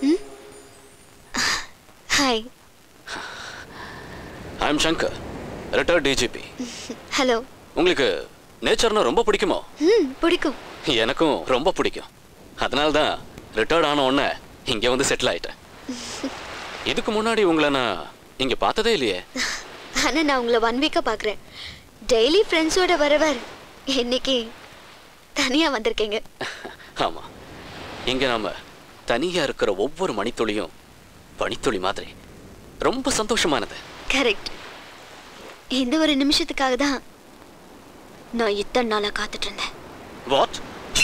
Hi. I am Shankar, retired DGP. Hello. உங்களுக்கு நேச்சர்னா ரொம்ப பிடிக்குமோ? பிடிக்கும். எனக்கும் ரொம்ப பிடிக்கும். அதனால தான் ரிட்டையர்ட் ஆன உடனே இங்கே வந்து செட்டில் ஆயிட்டேன். இதுக்கு முன்னாடி உங்களை நான் இங்கே பார்த்ததே இல்லையே. ஆனால் நான் உங்களை 1 வீக்காக பார்க்குறேன். டெய்லி ஃப்ரெண்ட்ஸோட வரவர் இன்னைக்கு தனியாக வந்திருக்கீங்க. ஆமாம், இங்கே நம்ம தனியாக இருக்கிற ஒவ்வொரு மணித்துளியும் பனித்துளி மாதிரி ரொம்ப சந்தோஷமானது. கரெக்ட். இந்த ஒரு நிமிஷத்துக்காக தான் நான் இத்தனை நாளாக காத்துட்டு இருந்தேன். வாட்?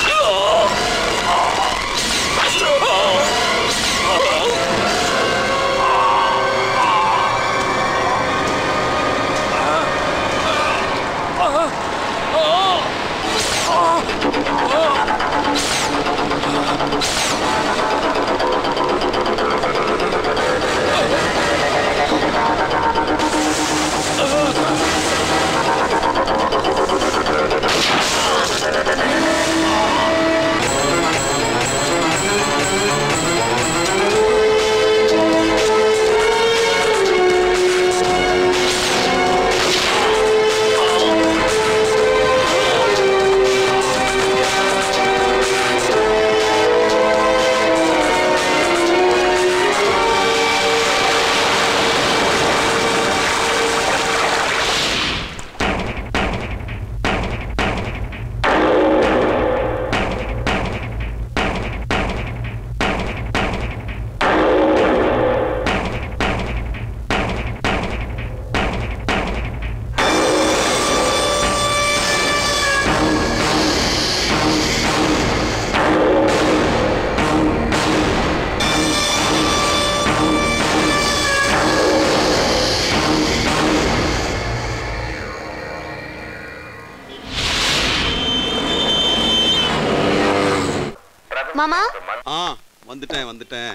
மாமா. வந்துட்டேன்.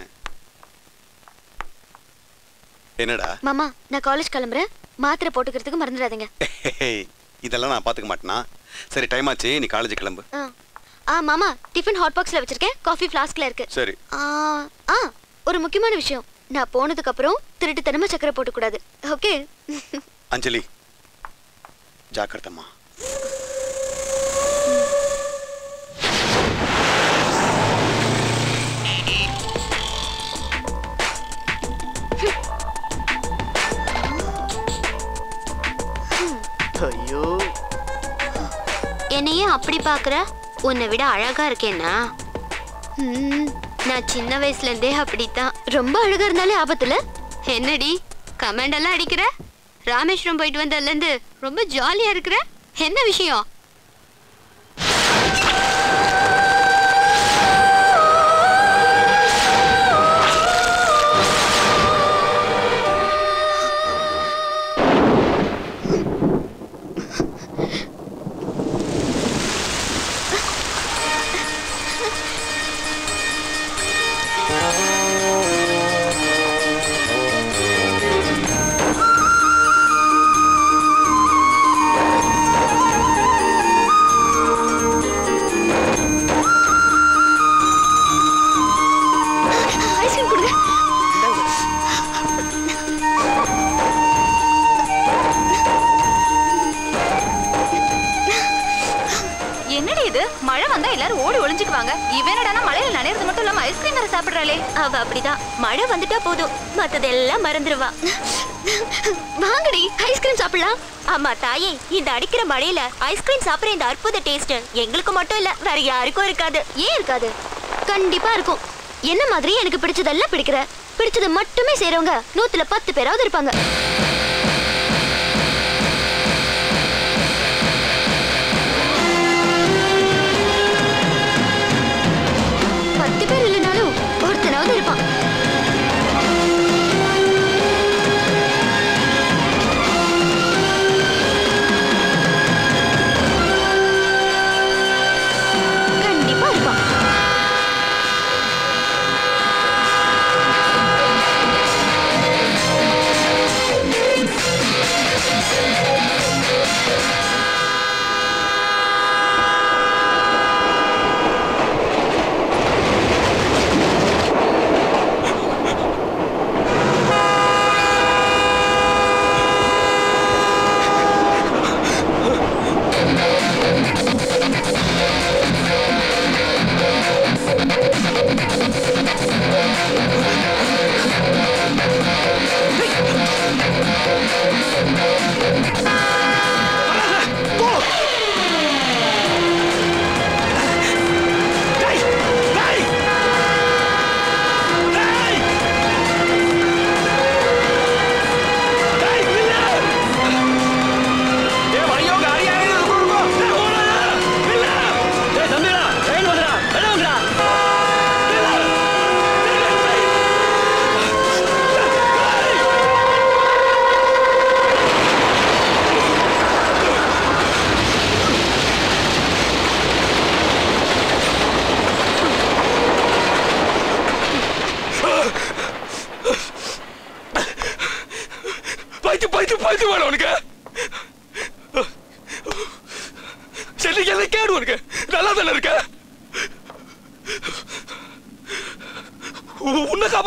என்னடா? மாமா, நான் காலேஜ் கிளம்புறேன். மாத்திரை போட்டுக்கிறதுக்கு மறந்துடாதீங்க. இதெல்லாம் நான் பாத்துக்க மாட்டேனா? சரி, டைம் ஆச்சு, நீ காலேஜ் கிளம்பு. மாமா, டிஃபன் ஹாட் பாக்ஸ்ல வச்சிருக்கேன். காஃபி ஃப்ளாஸ்க்ல இருக்கு. சரி. ஒரு முக்கியமான விஷயம். நான் போனதுக்கு அப்புறம் திருட்டுத்தனமா சக்கரை போட்டு கூடாது. ஓகே? அஞ்சலி, ஜாக்கிரதம்மா. ஐயோ, என்னையே அப்படி பாக்குற? உன்னை விட அழகா இருக்கேனா? நான் சின்ன வயசுல இருந்தே அப்படித்தான். ரொம்ப அழகா இருந்தாலே ஆபத்துல. என்னடி கமெண்ட் எல்லாம் அடிக்கிற? ராமேஸ்வரம் போயிட்டு வந்ததுல இருந்து ரொம்ப ஜாலியா இருக்கிற. என்ன விஷயம்? மழை வந்தா எல்லாரும் ஓடி ஒளிஞ்சுக்குவாங்க. இவனடானா மழையில நனையிறது மட்டும் இல்லாம ஐஸ்கிரீம் வேற சாப்பிடுறாளே. அவ அப்படிதான். மழை வந்துட்டா போதும், மத்ததெல்லாம் மறந்துடுவா. வாங்கடி ஐஸ்கிரீம் சாப்பிடலாம். ஆமா தாயே, இந்த அடிக்கிற மழையில ஐஸ்கிரீம் சாப்பிடுற இந்த அற்புத டேஸ்ட் எங்களுக்கு மட்டும் இல்ல, வேற யாருக்கும் இருக்காது. ஏன் இருக்காது? கண்டிப்பா இருக்கும். என்ன மாதிரி எனக்கு பிடிச்சதெல்லாம் பிடிக்கிற, பிடிச்சது மட்டுமே செய்றவங்க 100ல 10 பேராவது இருப்பாங்க.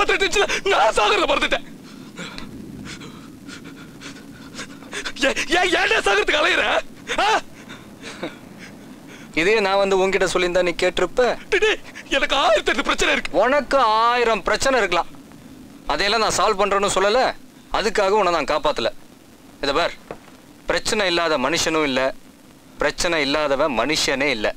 பண்ற டென்ஷன்ல நான் சாகறத மறந்துட்டேன். ஏன்டா சாகறதுக்கு அலையற? இதே நான் வந்து உன்கிட்ட சொல்லியிருந்தா நீ கேட்டிருப்ப. எனக்கு 1008 பிரச்சனை இருக்கு. உனக்கு 1000 பிரச்சனை இருக்கலாம். அதையெல்லாம் நான் சால்வ் பண்றேன்னு சொல்லல. அதுக்காக உன்னை நான் காப்பாத்தல. இத பார், பிரச்சனை இல்லாத மனுஷனும் இல்ல, பிரச்சனை இல்லாதவன் மனுஷனே இல்ல.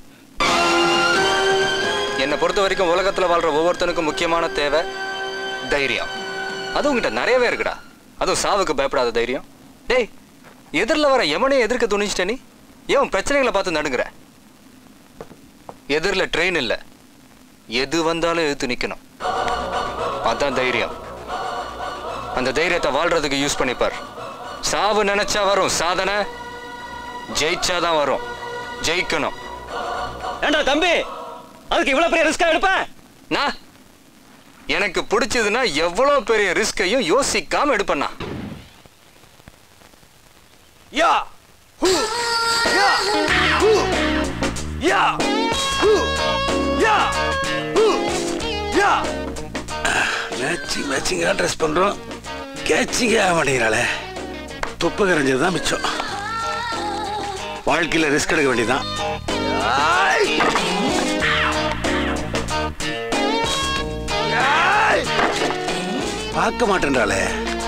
என்னை பொறுத்த வரைக்கும் உலகத்துல வாழ்ற ஒவ்வொருத்தனுக்கும் முக்கியமான தேவை தைரியம். அது உங்ககிட்ட நிறையவே இருக்குடா. அதுவும் சாவுக்கு பயப்படாத தைரியம். டேய், எதிரில் வர எவனே எதிர்க்க துணிச்சிட்ட நீ? ஏன் பிரச்சனைகளை பார்த்து நடுங்குற? எதிரில் ட்ரெயின் இல்லை, எது வந்தாலும் எதிர்த்து நிற்கணும். அதான் தைரியம். அந்த தைரியத்தை வாழ்றதுக்கு யூஸ் பண்ணிப்பார். சாவு நினைச்சா வரும் சாதனை, ஜெயிச்சாதான் வரும். ஜெயிக்கணும். ஏண்டா தம்பி, அதுக்கு இவ்வளவு பெரிய ரிஸ்கா எடுப்ப? நான் எனக்கு பிடிச்சதுன்னா எவ்வளவு பெரிய ரிஸ்கையும் யோசிக்காம எடுப்பேன்னா. யா ஹூ யா ஹூ யா ஹூ யா ஹூ யா. மேட்சிங்கா ட்ரெஸ் பண்றோம், கேட்சிங்கே ஆக மாட்டேங்கிறாளே. துப்பு கரைஞ்சது தான் மிச்சம். வாழ்க்கையில் ரிஸ்க் எடுக்க வேண்டியதான். பார்க்க மாட்டேன்றாளே.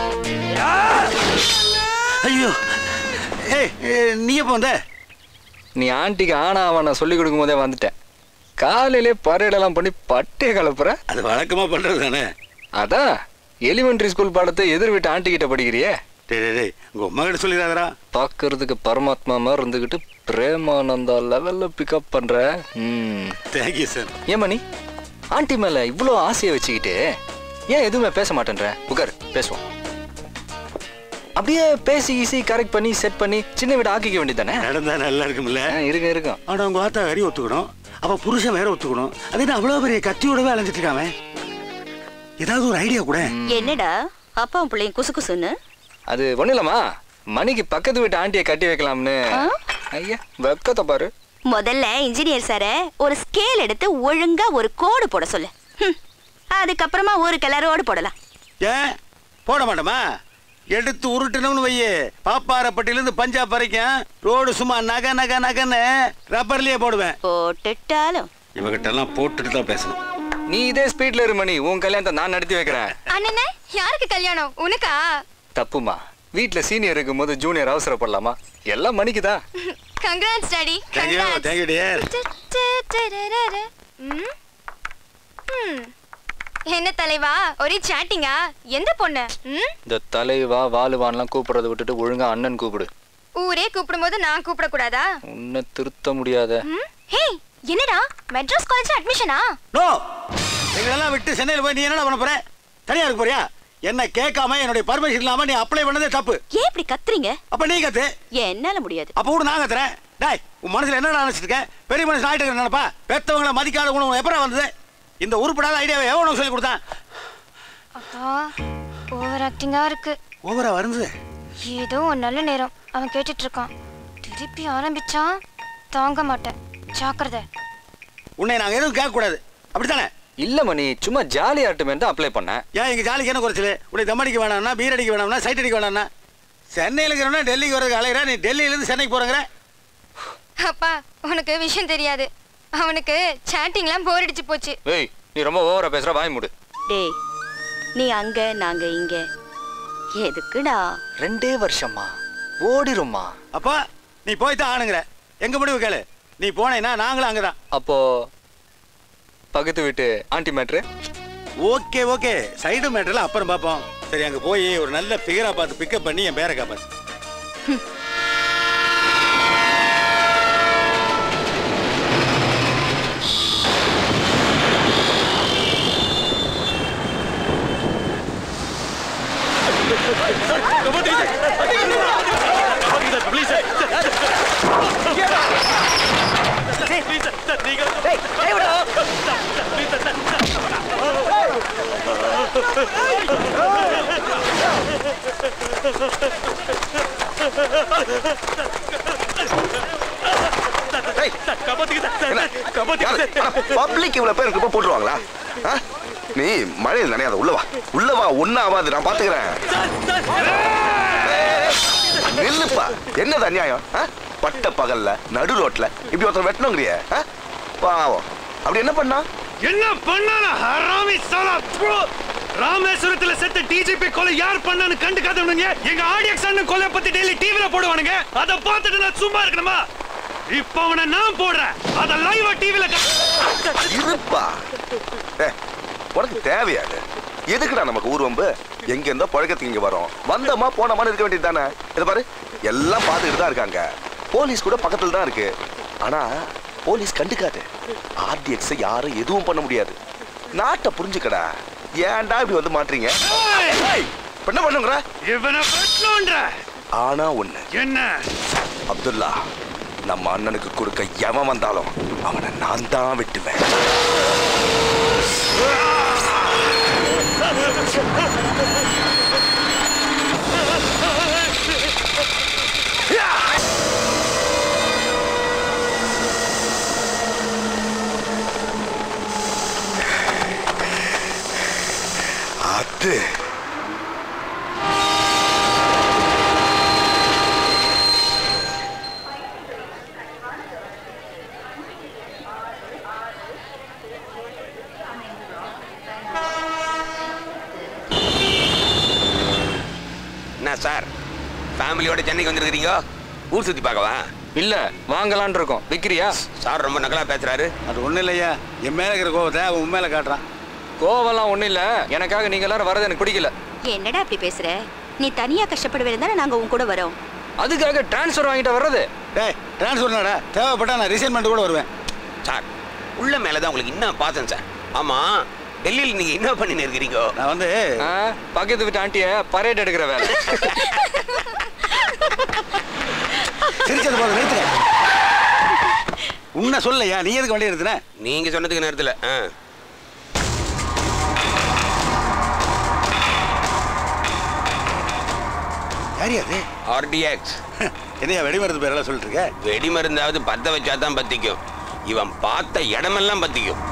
ஐயோ, நீ எப்போ வந்த? நீ ஆண்டிக்கு ஆனா அவனை சொல்லி கொடுக்கும் போதே வந்துட்டேன். காலையிலே பரேடெல்லாம் பண்ணி பட்டே கலப்புற. அது வழக்கமா பண்றது தானே. அதான் எலிமெண்டரி ஸ்கூல் பாடத்தை எதிர் வீட்டு ஆண்டி கிட்ட படிக்கிறியே. உங்க அம்மா கிட்ட சொல்லிடாதரா. பாக்குறதுக்கு பரமாத்மா மாதிரி இருந்துகிட்டு பிரேமானந்தா லெவல்ல பிக்கப் பண்ற. Thank you sir. ஏன் மணி, ஆண்டி மேல இவ்வளோ ஆசையை வச்சுக்கிட்டு ஏன் எதுவுமே பேச மாட்டேன்ற? உட்கார், பேசுவோம். அப்படியே பேசி ஈஸி கரெக்ட் பண்ணி செட் பண்ணி சின்ன வீடு ஆக்கிக்க வேண்டியதானே. நடந்தா நல்லா இருக்கும்ல. இருக்கும். ஆனா உங்க ஆத்தா கறி ஒத்துக்கணும், அவ புருஷன் வேற ஒத்துக்கணும். அது என்ன அவ்வளவு பெரிய கத்தியோடவே அலைஞ்சிட்டு இருக்காம? ஏதாவது ஒரு ஐடியா கூட. என்னடா அப்பாவும் பிள்ளையும் குசு குசுன்னு? அது ஒண்ணு இல்லம்மா, மணிக்கு பக்கத்து வீட்டு ஆண்டியை கட்டி வைக்கலாம்னு. ஐயா வெக்கத்தை பாரு. முதல்ல இன்ஜினியர் சார ஒரு ஸ்கேல் எடுத்து ஒழுங்கா ஒரு கோடு போட சொல்லு. அதுக்கப்புறமா ஒரு கலரோடு போடலாம். ஏன் போட மாட்டோமா? எடுத்து உருட்டணும்னு வையே, பாப்பாரப்பட்டியிலிருந்து பஞ்சாப் வரைக்கும் ரோடு சும்மா நக நக நகன்னு ரப்பர்லயே போடுவேன். போட்டுட்டாலும் இவகிட்ட எல்லாம் போட்டுட்டு தான் பேசணும். நீ இதே ஸ்பீட்ல இரு மணி, உன் கல்யாணத்தை நான் நடத்தி வைக்கிறேன். அண்ணனே, யாருக்கு கல்யாணம்? உனக்கா? தப்புமா, வீட்ல சீனியர் இருக்கும் போது ஜூனியர் அவசரப்படலாமா? எல்லாம் மணிக்குதான். Congrats daddy. Thank you dear. என்ன தலைவா, ஒரே சாட்டிங்கா? எந்த பொண்ணு? இந்த தலைவா வாலுவான்லாம் கூப்பிடுறத விட்டுட்டு ஒழுங்கா அண்ணன் கூப்பிடு. ஊரே கூப்பிடும்போது நான் கூப்பிட கூடாதா? உன்னை திருத்த முடியாத. ஹே, என்னடா மெட்ராஸ் காலேஜ்ல அட்மிஷனா? நோ, எங்களெல்லாம் விட்டு சென்னையில் போய் நீ என்னடா பண்ண போற? தனியா இருக்க போறியா? என்ன கேட்காம என்னுடைய பர்மிஷன் இல்லாம நீ அப்ளை பண்ணதே தப்பு. ஏன் இப்படி கத்துறீங்க? அப்ப நீ கத்து. என்னால முடியாது. அப்ப கூட நான் கத்துறேன். டேய், உன் மனசுல என்ன நினைச்சிட்டு இருக்க? பெரிய மனுஷன் ஆயிட்டு நினைப்பா? பெத்தவங்களை மதிக்காத உணவு எப்பறம் வந்தது? இந்த உருப்படாத ஐடியாவை எவனும் சொல்லி கொடுத்தான்? அப்பா, ஓவர் ஆக்டிங்கா இருக்கு. ஓவரா வருது. ஏதோ ஒரு நல்ல நேரம் அவன் கேட்டுட்டு இருக்கான். திருப்பி ஆரம்பிச்சா தாங்க மாட்டேன். ஜாக்கிரதை. உன்னை நாங்க எதுவும் கேட்க கூடாது, அப்படித்தானே? இல்ல மணி, சும்மா ஜாலி ஆட்டுமேன்னு அப்ளை பண்ணேன். ஏன் எங்க ஜாலிக்கு என்ன குறைச்சல? உன்னை தம் அடிக்க வேணாம்னா, பீர் அடிக்க வேணாம்னா, சைட் அடிக்க வேணாம்னா? சென்னையில் இருக்கிறவனா டெல்லிக்கு வரதுக்கு அலையிற, நீ டெல்லியிலேருந்து சென்னைக்கு போறங்கிற? அப்பா, உனக்கு விஷயம் தெரியாது. அவனுக்கு சாட்டிங்லாம் போர் அடிச்சு போச்சு. ஏய், நீ ரொம்ப ஓவரா பேசுற, வாய் மூடு. டேய், நீ அங்க நாங்க இங்க எதுக்குடா? 2 வருஷமா ஓடிருமா? அப்பா, நீ போய்தான் ஆணுங்கிற. எங்க முடிவு கேளு. நீ போனேன்னா நாங்களும் அங்கதான். அப்போ பக்கத்து வீட்டு aunty matter? Okay okay, side மேட்டர்ல அப்புறம் பார்ப்போம். சரி, அங்க போய் ஒரு நல்ல ஃபிகரா பார்த்து பிக்கப் பண்ணி என் பேரை காப்பாத்து. பப்ளிக் இவ்வளவு பேருக்கு போட்டுருவாங்களா? நீ மழையில் நினையாத, உள்ளவா உள்ளவா, ஒன்னும் ஆகாது, நான் பாத்துக்கிறேன். நில்லுப்பா, என்னது அநியாயம்? பட்ட பகல்ல நடு ரோட்ல இப்படி ஒருத்தர் வெட்டணுங்கிறிய பாவம். அப்படி என்ன பண்ணா? என்ன பண்ணானா ஹராமி சாலா. ராமேஸ்வரத்துல செத்த டிஜிபி கொலை யார் பண்ணான்னு கண்டுக்காதவனுங்க எங்க ஆடியன்ஸ் அண்ணன் கொலை பத்தி டெய்லி டிவில போடுவானுங்க. அத பார்த்துட்டு நான் சும்மா இருக்கணுமா? இப்ப அவனை நான் போடுறேன், அத லைவா டிவில இருப்பா. உனக்கு தேவையாது எதுக்குடா நமக்கு ஊர்வம்பு? எங்க இருந்தோ பழக்கத்துக்கு இங்க வரோம், வந்தோமா போனோமா இருக்க வேண்டியது தானே. இதை பாரு, எல்லாம் பார்த்துக்கிட்டு தான் இருக்காங்க. போலீஸ் கூட பக்கத்துல தான் இருக்கு. ஆனா போலீஸ் கண்டுக்காது. ஆர்டிஎக்ஸ் யாரும் எதுவும் பண்ண முடியாது. நாட்டை புரிஞ்சுக்கடா. ஏன்டா இப்படி வந்து மாட்டீங்க? என்ன பண்ணுங்கற? இவனை வெட்டணும்ன்ற. ஆனா ஒண்ணு என்ன? அப்துல்லா, நம்ம அண்ணனுக்கு கொடுக்க எவன் வந்தாலும் அவனை நான் தான் வெட்டுவேன். அது என்ன சார், ஃபேமிலியோட சென்னைக்கு வந்துருக்கீங்க? ஊர் சுத்தி பார்க்கவா? இல்ல, வாங்கலான் இருக்கோம். விக்கிறியா? சார் ரொம்ப நக்கலா பேசுறாரு. அது ஒண்ணு இல்லையா, என் மேல இருக்கிற கோவத்தை அவன் உண்மையில காட்டுறான். கோவெல்லாம் ஒண்ணும் இல்ல, எனக்காக நீங்க எல்லாரும் வரது எனக்கு பிடிக்கல. என்னடா அப்படி பேசுற? நீ தனியா கஷ்டப்படுவே தானே நாங்க உன் கூட வரோம். அதுக்காக டிரான்ஸ்ஃபர் வாங்கிட்டு வர்றது? டேய், டிரான்ஸ்ஃபர்னாடா? தேவைப்பட்டா நான் ரிசைன்மெண்ட் கூட வருவேன். சார், உள்ள மேலதான் உங்களுக்கு இன்னும் பாசம் சார். ஆமா, டெல்லியில் நீங்க என்ன பண்ணின்னு இருக்கிறீங்க? நான் வந்து பக்கத்து வீட்டு ஆண்டிய பரேட் எடுக்கிற வேலை. சிரிச்சது போல நிறுத்துங்க. உன்ன சொல்லலையா, நீ எதுக்கு வண்டி நிறுத்தின? நீங்க சொன்னதுக்கு நேரத்துல யாரியாது? ஆர்டிஎக்ஸ். என்னையா வெடிமருந்து பேரெல்லாம் சொல்லிட்டு இருக்க? வெடிமருந்தாவது பத்த வச்சாதான் பத்திக்கும். இவன் பார்த்த இடமெல்லாம் பத்திக்கும்.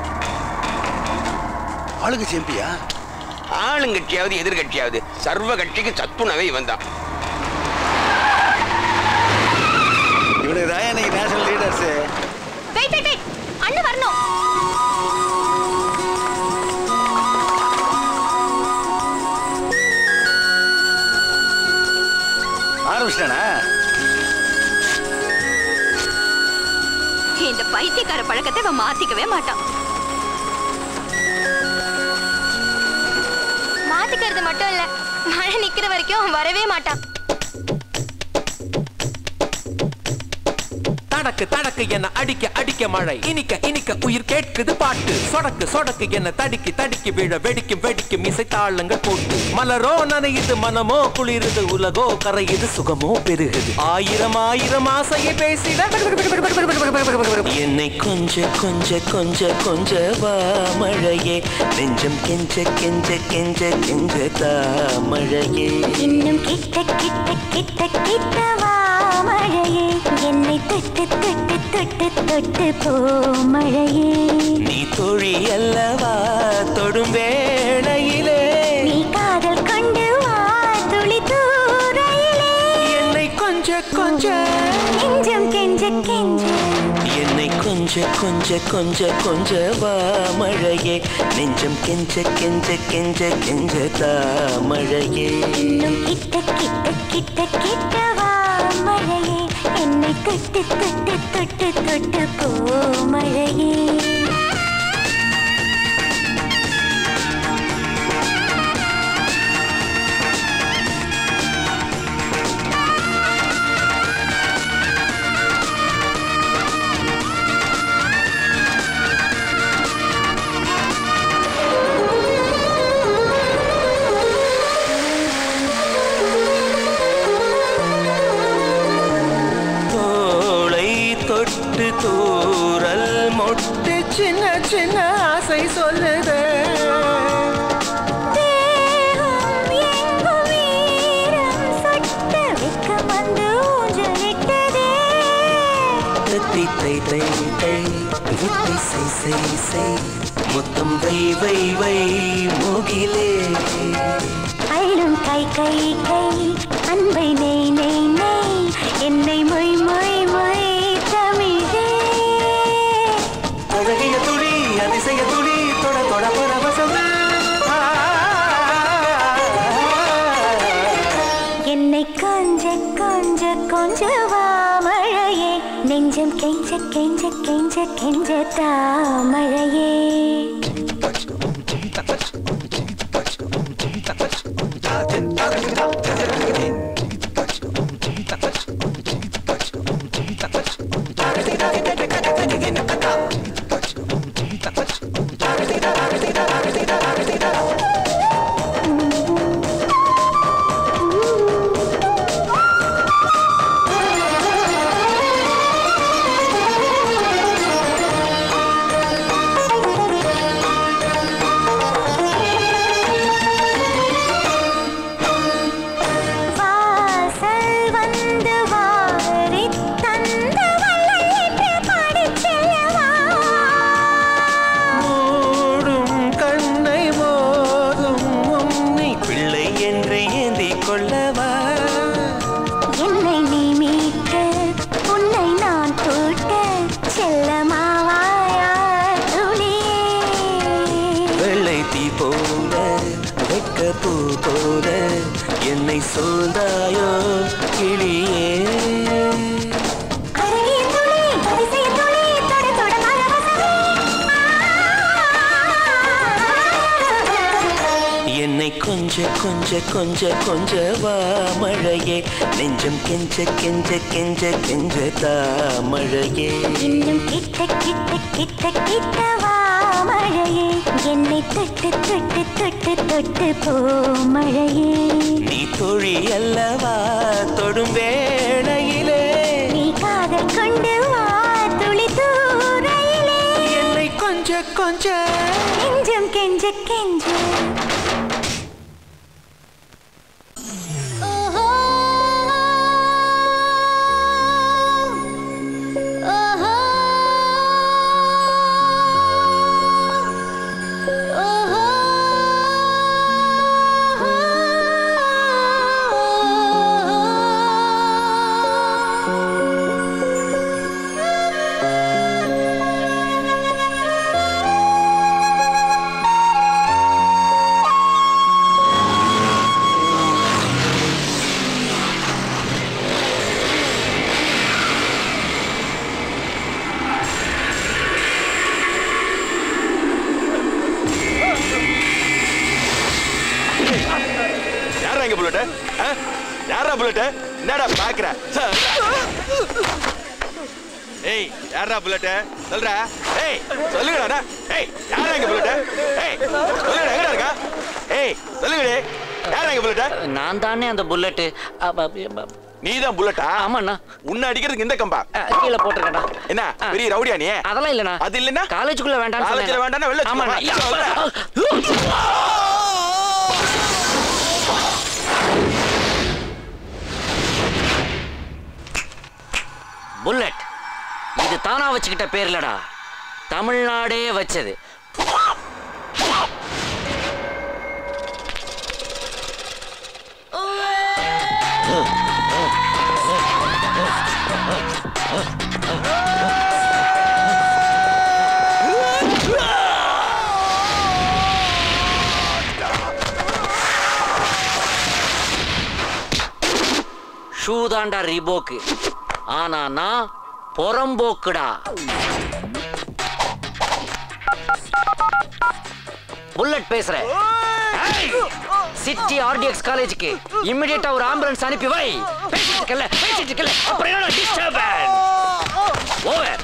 ஆளுங்க செம்பியா? ஆளுங்கட்சியாவது எதிர்கட்சியாவது சர்வ கட்சிக்கு சத்துணவே இவன் தான். இவனுக்கு தான் இன்னைக்கு national leaders. Wait wait wait, அண்ணன் வரணும். ஆரம்பிச்சிட்டானா? இந்த பைத்தியக்கார பழக்கத்தை இவன் மாத்திக்கவே மாட்டான். மாத்திக்கிறது மட்டும் இல்ல, மழை நிக்கிற வரைக்கும் வரவே மாட்டான். தடக்கு தடக்கு என்ன அடிக்க அடிக்க மழை, இனிக்க இனிக்க உயிர் கேட்குது பாட்டு, சொடக்கு சொடக்கு என்ன தடிக்கி தடிக்கி விழ வெடிக்கும் வெடிக்கும் இசை தாளங்கள் போட்டு, மலரோ நனையுது மனமோ குளிருது உலகோ கரையுது சுகமோ பெருகுது, ஆயிரம் ஆயிரம் ஆசையை பேசிட என்னை கொஞ்ச கொஞ்ச கொஞ்ச கொஞ்ச வா மழையே, நெஞ்சம் கெஞ்ச கெஞ்ச கெஞ்ச கெஞ்ச தா மழையே, இன்னும் கிட்ட கிட்ட கிட்ட கிட்ட வா மழையே, என்னை தொட்டு தொட்டு தொட்டு தொட்டு போ மழையே, நீ தோழி அல்லவா தொடும் வேளையிலே, நீ காதல் கொண்டு வா துளி தூரையிலே, என்னை கொஞ்ச கொஞ்ச நெஞ்சம் கெஞ்ச கெஞ்ச, என்னை கொஞ்ச கொஞ்ச கொஞ்ச கொஞ்ச வா மழையே, நெஞ்சம் கெஞ்ச கெஞ்ச கெஞ்ச கெஞ்ச தா மழையே, இன்னும் கிட்ட கிட்ட கிட்ட கிட்ட வா மழையே, என்னை தொட்டு தொட்டு தொட்டு தொட்டு போ மழையே. தூரல் மொட்டு சின்ன சின்ன ஆசை சொல்லுது, தேகம் எங்கும் வீரம் சொட்ட வெக்கம் வந்து ஊஞ்சலிட்டதே, தத்தி தை தை தை வித்தை செய் செய் செய் முத்தம் வை வை வை மூகிலே அள்ளும் கை கை கை அன்பை நெய் நெய் நெய் என்னை மொய் மொய் மொய் தமிழே அழகிய துளி அதிசய துளி தொட தொட பரவசம் என்னை கொஞ்ச கொஞ்ச கொஞ்சவா மழையே நெஞ்சம் கெஞ்ச கெஞ்ச கெஞ்ச கெஞ்ச தாமழையே சோந்தாயோ கிளியே என்னை கொஞ்ச கொஞ்ச கொஞ்ச கொஞ்ச வா மழையே நெஞ்சம் கெஞ்ச கெஞ்ச கெஞ்ச கெஞ்ச தாமழையே இன்னும் கிட்ட கிட்ட கிட்ட கிட்ட வா மழையே என்னை தொட்டு தொட்டு தொட்டு தொட்டு போ மழையே நீ தோழி அல்லவா தொடும் வேளையிலே நீ காதல் கொண்டு வா துளி தூரையிலே என்னை கொஞ்ச கொஞ்ச நெஞ்சம் கெஞ்ச கெஞ்ச யாரா புல்லட் என்னடா பாக்குற ஏய் யாரா புல்லட் சொல்றா ஏய் சொல்லுங்கடா ஏய் யாரா இங்க புல்லட் ஏய் சொல்லுடா எங்கடா இருக்கா ஏய் சொல்லுங்கடே யாரா இங்க புல்லட் நான் தானே அந்த புல்லட் நீதான் புல்லட்டா ஆமாண்ணா உன்னை அடிக்கிறதுக்கு இந்த கம்பா கீழ போட்டுறேன்டா என்ன பெரிய ரவுடியா நீ அதெல்லாம் இல்லண்ணா அது இல்லன்னா காலேஜுக்குள்ள வேண்டாம் காலேஜ்ல வேண்டாம்னா வெளிய ஆமாண்ணா புல்லட் இது தானா வச்சுக்கிட்ட பேர் இல்லடா தமிழ்நாடே வச்சது ஷூ தாண்டா ரீபோக்கு ஆனா நான் பொறம்போக்குடா புல்லட் பேசுறேன் சிட்டி ஆர்டிஎக்ஸ் காலேஜுக்கு இமிடியேட்டா ஒரு ஆம்புலன்ஸ் அனுப்பி வை பேசிட்டு இருக்கல அப்புறம் என்ன டிஸ்டர்பன்ஸ் ஓவர்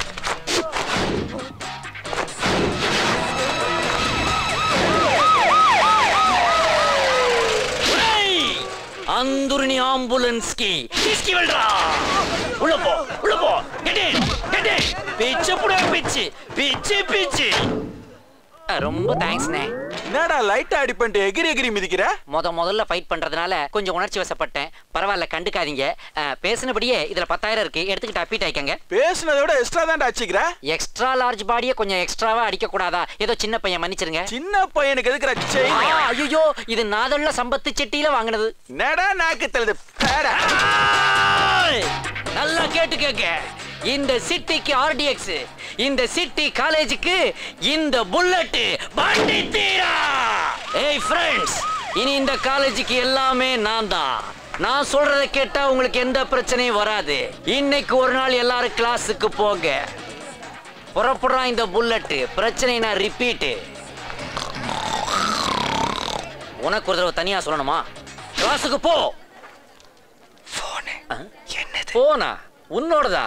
अंदुरनी आंबुलेंस की किसकी वेल्ड्रा उल्लो पो get in पिच पुड़ा पिच ரொம்ப தேங்க்ஸ் நே என்னடா லைட்டா அடி பண்ணிட்டு எகிரி எகிரி மிதிக்கிற? முதல்ல ஃபைட் பண்றதுனால கொஞ்சம் உணர்ச்சி வசப்பட்டேன். பரவாயில்ல, கண்டுக்காதீங்க. பேசினபடியே இதுல 10,000 இருக்கு, எடுத்துக்கிட்டு அப்பீட் ஆயிக்கங்க. பேசினதை விட எக்ஸ்ட்ரா தான்டா அடிச்சுக்கிற. எக்ஸ்ட்ரா லார்ஜ் பாடியை கொஞ்சம் எக்ஸ்ட்ராவா அடிக்க கூடாதா? ஏதோ சின்ன பையன், மன்னிச்சிருங்க. சின்ன பையனுக்கு எதுக்குற செயின்? ஐயோ, இது நாதல்ல சம்பத்து செட்டியில வாங்கினது. நடா நாக்கு தள்ளுது. நல்லா கேட்டு கேக்க. இந்த சிட்டிக்கு RDX, இந்த சிட்டி காலேஜுக்கு இந்த புல்லட் வண்டி தீரா. ஏய் ஃப்ரெண்ட்ஸ், இனி இந்த காலேஜுக்கு எல்லாமே நான் தான். நான் சொல்றதை கேட்டா உங்களுக்கு எந்த பிரச்சனையும் வராது. இன்னைக்கு ஒரு நாள் எல்லாரும் கிளாஸுக்கு போங்க. புறப்படுறான் இந்த புல்லட். பிரச்சனைனா ரிப்பீட். உனக்கு ஒரு தடவை தனியா சொல்லணுமா? கிளாஸுக்கு போ. என்னது போனா? உன்னோடதா?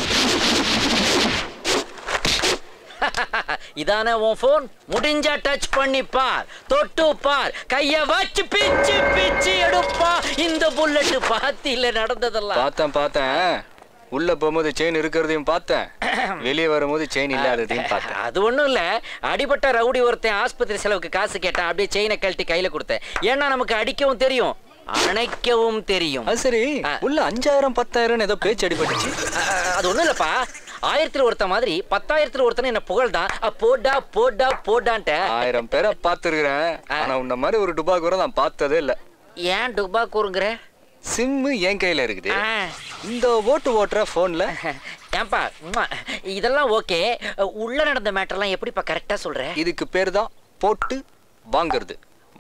இதானே உன் போன்? முடிஞ்சா டச் பண்ணி பார், தொட்டு பார், கைய வச்சு பிச்சு பிச்சு எடுப்பா. இந்த புல்லட் பாத்தியில நடந்ததெல்லாம் பார்த்தேன். உள்ள போகும்போது செயின் இருக்கிறதையும் பார்த்தேன், வெளியே வரும்போது செயின் இல்லாததையும் பார்த்தேன். அது ஒண்ணும் இல்ல, அடிபட்ட ரவுடி ஒருத்தன் ஆஸ்பத்திரி செலவுக்கு காசு கேட்டான். அப்படியே செயினை கழட்டி கையில கொடுத்தேன். ஏன்னா நமக்கு அடிக்கவும் தெரியும், அணைக்கவும் தெரியும். அது சரி, உள்ள 5,000 10,000 ஏதோ பேச்சு அடிபட்டுச்சு. அது ஒண்ணும் இல்லப்பா, 1000 ஒருத்த மாதிரி 10,000 ஒருத்தன் என்ன புகழ்தான். போடா போடா போடான்ட்ட 1000 பேரை பார்த்துருக்கிறேன். ஆனா உன்ன மாதிரி ஒரு டுபாக்கூரை நான் பார்த்ததே இல்லை. ஏன் டுபாக்கூருங்கிற? சிம்மு என் கையில இருக்குது. இந்த ஓட்டுற போன்ல ஏன்பா இதெல்லாம் ஓகே. உள்ள நடந்த மேட்டர்லாம் எப்படிப்பா கரெக்டா சொல்ற? இதுக்கு பேர் தான் போட்டு வாங்குறது.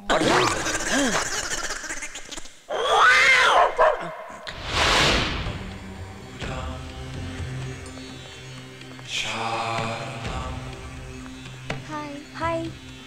ஹாய்.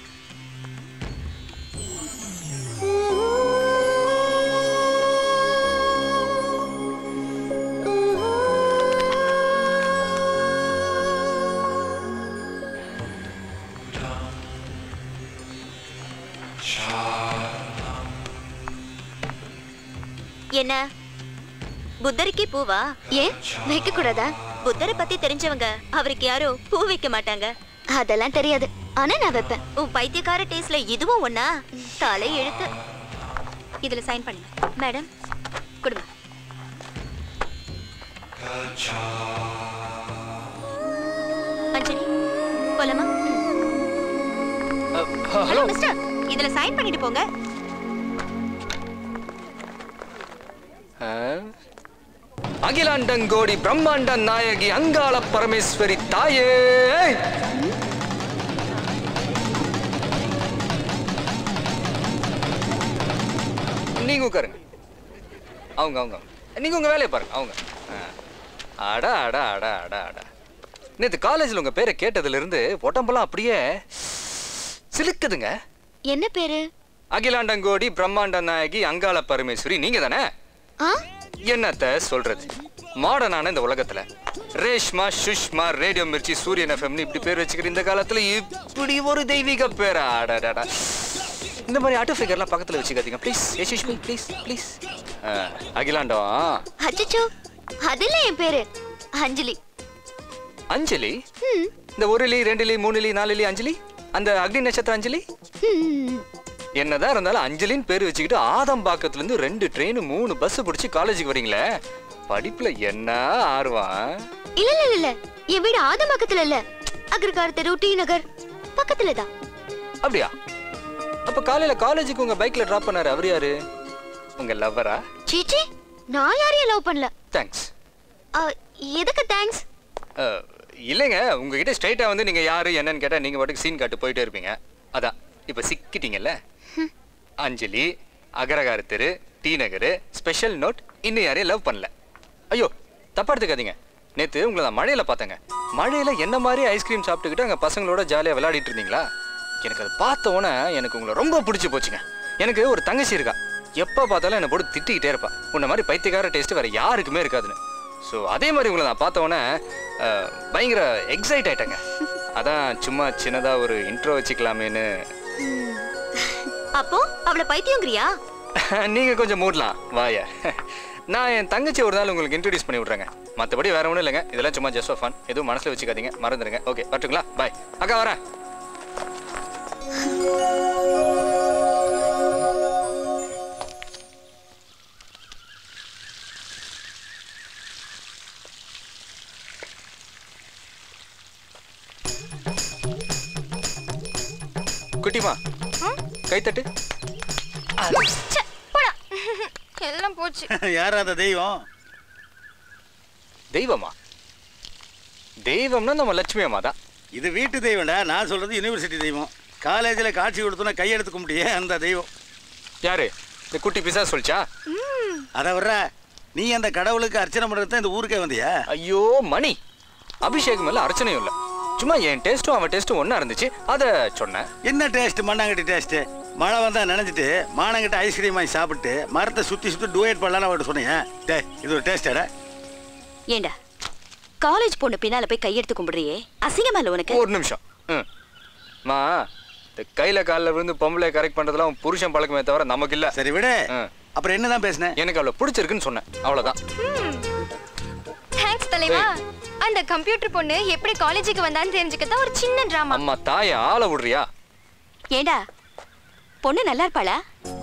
என்ன புத்தருக்கு பூவா? ஏன் வைக்க கூடாதா? புத்தரை பத்தி தெரிஞ்சவங்க அவருக்கு யாரும் பூ வைக்க மாட்டாங்க. அதெல்லாம் தெரியாது, ஆனா நான் வைப்பேன். உன் பைத்தியக்கார டேஸ்ட்ல இதுவும் ஒண்ணா? தலை எழுத்து. இதுல சைன் பண்ணு மேடம். கொடுங்க. அஞ்சலி போலாமா? ஹலோ மிஸ்டர், இதுல சைன் பண்ணிட்டு போங்க. அகிலாண்டங்கோடி பிரம்மாண்ட நாயகி அங்காள பரமேஸ்வரி தாயே, நீங்க உட்காருங்க. அவங்க நீங்க உங்க வேலையை பாருங்க. அவங்க அடா அடா அடா அடா அடா. நேற்று காலேஜில் உங்க பேரை கேட்டதுல இருந்து உடம்பெல்லாம் அப்படியே சிலுக்குதுங்க. என்ன பேரு? அகிலாண்டங்கோடி பிரம்மாண்ட நாயகி அங்காள பரமேஸ்வரி. நீங்க தானே? என்னத்த சொல்றது, மாடர்னான இந்த உலகத்துல ரேஷ்மா, சுஷ்மா, ரேடியோ மிர்ச்சி, சூரியன் எஃப்எம்னு இப்படி பேர் வச்சுக்கிற இந்த காலத்துல இப்படி ஒரு தெய்வீக பேரா? ஆடாடாடா, இந்த மாதிரி ஆட்டோ ஃபிகர்லாம் பக்கத்துல வச்சுக்காதீங்க please. Yashishmi please please. Akilandam. அச்சச்சோ, அதுல என் பேரு அஞ்சலி. அஞ்சலி? இந்த 1 இலி 2 இலி 3 இலி 4 இலி அஞ்சலி, அந்த அக்னி நட்சத்திர அஞ்சலி. என்னதான் இருந்தாலும் அஞ்சலின்னு பேர் வச்சுக்கிட்டு ஆதம்பாக்கத்துல இருந்து 2 ட்ரெயின் 3 பஸ் பிடிச்சி காலேஜுக்கு வரீங்களே, படிப்புல என்ன ஆர்வம்? இல்ல இல்ல இல்ல, என் வீடு ஆதம்பாக்கத்துல இல்ல, அக்ரகார் தெரு, டி நகர் பக்கத்துல தான். அப்படியா? அப்ப காலையில காலேஜுக்கு உங்க பைக்ல டிராப் பண்ணாரு அவர் யாரு? உங்க லவ்வரா? சீச்சி, நான் யாரையும் லவ் பண்ணல. தேங்க்ஸ். எதுக்கு தேங்க்ஸ்? இல்லைங்க, உங்ககிட்ட ஸ்ட்ரைட்டா வந்து நீங்க யாரு என்னன்னு கேட்டா நீங்க பாட்டுக்கு சீன் காட்டு போயிட்டே இருப்பீங்க. அதான் இப்ப சிக்கிட்டீங்கல்ல. அஞ்சலி, அகரகார தெரு, டி நகர், ஸ்பெஷல் நோட், இன்னும் யாரையும் லவ் பண்ணல. ஐயோ தப்பா எடுத்துக்காதீங்க. நேத்து உங்களை நான் மழையில பார்த்தேங்க. மழையில என்ன மாதிரி ஐஸ்கிரீம் சாப்பிட்டுக்கிட்டு அங்க பசங்களோட ஜாலியா விளையாடிட்டு இருந்தீங்களா? எனக்கு அதை பார்த்த உடனே எனக்கு உங்களை ரொம்ப பிடிச்சி போச்சுங்க. எனக்கு ஒரு தங்கச்சி இருக்கா, எப்போ பார்த்தாலும் என்னை போட்டு திட்டிக்கிட்டே இருப்பா. உன்ன மாதிரி பைத்தியக்கார டேஸ்ட் வேற யாருக்குமே இருக்காதுன்னு. ஸோ அதே மாதிரி உங்களை நான் பார்த்த உடனே பயங்கர எக்ஸைட் ஆயிட்டேங்க. அதான் சும்மா சின்னதா ஒரு இன்ட்ரோ வச்சுக்கலாமேன்னு. அப்போ அவளை பைத்தியங்கிறியா? நீங்க கொஞ்சம் மூடலாம் வாய. நான் என் தங்கச்சி ஒரு நாள் உங்களுக்கு இன்ட்ரோடியூஸ் பண்ணி விட்றேங்க. மற்றபடி வேற ஒன்றும் இல்லைங்க, இதெல்லாம் சும்மா ஜஸ்ட் ஃபார் ஃபன். எதுவும் மனசில் வச்சுக்காதீங்க, மறந்துடுங்க. ஓகே வரட்டுங்களா? பாய். அக்கா வரேன். குட்டிமா கை தட்டு. எல்லாம் போச்சு. யாரா அந்த தெய்வம்? தெய்வமா? தெய்வம்னா நம்ம லட்சுமி அம்மா தான். இது வீட்டு தெய்வம்டா. நான் சொல்றது யூனிவர்சிட்டி தெய்வம். காலேஜில் காட்சி கொடுத்தோன்னா கையெடுத்து கும்பிட்டியே அந்த தெய்வம். யாரு? இந்த குட்டி பிசா சொல்லிச்சா? அதை வர்ற நீ அந்த கடவுளுக்கு அர்ச்சனை பண்ணுறது இந்த ஊருக்கே வந்தியா? ஐயோ மணி, அபிஷேகம் இல்லை அர்ச்சனையும் இல்லை. சும்மா என் டேஸ்ட்டும் அவன் டேஸ்ட்டும் ஒன்றா இருந்துச்சு, அதை சொன்னேன். என்ன டேஸ்ட்? மண்ணாங்கட்டி டேஸ்ட்டு. மழை வந்தால் நினைச்சிட்டு மானங்கிட்ட ஐஸ்கிரீம் வாங்கி சாப்பிட்டு மரத்தை சுற்றி சுற்றி டூயட் பண்ணலான்னு அவர்கிட்ட சொன்னீங்க. டே இது ஒரு டேஸ்டடா? ஏண்டா காலேஜ் பொண்ணு பின்னால போய் கையெடுத்து கும்பிடுறியே, அசிங்கமா இல்லை உனக்கு? ஒரு நிமிஷம். மா, இந்த கையில காலில் விழுந்து பொம்பளை கரெக்ட் பண்றதுலாம் புருஷன் பழக்கமே தவிர நமக்கு இல்ல. சரி விடு. அப்புறம் என்னதான் பேசினேன்? எனக்கு அவளை பிடிச்சிருக்குன்னு சொன்னேன், அவ்வளவுதான். தேங்க்ஸ் தலைவா. அந்த கம்ப்யூட்டர் பொண்ணு எப்படி காலேஜுக்கு வந்தான்னு தெரிஞ்சுக்கதான் ஒரு சின்ன டிராமா. அம்மா தாய ஆளை விடுறியா? ஏண்டா பொண்ணு நல்லா இருப்பாளா?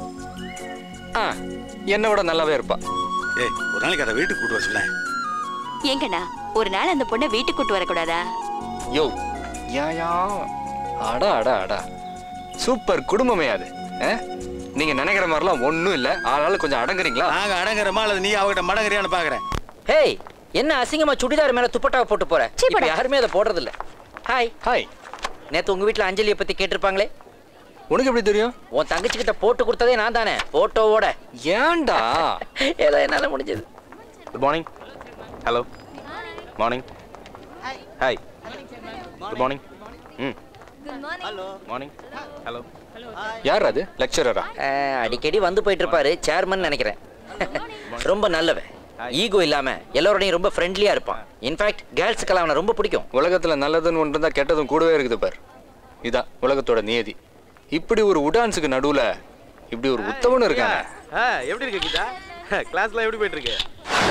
என்ன விட நல்லாவே இருப்பா. ஏய் ஒரு நாளைக்கு அதை வீட்டுக்கு கூட்டு வர சொல்ல. ஏங்கண்ணா ஒரு நாள் அந்த பொண்ணை வீட்டுக்கு கூட்டு வரக்கூடாதா? யோ யா அடா அடா அடா, சூப்பர் குடும்பமே அது. நீங்க நினைக்கிற மாதிரிலாம் ஒன்றும் இல்லை. ஆளால கொஞ்சம் அடங்குறீங்களா? நாங்க அடங்குறோமா அல்லது நீ அவகிட்ட மடங்குறியான்னு பாக்குறேன். ஹேய், என்ன அசிங்கமா சுடிதார் மேல துப்பட்டாவை போட்டு போற? இப்ப யாருமே அதை போடுறது இல்ல. Hi hi. நேத்து உங்க வீட்டுல அஞ்சலியை பத்தி கேட்டிருப்பாங்களே, உனக்கு எப்படி தெரியும்? உன் தங்கச்சி கிட்ட போட்டு கொடுத்ததே நான் தானே, போட்டோவோட. ஏன்டா? ஏதோ என்னால முடிஞ்சது. Good morning. Hello morning. Hi good morning. Hello morning. Hello. யார் அது? லெக்சரரா? அடிக்கடி வந்து போயிட்டு இருப்பாரு, சேர்மன் நினைக்கிறேன். ரொம்ப நல்லவன், ஈகோ இல்லாம எல்லாரோடையும் ரொம்ப ஃப்ரெண்ட்லியா இருப்பான். இன்ஃபேக்ட் கேர்ள்ஸுக்கெல்லாம் அவனை ரொம்ப பிடிக்கும். உலகத்துல நல்லதுன்னு ஒன்று இருந்தா கெட்டதும் கூடவே இருக்குது பார். இதான் உலகத்தோட நியதி. இப்படி ஒரு உடான்ஸுக்கு நடுவுல இப்படி ஒரு உத்தமனும் இருக்காங்க. எப்படி இருக்கு கீதா? கிளாஸ்ல எப்படி போயிட்டு இருக்கு?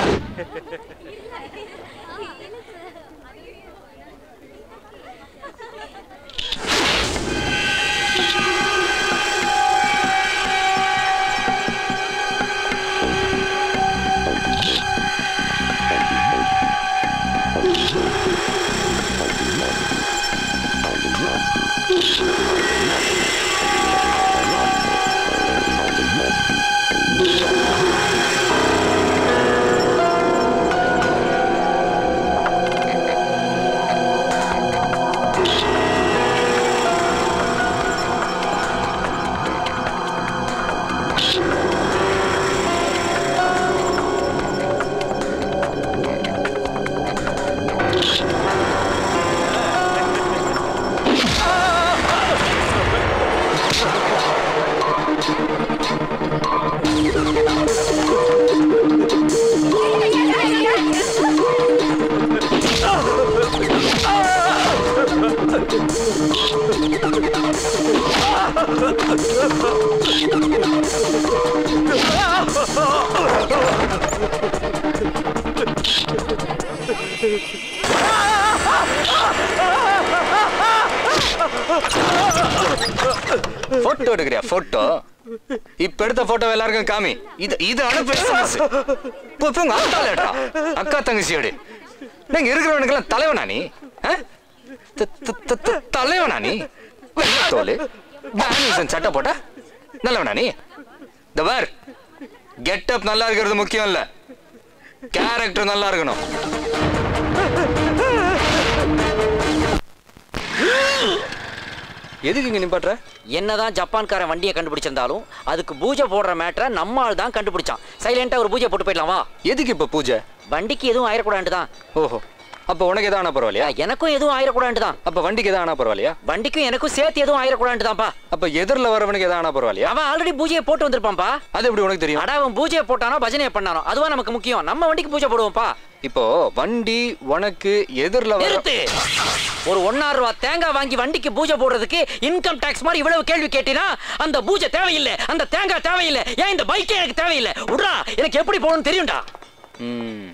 போட்டோ எடுக்கிறியா? போட்டோ இப்ப எடுத்த போட்டோ எல்லாருக்கும் காமி. இது அனுப்பு. அக்கா தங்கச்சியோடு நீங்க இருக்கிறவனுக்கெல்லாம் தலைவனா நீ? தலைவனா நீ? தோல் சட்டை போட்ட நல்லவனா நீ? இந்த பார், கெட்டப் நல்லா இருக்கிறது முக்கியம் இல்ல, கேரக்டர் நல்லா இருக்கணும். எதுக்கு இங்க நிப்பாட்ற? என்னதான் ஜப்பான்காரன் வண்டியை கண்டுபிடிச்சிருந்தாலும் அதுக்கு பூஜை போடுற மேட்டரை நம்ம ஆள் தான் கண்டுபிடிச்சான். சைலண்டா ஒரு பூஜை போட்டு போயிடலாம் வா. எதுக்கு இப்ப பூஜை? வண்டிக்கு எதுவும் ஆயிடக்கூடாது தான். ஓஹோ, அப்ப உனக்கு எதாவது ஆனா பரவாயில்லையா? எனக்கும் எதுவும் ஆயிடக்கூடாது தான். அப்ப வண்டிக்கு எதாவது ஆனா பரவாயில்லையா? வண்டிக்கும் எனக்கும் சேர்த்து எதுவும் ஆயிடக்கூடாது தான்ப்பா. அப்ப எதிரில் வரவனுக்கு எதாவது ஆனா பரவாயில்லையா? அவன் ஆல்ரெடி பூஜையை போட்டு வந்திருப்பான்ப்பா. அது எப்படி உனக்கு தெரியும்? அட அவன் பூஜையை போட்டானோ பஜனையை பண்ணானோ அதுவா நமக்கு முக்கியம். நம்ம வண்டிக்கு பூஜை போடுவோம்ப்பா. இப்போ வண்டி உனக்கு எதிரில் நிறுத்து. ஒரு 1.5 ரூபா தேங்காய் வாங்கி வண்டிக்கு பூஜை போடுறதுக்கு இன்கம் டாக்ஸ் மாதிரி இவ்வளவு கேள்வி கேட்டினா அந்த பூஜை தேவையில்லை, அந்த தேங்காய் தேவையில்லை, ஏன் இந்த பைக்கே எனக்கு தேவையில்லை. உட்ரா, எனக்கு எப்படி போகணும்னு தெரியும்டா.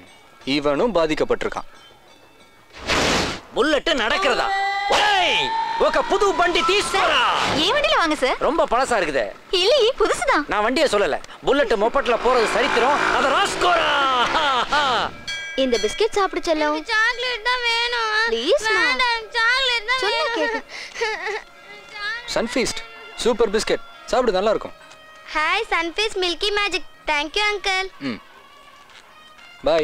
இவனும் பாதிக்கப்பட்டிருக்கான். புல்லட் நடக்கிறதா? ఒక புது బండి తీసుకురా. ఏ வண்டில வாங்க சார்? ரொம்ப பழசா இருக்குது. இல்லையே புதுசுதான். நான் வண்டியை சொல்லல. புல்லட் மொப்பட்ல போறது சரித்திரம். அத ராஸ்கோரா. இந்த பிஸ்கட் சாப்பிடு செல்லம். சாக்லேட் தான் வேணும். ப்ளீஸ் வேண்டாம் சாக்லேட் தான் சொன்னா கேக்கு. Sunfeast super biscuit. சாப்பிடு நல்லா இருக்கும். Hi Sunfeast milky magic. Thank you uncle. Bye.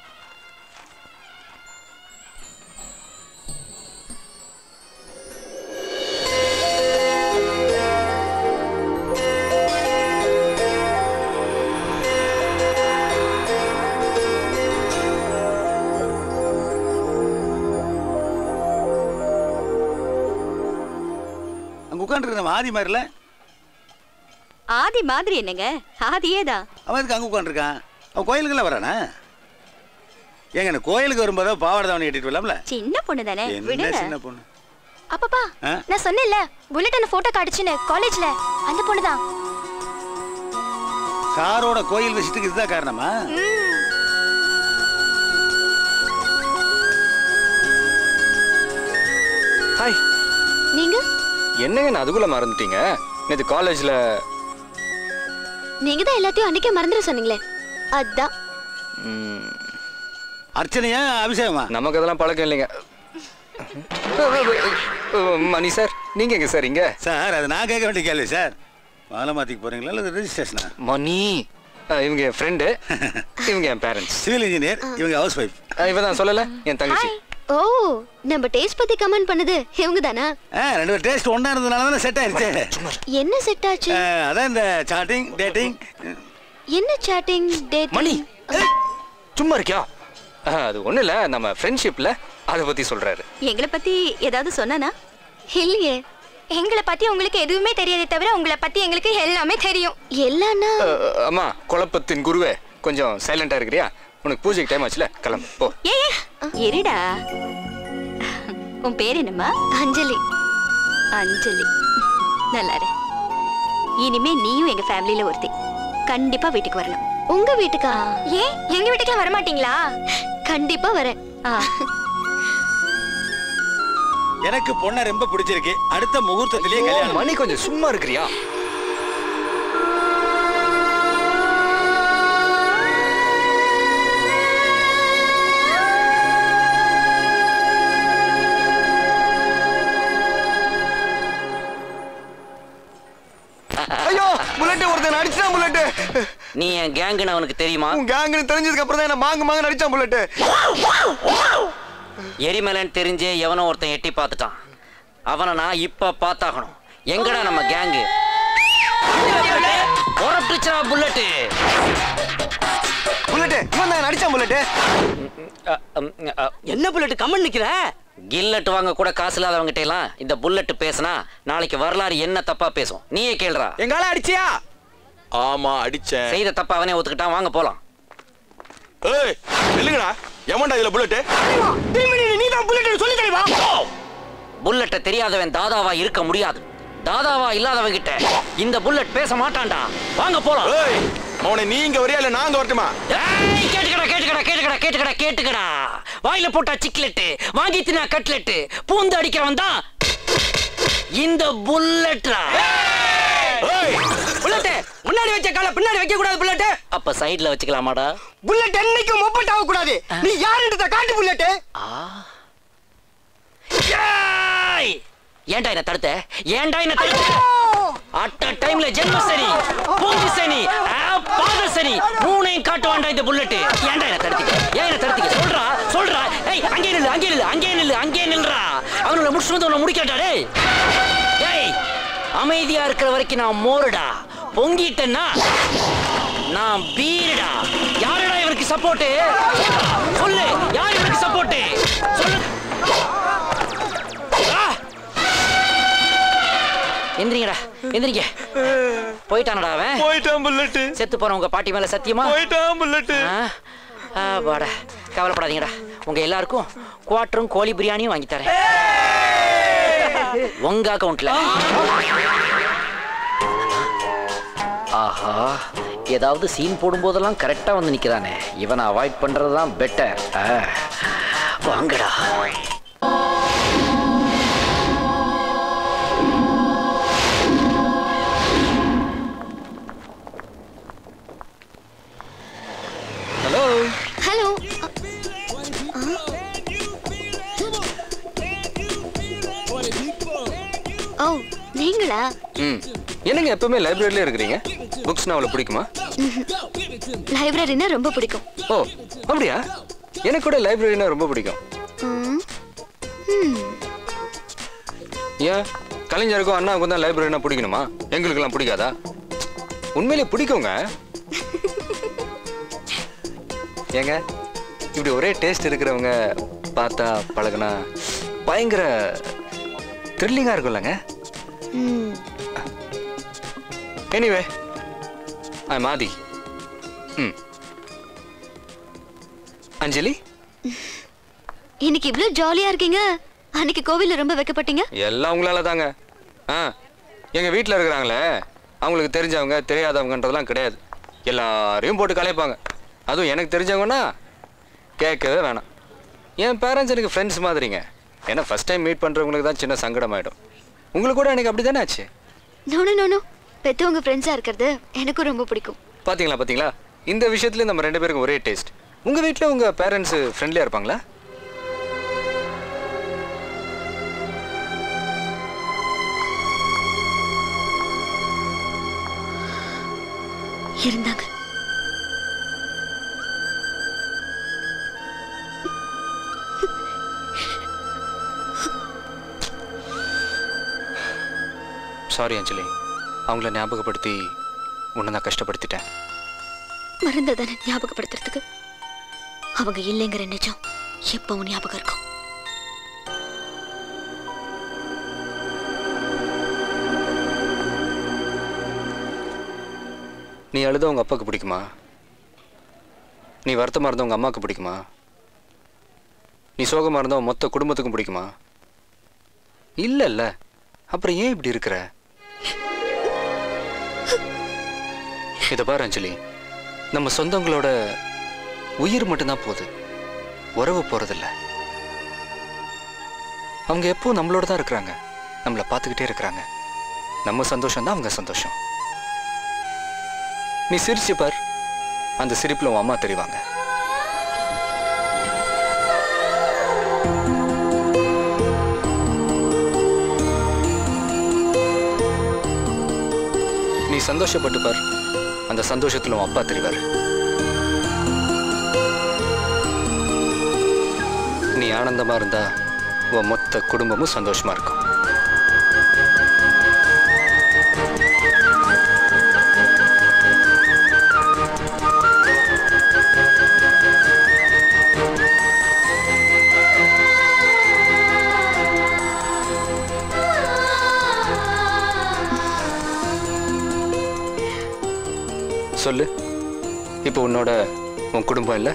உட்காந்துருக்க ஆதி மாதிரில. ஆதி மாதிரி என்னங்க? ஆதியே தான். அவன் எதுக்கு அங்கே உட்காந்துருக்கான்? அவன் கோயிலுக்குலாம் வரானா? ஏங்க என்ன கோயிலுக்கு வரும்போது பாவாடை தாவணி கட்டிட்டு வரலாம்ல? சின்ன பொண்ணு தானே, என்ன சின்ன பொண்ணு? அப்பப்பா நான் சொன்னேன்ல புல்லட் அந்த போட்டோ காட்டுச்சுன்னு காலேஜ்ல, அந்த பொண்ணு தான். சாரோட கோயில் விசிட்டுக்கு இதுதான் காரணமா? ஹாய். நீங்க என்னங்க நான் அதுக்குள்ள மறந்துட்டீங்க? நேத்து காலேஜ்ல நீங்க தான் எல்லாத்தையும் அன்னைக்கே மறந்துட சொன்னீங்களே, அதான். அர்ச்சனையா அபிஷேகமா? நமக்கு அதெல்லாம் பழக்கம் இல்லைங்க. மணி சார் நீங்க எங்க சார்? இங்க சார் அது நான் கேட்க வேண்டிய கேள்வி சார். மாலை மாத்திக்கு போறீங்களா இல்லை ரெஜிஸ்ட்ரேஷனா? மணி இவங்க என் ஃப்ரெண்டு, இவங்க என் பேரண்ட்ஸ். சிவில் இன்ஜினியர், இவங்க ஹவுஸ் ஒய்ஃப். இவ தான் சொல்லல என் தங்கச்சி. ஓ, நம்ம டேஸ்ட் பத்தி கமெண்ட் பண்ணது இவங்க தானா? ரெண்டு பேர் டேஸ்ட் ஒண்ணா இருந்தனால தான் செட் ஆயிருச்சு. என்ன செட் ஆச்சு? அதான் இந்த சாட்டிங் டேட்டிங். என்ன சாட்டிங் டேட்டிங்? மணி சும்மா இருக்கியா? அது ஒண்ணு இல்ல, நம்ம ஃப்ரெண்ட்ஷிப்ல அத பத்தி சொல்றாரு. எங்களை பத்தி ஏதாவது சொன்னானா? இல்லையே. எங்களை பத்தி உங்களுக்கு எதுவுமே தெரியாதே தவிர உங்களை பத்தி எங்களுக்கு எல்லாமே தெரியும். எல்லாம்னா அம்மா குழப்பத்தின் குருவே கொஞ்சம் சைலண்டா இருக்கிறியா? உனக்கு பூஜைக்கு டைம் ஆச்சுல, கிளம்பு போ. இருடா. உன் பேர் என்னம்மா? அஞ்சலி. அஞ்சலி, நல்லா இரு. இனிமே நீயும் எங்க ஃபேமிலியில ஒருத்தி. கண்டிப்பா வீட்டுக்கு வரணும். உங்க வீட்டுக்கா? ஏன் எங்க வீட்டுக்குலாம் வர மாட்டீங்களா? கண்டிப்பா வரேன். எனக்கு பொண்ணை ரொம்ப பிடிச்சிருக்கு. அடுத்த முகூர்த்தத்திலேயே கல்யாணம். மணி கொஞ்சம் சும்மா இருக்கிறியா? ஐயோ புல்லட் ஒருத்தன் அடிச்சான். புல்லட் நீ என் கேங்குன்னு அவனுக்கு தெரியுமா? உன் கேங்குன்னு தெரிஞ்சதுக்கு அப்புறம் தான் என்ன மாங்கு அடிச்சான். புல்லட் எரிமலைன்னு தெரிஞ்சே எவனோ ஒருத்தன் எட்டி பார்த்துட்டான். அவனை நான் இப்ப பார்த்தாகணும். எங்கடா நம்ம கேங்கு? புல்லட் புல்லட் இவன் தான் அடிச்சான். புல்லட் என்ன புல்லட் கம்மன் நிக்கிற? கில்லட் வாங்க கூட காசு இல்லாதவங்கிட்ட எல்லாம் இந்த புல்லட் பேசினா நாளைக்கு வரலாறு என்ன தப்பா பேசும். நீயே கேளுடா. எங்கால அடிச்சியா? ஆமா அடிச்சேன். செய்த தப்பா அவனே ஒத்துக்கிட்டான். வாங்க போலாம். ஏய் நில்லுங்கடா. எவன்டா இதுல புல்லட்? நீ தான் புல்லட் சொல்லி தரவா? புல்லட்ட தெரியாதவன் தாதாவா இருக்க முடியாது. தாதாவா இல்லாதவன் கிட்ட இந்த புல்லட் பேச மாட்டான்டா. வாங்க போலாம். ஏய் அவனை நீங்க வரியா இல்ல நாங்க வரட்டுமா? ஏய் கேட்டுக்கடா. வாயில போட்டா சிக்லெட், வாங்கி தின்னா கட்லெட், பூந்து அடிக்கிறவன் தான் இந்த புல்லட்ரா. ஏய் புல்லட் முன்னாடி வச்ச கால பின்னாடி வைக்க கூடாது. புல்லட் அப்ப சைடுல வச்சுக்கலாமாடா? புல்லட் என்னைக்கும் மொப்பட் ஆக கூடாது. நீ யாருன்றத காட்டு புல்லட். ஏன்டா என்ன தடுத்த? அட்ட டைம்ல ஜென்ம சனி, பூஞ்சி சனி, பாத சனி மூணையும் காட்டுவான்டா இந்த புல்லட். ஏன்டா என்ன தடுத்தீங்க? சொல்றா. ஏய் அங்கே நில்றா. அவனோட முடிச்சு வந்து உன்னை முடிக்கட்டா. டேய் ஏய் அமைதியா இருக்கிற வரைக்கும் நான் மோருடா. பொங்கிட்டேன்னா நான் பீருடா. யாருடா இவருக்கு சப்போர்ட்? சொல்லு, யார் இவருக்கு சப்போர்ட்? சொல்லு. எந்திரிங்க. போயிட்டானடா அவன்? போயிட்டான் புல்லட். செத்து போற உங்க பாட்டி மேல சத்தியமா? போயிட்டான் புல்லட். வாடா, கவலைப்படாதீங்கடா. உங்க எல்லாருக்கும் குவாட்டரும் கோழி பிரியாணியும் வாங்கி தரேன். உங்க அக்கவுண்ட்ல. ஆஹா, ஏதாவது சீன் போடும் போதெல்லாம் கரெக்டா வந்து நிக்கிறானே. இவனை அவாய்ட் பண்றதுதான் பெட்டர். வாங்கடா. என்னங்க எப்பவுமே லைப்ரரியிலே இருக்கிறீங்க? புக்ஸ்னா அவ்வளோ பிடிக்குமா? லைப்ரரினா ரொம்ப பிடிக்கும். ஓ அப்படியா? எனக்கு கூட லைப்ரரினா ரொம்ப பிடிக்கும். ஏன் கலைஞருக்கும் அண்ணாவுக்கும் தான் லைப்ரரினா பிடிக்கணுமா? எங்களுக்கெல்லாம் பிடிக்காதா? உண்மையிலே பிடிக்குங்க. ஏங்க இப்படி ஒரே டேஸ்ட் இருக்கிறவங்க பார்த்தா பழகுனா பயங்கர த்ரில்லிங்காக இருக்கும்லங்க. எனிவே ஐ மாதி. அஞ்சலி, இன்னைக்கு இவ்வளவு ஜாலியா இருக்கீங்க. அன்னைக்கு கோவில்ல ரொம்ப வெக்கப்பட்டீங்க. எல்லாம் உங்களால தாங்க. எங்க வீட்டில் இருக்கிறாங்களே அவங்களுக்கு தெரிஞ்சவங்க தெரியாதவங்கன்றதெல்லாம் கிடையாது. எல்லாரையும் போட்டு கலைப்பாங்க. அதுவும் எனக்கு தெரிஞ்சவங்கன்னா கேட்கவே வேணாம். என் பேரண்ட்ஸ் எனக்கு ஃப்ரெண்ட்ஸ் மாதிரிங்க. ஏன்னா ஃபர்ஸ்ட் டைம் மீட் பண்ணுறவங்களுக்கு தான் சின்ன சங்கடமாயிடும். உங்களுக்கு கூட எனக்கு அப்படி தானே ஆச்சு? நோ பெத்தவங்க ஃப்ரெண்ட்ஸாக இருக்கிறது எனக்கும் ரொம்ப பிடிக்கும். பார்த்தீங்களா இந்த விஷயத்துல நம்ம 2 பேருக்கும் ஒரே டேஸ்ட். உங்கள் வீட்டில் உங்கள் பேரண்ட்ஸ் ஃப்ரெண்ட்லியாக இருப்பாங்களா? இருந்தாங்க. சாரி அஞ்சலி, அவங்கள ஞாபகப்படுத்தி உன்னை நான் கஷ்டப்படுத்திட்டேன். மறந்ததானே ஞாபகப்படுத்துறதுக்கு? அவங்க இல்லைங்கிற நிஜம் எப்பவும் ஞாபகம் இருக்கும். நீ அழுத உங்க அப்பாவுக்கு பிடிக்குமா? நீ வருத்தமாக இருந்த உங்க அம்மாவுக்கு பிடிக்குமா? நீ சோகமாக இருந்த மொத்த குடும்பத்துக்கும் பிடிக்குமா? இல்லைல்ல, அப்புறம் ஏன் இப்படி இருக்கிற? இதை பாரு அஞ்சலி, நம்ம சொந்தங்களோட உயிர் மட்டும்தான் போகுது, உறவு போறதில்ல. அவங்க எப்போ நம்மளோட தான் இருக்கிறாங்க, நம்மளை பார்த்துக்கிட்டே இருக்கிறாங்க. நம்ம சந்தோஷம் தான் அவங்க சந்தோஷம். நீ சிரிச்சு பார், அந்த சிரிப்புல உன் அம்மா தெரிவாங்க. நீ சந்தோஷப்பட்டு பார், அந்த சந்தோஷத்துல உன் அப்பா தெரிவார். நீ ஆனந்தமா இருந்தா உன் மொத்த குடும்பமும் சந்தோஷமா இருக்கும். சொல்லு, இப்போ உன்னோட உன் குடும்பம் இல்லை?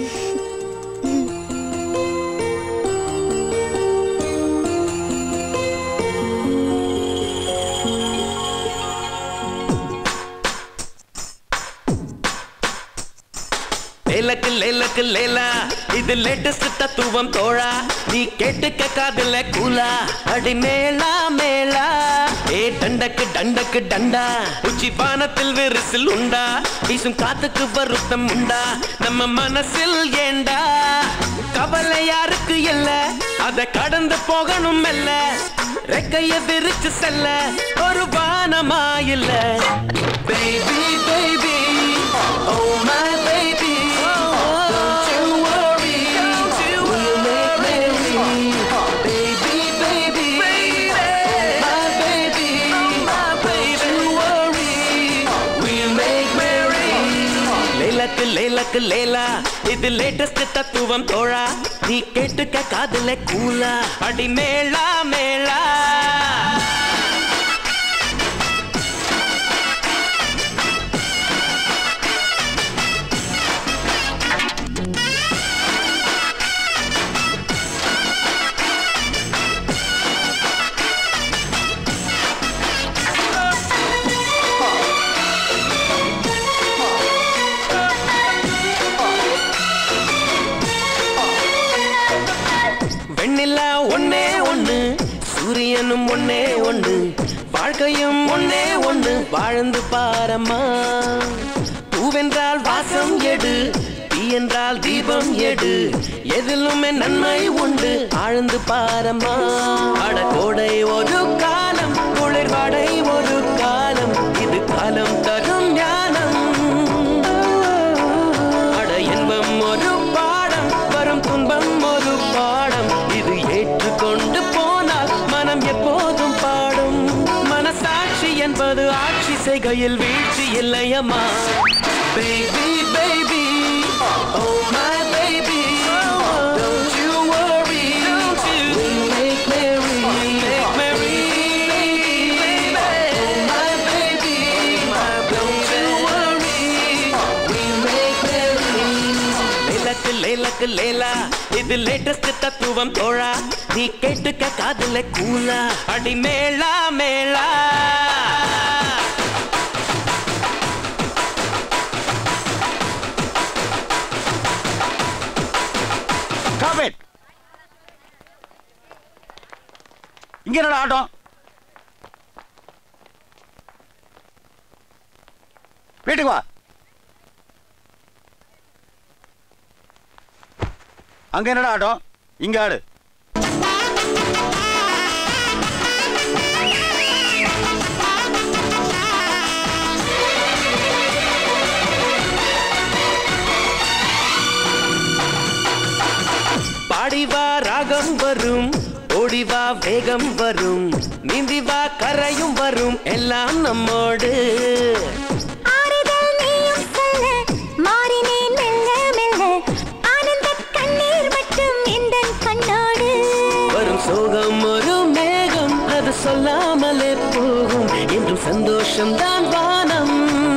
லேலக்கு லேலக்கு லேலா, இது லேட்டஸ்ட் தத்துவம் தோழா, நீ கேட்டுக்க காதுல கூலா. அடி மேளா மேளா, ஏ டண்டக்கு டண்டக்கு டண்டா, உச்சி வானத்தில் விரிசில் உண்டா, வீசும் காத்துக்கு வருத்தம் உண்டா, நம்ம மனசில் ஏண்டா கவலை யாருக்கு இல்ல, அத கடந்து போகணும் மெல்ல, ரெக்கைய விரிச்சு செல்ல ஒரு வானமாயில்ல. Baby baby oh my baby, don't you worry, we'll make merry. Baby, baby, my baby, don't you worry, we'll make merry. லேலக்கு லேலக்கு லேலா, இது லேட்டஸ்ட் தத்துவம் தோழா, நீ கேட்டுக்க காதுல கூலா. அடி மேளா மேளா. வெண்ணிலா ஒன்னே ஒண்ணு, சூரியனும் ஒன்னே ஒண்ணு, வாழ்க்கையும் ஒன்னே ஒண்ணு, வாழ்ந்து பாரம்மா. பூவென்றால் வாசம் எடு, தீ என்றால் தீபம் எடு, எதிலுமே நன்மை உண்டு, ஆழ்ந்து பாரம்மா. அட கோடை ஒரு காலம், குளிர் வாடை ஒரு காலம் இது காலம் தரும் ஞானம் அட இன்பம் ஒரு பாடம் வரும் துன்பம் ஒரு பாடம் இது ஏற்றுக்கொண்டு போனால் மனம் எப்போதும் பாடும் மனசாட்சி என்பது ஆட்சி செய்கையில் வீழ்ச்சி இல்லையம்மா baby baby oh my baby don't you worry we make merry oh my baby don't you worry we make merry லேலக்கு லேலக்கு லேலா இது லேட்டஸ்ட் தத்துவம் தோழா நீ கேட்டுக்க காதுல கூலா அடி மேளா மேளா இங்க என்னடா ஆட்டம் வீட்டுக்கு வா அங்க என்னடா ஆட்டம் இங்க ஆடு பாடிவா ராகம் வரும் ஓடிவா வேகம் வரும் நீந்திவா கரையும் வரும் எல்லாம் நம்மோடு வரும் சோகம் ஒரு மேகம் அது சொல்லாமலே போகும் என்றும் சந்தோஷம் தான் வானம்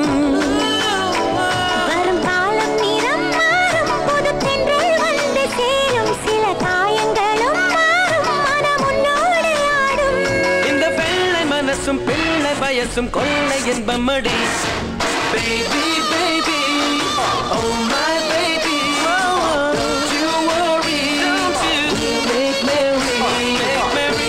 பிள்ளை வயசும் கொள்ளை என்பமடி baby baby oh my baby don't you worry we make merry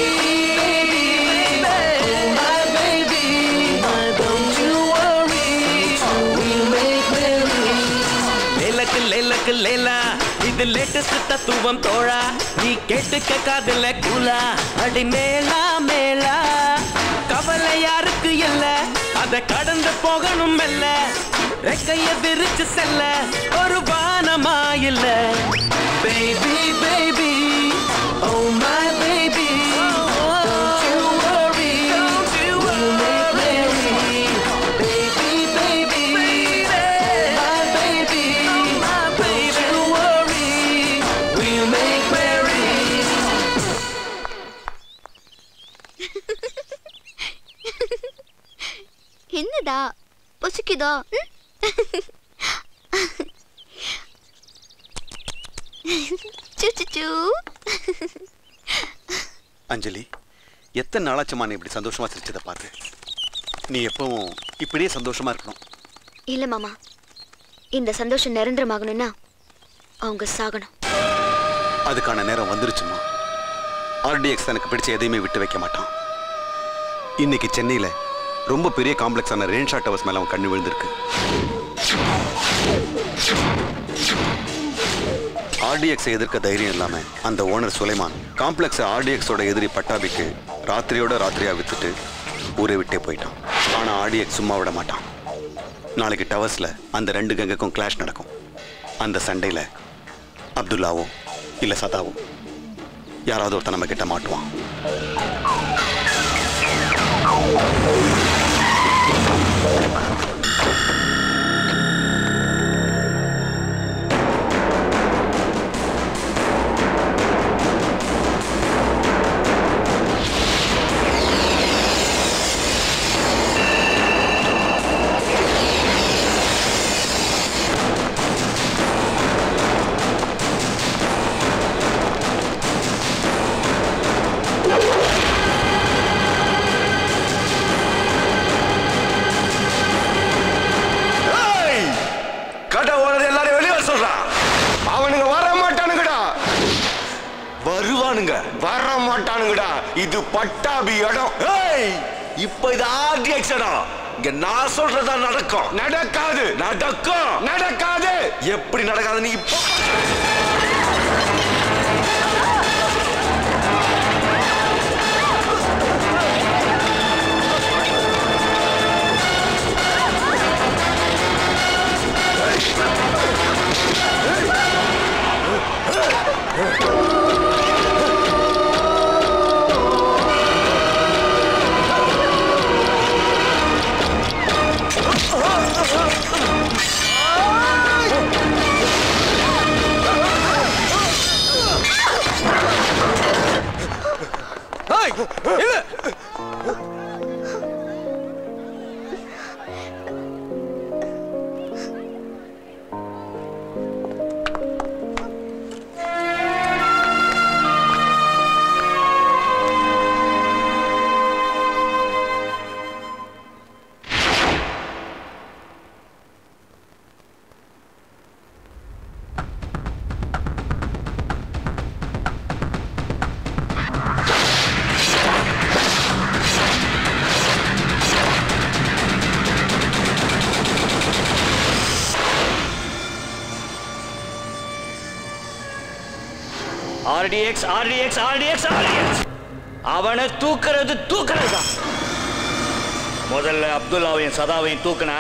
oh my baby don't you worry we make merry லேலக்கு லேலக்கு லேலா இது லேட்டஸ்ட் தத்துவம் தோழா நீ கேட்டுக்க காதுல கூலா அடி மேலா மேலா கவலை யாருக்கு இல்ல அத கடந்து போகணும் மெல்ல ரெக்கைய விரிச்சு செல்ல ஒரு வானமா இல்ல baby baby oh my baby don't you worry we'll make merry baby baby my baby don't you worry we'll make merry என்னடா பசிக்குதா அஞ்சலி எத்தனை நாளாச்சுமா நீ இப்படி சந்தோஷமா சிரிச்சதை பார்த்து நீ எப்பவும் இப்படியே சந்தோஷமா இருக்கணும் இல்ல மாமா இந்த சந்தோஷம் நிரந்தரமாகணும்னா அவங்க சாகணும் அதுக்கான நேரம் வந்துருச்சுமா ஆர்டிஎக்ஸ் தனக்கு பிடிச்ச எதையுமே விட்டு வைக்க மாட்டான் இன்னைக்கு சென்னையில ரொம்ப பெரிய காம்ப்ளெக்ஸான ரெயின்ஷா டவர்ஸ் மேல அவன் கண்ணு விழுந்திருக்கு ஆர்டிஎக்ஸை எதிர்க்க தைரியம் இல்லாம அந்த ஓனர் சுலைமான் காம்ப்ளெக்ஸ் ஆர்டிஎக்ஸோட எதிரி பட்டாபிக்கு ராத்திரியோட ராத்திரியா வித்துட்டு ஊரை விட்டே போயிட்டான் ஆனா ஆர்டிஎக்ஸ் சும்மா விட மாட்டான் நாளைக்கு டவர்ஸ்ல அந்த ரெண்டு கங்குக்கும் கிளாஷ் நடக்கும் அந்த சண்டையில அப்துல்லாவோ இல்ல சதாவோ யாராவது ஒருத்தன் நம்ம கிட்ட மாட்டுவான் வர மாட்டானுங்கடா இது பட்டாபி இடம் இப்ப இது ஆர்டிஎக்ஸ் இடம் இங்க நான் சொல்றதா நடக்கும் நடக்காது நடக்கும் நடக்காது எப்படி நடக்காது நீ இப்போ ஆர்டிஎக்ஸ் ஆர்டிஎக்ஸ் ஆர்டிஎக்ஸ் ஆர்டிஎக்ஸ் அவனை தூக்குறது தான். முதல்ல அப்துல்லாவையும் சதாவையும் தூக்குனா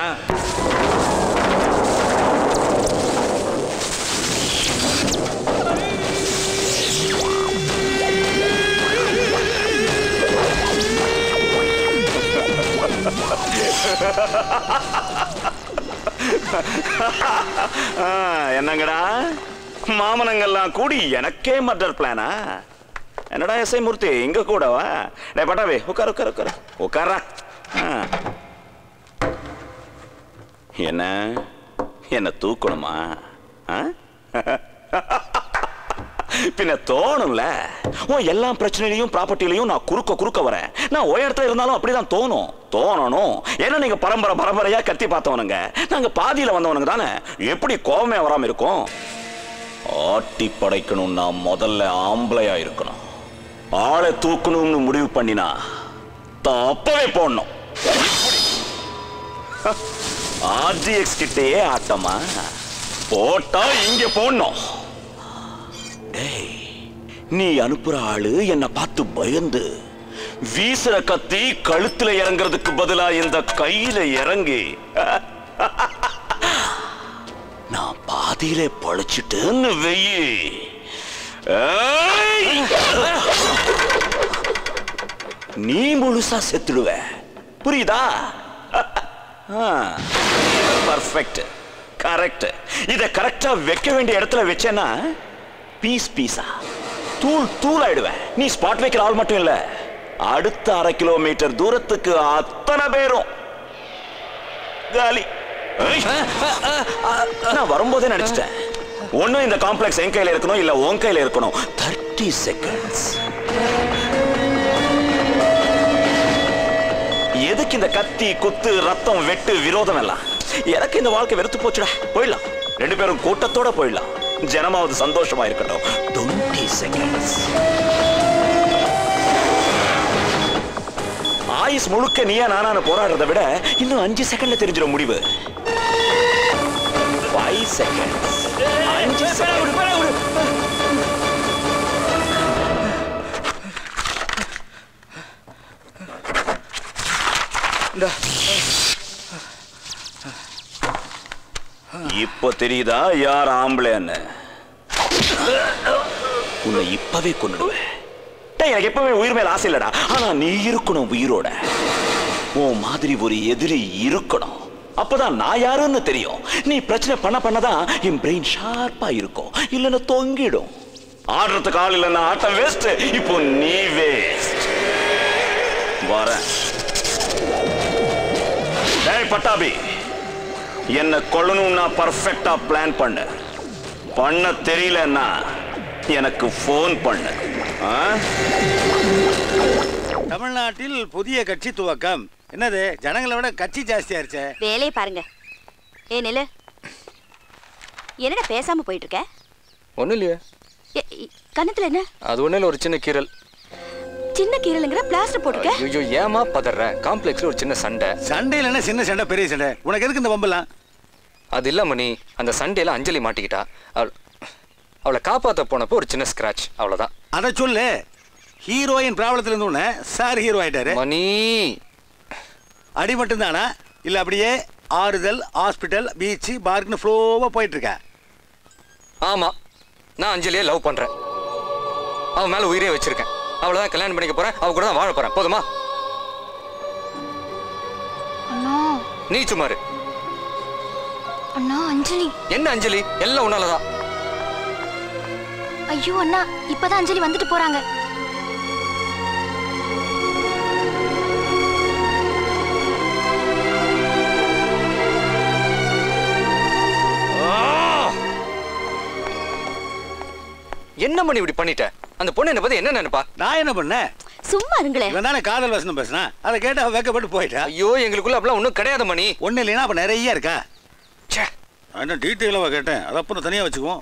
என்னங்கடா மாமனங்கள்லாம் கூடி எனக்கே மர்டர் பிளானா? என்னடா எஸ்ஐ மூர்த்தி இங்க கூடவா? டேய் பட்டாவே உட்கார் உட்கார் உட்கார் உட்காரா. என்ன தூக்கணுமா? பின்ன தோணும்ல. உன் எல்லா பிரச்சனையிலையும் ப்ராப்பர்ட்டிலையும் நான் குறுக்க வரேன். நான் ஒரு இடத்துல இருந்தாலும் அப்படிதான் தோணணும். ஏன்னா நீங்க பரம்பரையா கத்தி பார்த்தவனுங்க, நாங்க பாதியில வந்தவனுங்க தானே. எப்படி கோவமே வராம இருக்கும்? ஆட்டி படைக்கணும்னா முதல்ல ஆம்பளையா இருக்கணும். ஆளை தூக்கணும்னு முடிவு பண்ணினா அப்பவே போடணும். ஆர்டிஎக்ஸ் கிட்டேயே ஆட்டமா போட்டா இங்க போடணும். நீ அனுப்புற ஆளு என்ன பார்த்து பயந்து வீசுற கத்தி கழுத்துல இறங்குறதுக்கு பதிலா இந்த கையில இறங்கி நான் பாதியில பழிச்சிட்டேன்னு வெயி. நீ முழுசா செத்துடுவ. புரியுதா? Perfect, correct. இத கரெக்டா வைக்க வேண்டிய இடத்துல வச்சேன்னா பீஸா தூள் ஆயிடுவேன். நீ ஸ்பாட் வைக்கிற ஆள் மட்டும் இல்ல, அடுத்த 1/2 கிலோமீட்டர் தூரத்துக்கு அத்தனை பேரும் காலி. நான் வரும்போதே நினைச்சிட்டேன், ஒன்னும் இந்த காம்ப்ளெக்ஸ் என் கையில இருக்கணும், இல்ல உன் கையில இருக்கணும். 30 செகண்ட்ஸ். எதுக்கு இந்த கத்தி குத்து ரத்தம் வெட்டு விரோதம் எல்லாம்? எனக்கு இந்த வாழ்க்கை வெறுத்து போச்சுடா. போயிடலாம், 2 பேரும் கூட்டத்தோட போயிடலாம். ஜனமாவது சந்தோஷமா இருக்கட்டும். 20 செகண்ட்ஸ். ஆயுஸ் முழுக்க நீயா நானான போராடுறதை விட இன்னும் 5 செகண்ட்ல தெரிஞ்சிடும் முடிவு. 5 செகண்ட்ஸ். 5 செகண்ட். இப்ப தெரியுதா யார் ஆம்பளைன்னு? உன்னை இப்பவே கொன்னுடுவேன். எனக்கு எப்பவே உயிர் மேல ஆசை இல்லடா, ஆனா நீ இருக்கணும் உயிரோட. உன் மாதிரி ஒரு எதிரி இருக்கணும், அப்பதான் நான் யாருன்னு தெரியும். நீ பிரச்சனை பண்ணதான் என் பிரெயின் ஷார்ப்பா இருக்கும், இல்லைன்னா தொங்கிடும். ஆடுறதுக்கு ஆள் இல்லைன்னா ஆட்டம் வேஸ்ட். இப்போ நீ வேஸ்ட். வரேன். டேய் பட்டாபி, என்ன கொல்லணும்னா பர்ஃபெக்டா பிளான் பண்ண தெரியலன்னா எனக்கு போன் பண்ணு. தமிழ்நாட்டில் புதிய கட்சி துவக்கம். என்னது, ஜனங்களை விட கட்சி ஜாஸ்தியாயிருச்சே. வேலையை பாருங்க. ஏ நில, என்னடா பேசாம போயிட்டு இருக்க? ஒன்றும் இல்லையா? கண்ணத்துல என்ன? அது ஒன்றும் இல்லை, ஒரு சின்ன கீரல். சின்ன கீரலுங்கிற பிளாஸ்டர் போட்டுக்க. ஐயோ ஏமா பதற? காம்ப்ளெக்ஸ்ல ஒரு சின்ன சண்டை. சண்டையில் என்ன சின்ன சண்டை பெரிய சண்டை? உனக்கு எதுக்கு இந்த வம்பலாம்? அது இல்ல மணி, அந்த சண்டையில அஞ்சலி மாட்டிக்கிட்டா. அவளை காப்பாற்ற போனப்போ ஒரு சின்ன ஸ்கிராச், அவ்வளவுதான். அதை சொல்லு. ஹீரோயின் ப்ராப்ளத்துல இருந்து சார் ஹீரோ ஆயிட்டாரு. மணி அடி மட்டும் தானா, இல்ல அப்படியே ஆறுதல், ஹாஸ்பிட்டல், பீச், பார்க்னு ஃப்ளோவா போயிட்டு இருக்க? ஆமா, நான் அஞ்சலியை லவ் பண்றேன். அவன் மேல உயிரே வச்சிருக்கேன். அவ்வளவுதான், கல்யாணம் பண்ணிக்க போறேன், அவ கூட தான் வாழ போறேன். போதுமா? நீ சுமாரு. அண்ணா அஞ்சலி. என்ன அஞ்சலி? எல்லாம் உன்னாலதான். ஐயோ அண்ணா, இப்பதான் அஞ்சலி வந்துட்டு போறாங்க. என்ன மணி இப்படி பண்ணிட்ட? அந்த பொண்ணு என்ன பத்தி என்ன நினைப்பா? நான் என்ன பண்ணேன்? சும்மா இருங்களே. இவன் தானே காதல் வசனம் பேசினா, அதை கேட்டு வெக்கப்பட்டு போயிட்டா. ஐயோ எங்களுக்குள்ள அப்படிலாம் ஒன்றும் கிடையாது மணி. ஒன்றும் இல்லைன்னா அப்ப நிறைய இருக்கா? என்ன டீட்டெயிலாக கேட்டேன், அதை அப்புறம் தனியாக வச்சுக்குவோம்.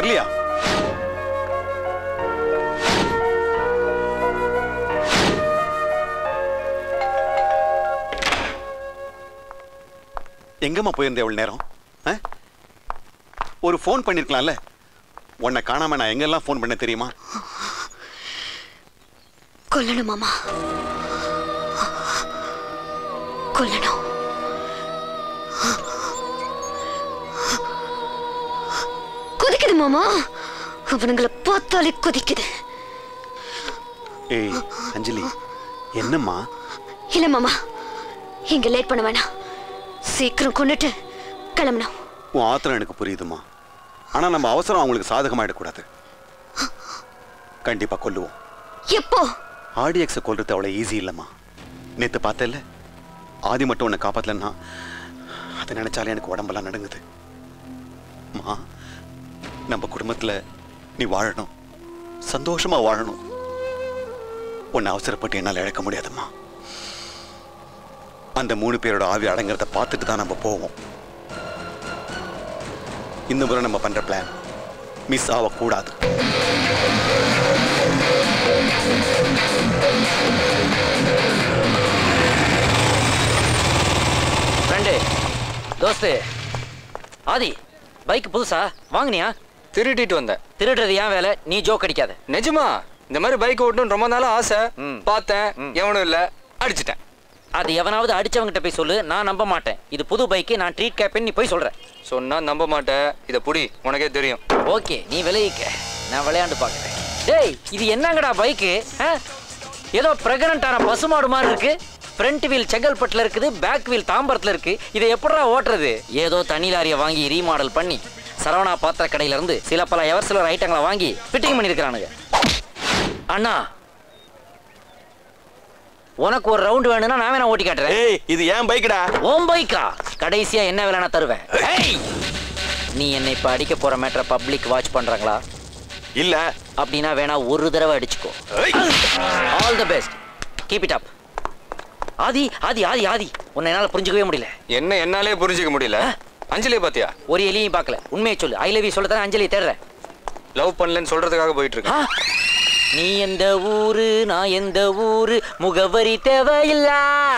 வரலையா? எங்கம்மா போயிருந்தேன் இவ்வளவு நேரம்? ஒரு ஃபோன் பண்ணிருக்கலாம்ல. உன்னை காணாம நான் எங்கெல்லாம் ஃபோன் பண்ண தெரியுமா? கொல்லணும் மாமா, கொல்லணும். கொதிக்குது மாமா, அவனுங்களை பார்த்தாலே கொதிக்குது. ஏய் அஞ்சலி, என்னம்மா? இல்ல மாமா, இங்க லேட் பண்ண வேணாம். சீக்கிரம் கொண்டுட்டு கிளம்பணும். உன் ஆத்திரம் எனக்கு புரியுதுமா. ஆனா நம்ம அவசரம் அவங்களுக்கு சாதகமாயிடக்கூடாது. கண்டிப்பா கொல்லுவோம். எப்போ? ஆர்டிஎக்ஸை கொல்றது அவ்வளவு ஈஸி இல்லம்மா. நேத்து பார்த்தல, ஆதி மட்டும் உன்னை காப்பாத்தலன்னா அதை நினைச்சாலே எனக்கு உடம்பெல்லாம் நடுங்குது. மா, நம்ம குடும்பத்துல நீ வாழணும், சந்தோஷமா வாழணும். உன்னை அவசரப்பட்டு என்னால் இழக்க முடியாதும்மா. அந்த 3 பேரோட ஆவி அடங்கிறத பார்த்துட்டு தான் நம்ம போவோம். இந்த முறை நம்ம பண்ற பிளான் மிஸ் ஆகக்கூடாது. ஃப்ரெண்டு, தோஸ்து, ஆதி, பைக் புதுசா வாங்கினியா? திருடிட்டு வந்தேன். திருடுறது ஏன் வேலை? நீ ஜோக் அடிக்காத. நிஜமா இந்த மாதிரி பைக் ஓட்டணும் ரொம்ப நாளா ஆசை. பார்த்தேன், எவனும் இல்ல, அடிச்சிட்டேன். அது எவனாவது அடிச்சவங்கிட்ட போய் சொல்லு, நான் நம்ப மாட்டேன். இது புது பைக்கு, நான் ட்ரீட் கேப்பேன், நீ போய் சொல்ற. சொன்னா நம்ப மாட்டேன். இத புடி, உனக்கே தெரியும். ஓகே, நீ விளையிக்க, நான் விளையாண்டு பார்க்கிறேன். டேய், இது என்னங்கடா பைக்கு? ஏதோ பிரெக்னன்டான பசுமாடு மாதிரி இருக்கு. ஃப்ரண்ட் வீல் செங்கல்பட்டுல இருக்குது, பேக் வீல் தாம்பரத்துல இருக்கு. இதை எப்படா ஓட்டுறது? ஏதோ தனி லாரியை வாங்கி ரீமாடல் பண்ணி சரவணா பாத்திர கடையில இருந்து சில பல எவர்சிலர் ஐட்டங்களை வாங்கி ஃபிட்டிங் பண்ணிருக்கானுங்க. அண்ணா, உனக்கு ஒரு ரவுண்ட் வேணும்னா நான் வேணா ஓட்டி காட்டுறேன். ஏய், இது ஏன் பைக்குடா? ஓம் பைக்கா? கடைசியா என்ன வேலைனா தருவேன். நீ என்னை இப்ப அடிக்க போற மேட்டரை பப்ளிக் வாட்ச் பண்றாங்களா? இல்ல. அப்படின்னா வேணா ஒரு தடவை அடிச்சுக்கோ. All the best, keep it up. Adhi Adhi Adhi Adhi, உன்னை என்னால புரிஞ்சுக்கவே முடியல. என்ன என்னாலே புரிஞ்சுக்க முடியல? அஞ்சலியை பாத்தியா? ஒரு எலியும் பார்க்கல. உண்மையை சொல்லு. ஐ லவ் யூ சொல்லதான் அஞ்சலியை தேடுறேன். லவ் பண்ணலன்னு சொல்றதுக்காக போயிட்டு இருக்கேன். நீ எந்த ஊரு, நான் எந்த ஊரு, முகவரி தேவையில்ல.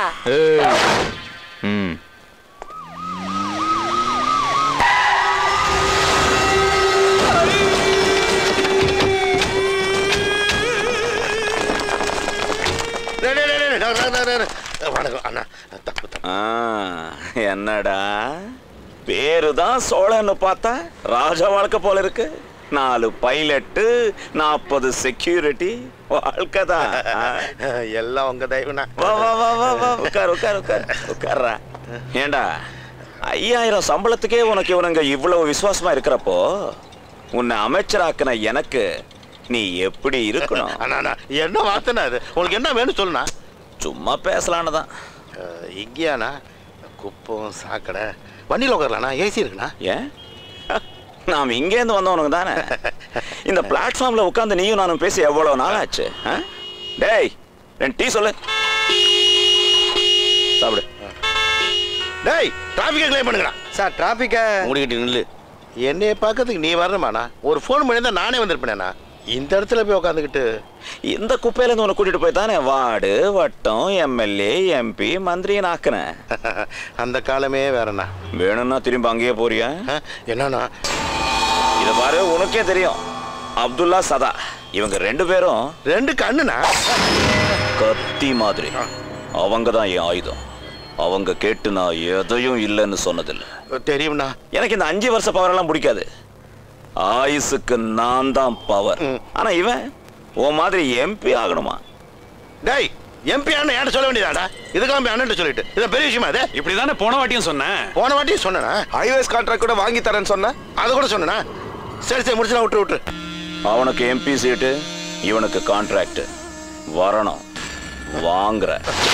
என்னடா பேருதான் சோழன்னு பார்த்தா ராஜா வாழ்க்கை போல இருக்கு. 4 பைலட்டு, 40 செக்யூரிட்டி, வாழ்க்கைதான். எல்லாம் உங்க தயவுனா. வா வா வா வா வா, உட்கார் உட்கார் உட்கார் உட்கார்றா. ஏண்டா 5000 சம்பளத்துக்கே உனக்கு இவனுங்க இவ்வளவு விசுவாசமா இருக்கிறப்போ உன்னை அமைச்சராக்குன எனக்கு நீ எப்படி இருக்கணும்? என்ன வார்த்தைனா அது? உங்களுக்கு என்ன வேணும் சொல்லுண்ணா. சும்மா பேசலான்னு தான். இங்கேயாண்ணா குப்பம் சாக்கடை வண்டியில் உட்காரலாண்ணா, ஏசி இருக்குண்ணா. ஏன்? நாம் இங்கேருந்து வந்தவனுங்க தானே. இந்த பிளாட்ஃபார்ம்ல உட்காந்து நீயும் நானும் பேசி எவ்வளவு நாள் ஆச்சு? டேய், 2 டீ சொல்லு. சாப்பிடு. டேய், டிராஃபிக்கை கிளைம் பண்ணுங்கடா. சார், டிராஃபிக்கை மூடிக்கிட்டு நில்லு. என்னைய பார்க்கறதுக்கு நீ வரணுமாண்ணா? ஒரு ஃபோன் பண்ணி தான் நானே வந்திருப்பேனேண்ணா. இந்த இடத்துல போய் உட்காந்துக்கிட்டு இந்த குப்பையிலேருந்து உன்னை கூட்டிட்டு போய் தானே வார்டு, வட்டம், எம்எல்ஏ, எம்பி, மந்திரியை ஆக்குனேன். அந்த காலமே வேறண்ணா. வேணும்னா திரும்ப அங்கேயே போறியா? என்னண்ணா? இதை பாரு, உனக்கே தெரியும். அப்துல்லா, சதா, இவங்க 2 பேரும் 2 கண்ணுண்ணா, கத்தி மாதிரி. அவங்க தான் என் ஆயுதம். அவங்க கேட்டு நான் எதையும் இல்லைன்னு சொன்னதில்லை. தெரியும்ண்ணா. எனக்கு இந்த 5 வருஷ பவர் எல்லாம் பிடிக்காது. ஆயுசுக்கு நான் தான் பவர். ஆனா இவன் ஓ மாதிரி எம்பி ஆகணுமா? டேய், எம்பி அண்ணன் ஏன்ட்ட சொல்ல வேண்டியதாடா? இதுக்காக போய் அண்ணன் சொல்லிட்டு இது பெரிய விஷயமா? அது இப்படிதானே போன வாட்டியும் சொன்னேன். போன வாட்டியும் சொன்னேனா? ஹைவேஸ் கான்ட்ராக்ட் கூட வாங்கி தரேன்னு சொன்னேன். அதை கூட சொன்னேனா? சரி சரி, முடிச்சுனா விட்டு. அவனுக்கு எம்பி சீட்டு, இவனுக்கு கான்ட்ராக்ட். வரணும், வாங்குற.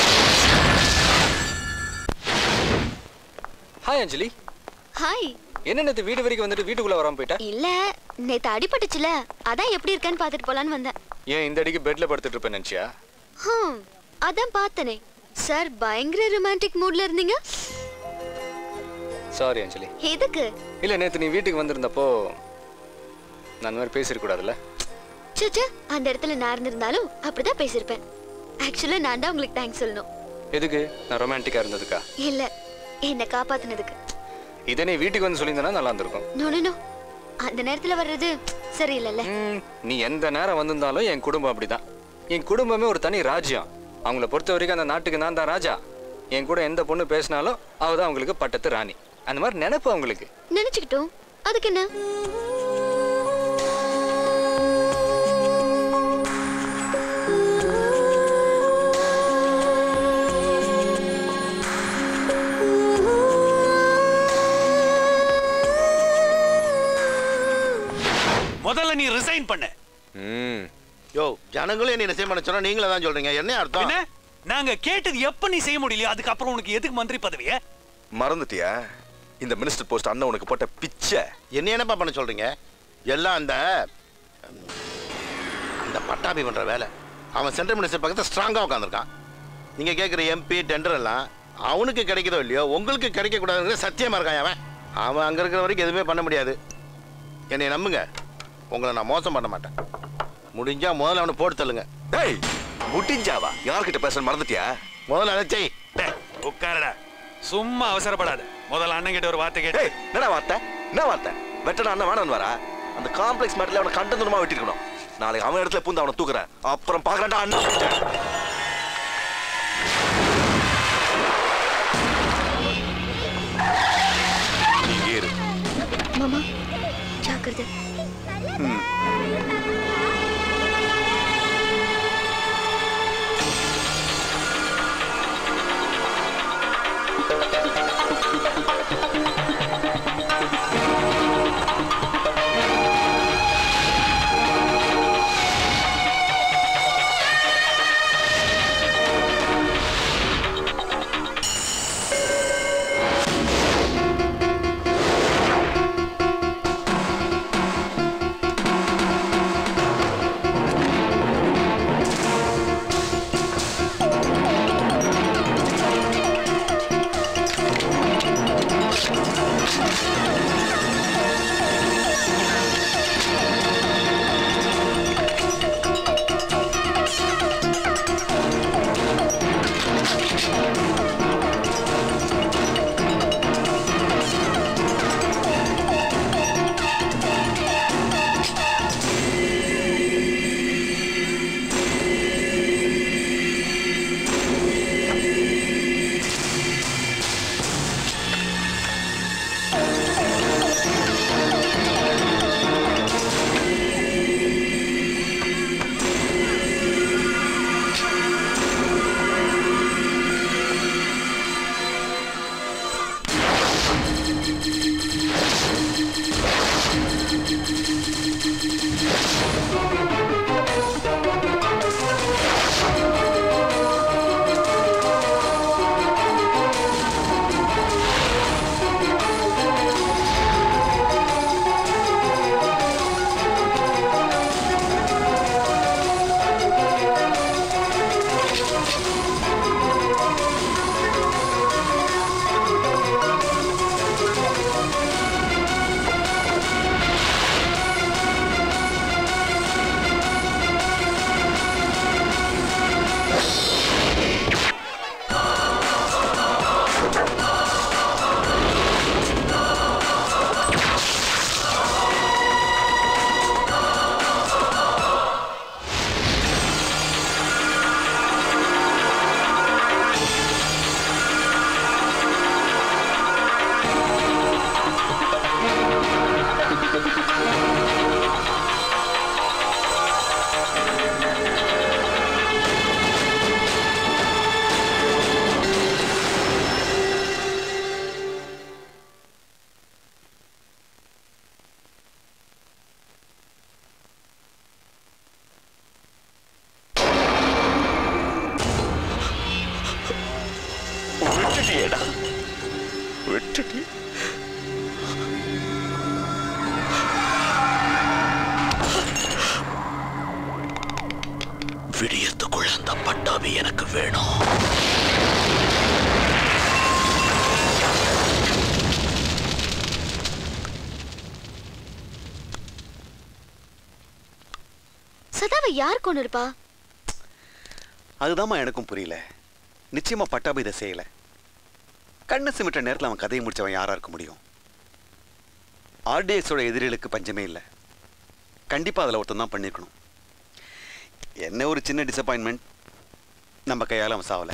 ஹாய் அஞ்சலி. ஹாய். என்ன நேத்து வீடு வரைக்கும் வந்துட்டு வீட்டுக்குள்ள வராம போயிட்டா? இல்ல, நேத்து அடிபட்டுச்சுல, அதான் எப்படி இருக்கேன்னு பாத்துட்டு போலான்னு வந்தேன். ஏன் இந்த அடிக்கு பெட்ல படுத்துட்டு இருப்பேன் நினைச்சியா? அதான் பார்த்தனே. சார் பயங்கர ரொமான்டிக் மூட்ல இருந்தீங்க. சாரி அஞ்சலி. எதுக்கு? இல்ல நேத்து நீ வீட்டுக்கு வந்திருந்தப்போ நான் அந்த மாதிரி பேசிருக்கூடாதுல்ல. சச்சா, அந்த இடத்துல நான் இருந்திருந்தாலும் அப்படிதான் பேசியிருப்பேன். ஆக்சுவலா நான் தான் உங்களுக்கு தேங்க்ஸ் சொல்லணும். எதுக்கு? நான் ரொமான்டிக்கா இருந்ததுக்கா? இல்ல, என்னை காப்பாத்துனதுக்கு. இதை நீ வீட்டுக்கு வந்து சொல்லியிருந்தா நல்லா இருந்திருக்கும். நோ நோ நோ, அந்த நேரத்துல வர்றது சரியில்லைல்ல. நீ எந்த நேரம் வந்திருந்தாலும் என் குடும்பம் அப்படிதான். என் குடும்பமே ஒரு தனி ராஜ்யம். அவங்கள பொறுத்த வரைக்கும் அந்த நாட்டுக்கு நான் தான் ராஜா. என் கூட எந்த பொண்ணு பேசினாலும் அவதான் அவங்களுக்கு பட்டத்து ராணி. அந்த மாதிரி நினைப்பு அவங்களுக்கு. நினைச்சுக்கிட்டோம், அதுக்கு என்ன? முதல்ல நீ ரிசைன் பண்ண. யோ, ஜனங்களே என்ன ரிசைன் பண்ண சொன்னா நீங்களே தான் சொல்றீங்க. என்ன அர்த்தம்? நாங்க கேட்டது எப்ப நீ செய்ய முடியல, அதுக்கு அப்புறம் உனக்கு எதுக்கு மந்திரி பதவிய? மறந்துட்டியா? இந்த மினிஸ்டர் போஸ்ட் அண்ணன் உனக்கு போட்ட பிச்சை. என்ன என்னப்பா பண்ண சொல்றீங்க? எல்லாம் அந்த பட்டாபி பண்ற வேலை. அவன் சென்ட்ரல் மினிஸ்டர் பக்கத்துல ஸ்ட்ராங்கா உட்காந்துருக்கான். நீங்க கேட்குற எம்பி டெண்டர் எல்லாம் அவனுக்கு கிடைக்கிறதோ இல்லையோ உங்களுக்கு கிடைக்க கூடாதுங்கிற சத்தியமா இருக்கான். அவன் அங்க இருக்கிற வரைக்கும் எதுவுமே பண்ண முடியாது. என்னை நம்புங்க, உங்களை நான் மோசம் பண்ண மாட்டேன். முடிஞ்சா முதல்ல அவனை போட்டு தள்ளுங்க. டேய், முடிஞ்சாவா? யார்கிட்ட பேச மறந்துட்டியா? முதல்ல அழைச்சை. உட்காரடா, சும்மா அவசரப்படாத. முதல்ல அண்ணன் கிட்ட ஒரு வார்த்தை கேட்டு. என்ன வார்த்தை? என்ன வார்த்தை? வெட்டனா அண்ணன் வேணான்னு வரா? அந்த காம்ப்ளெக்ஸ் மேட்டர்ல அவனை கண்டனமா வெட்டிருக்கணும். நாளைக்கு அவன் இடத்துல பூந்து அவனை தூக்குறேன். அப்புறம் பாக்குறேன்டா அண்ணன். நீங்க இரு மாமா, ஜாக்கிரதை. விட்டுட்டியேடா, விட்டுட்டி. விடியத்துக்குள்ள அந்த பட்டாபி எனக்கு வேணும். சதாவை யார் கொண்டு இருப்பா? அதுதாம்மா எனக்கும் புரியல. நிச்சயமா பட்டாபி இதை செய்யல. கண்ணு சிமிட்ட நேரத்தில் அவன் கதையை முடிச்சவன் யாரா இருக்க முடியும்? ஆர்டிஎக்ஸோட எதிரிகளுக்கு பஞ்சமே இல்லை. கண்டிப்பா அதில் ஒருத்தன் தான் பண்ணியிருக்கணும். என்ன ஒரு சின்ன டிசப்பாயின்மெண்ட், நம்ம கையால் அவன் சாவல.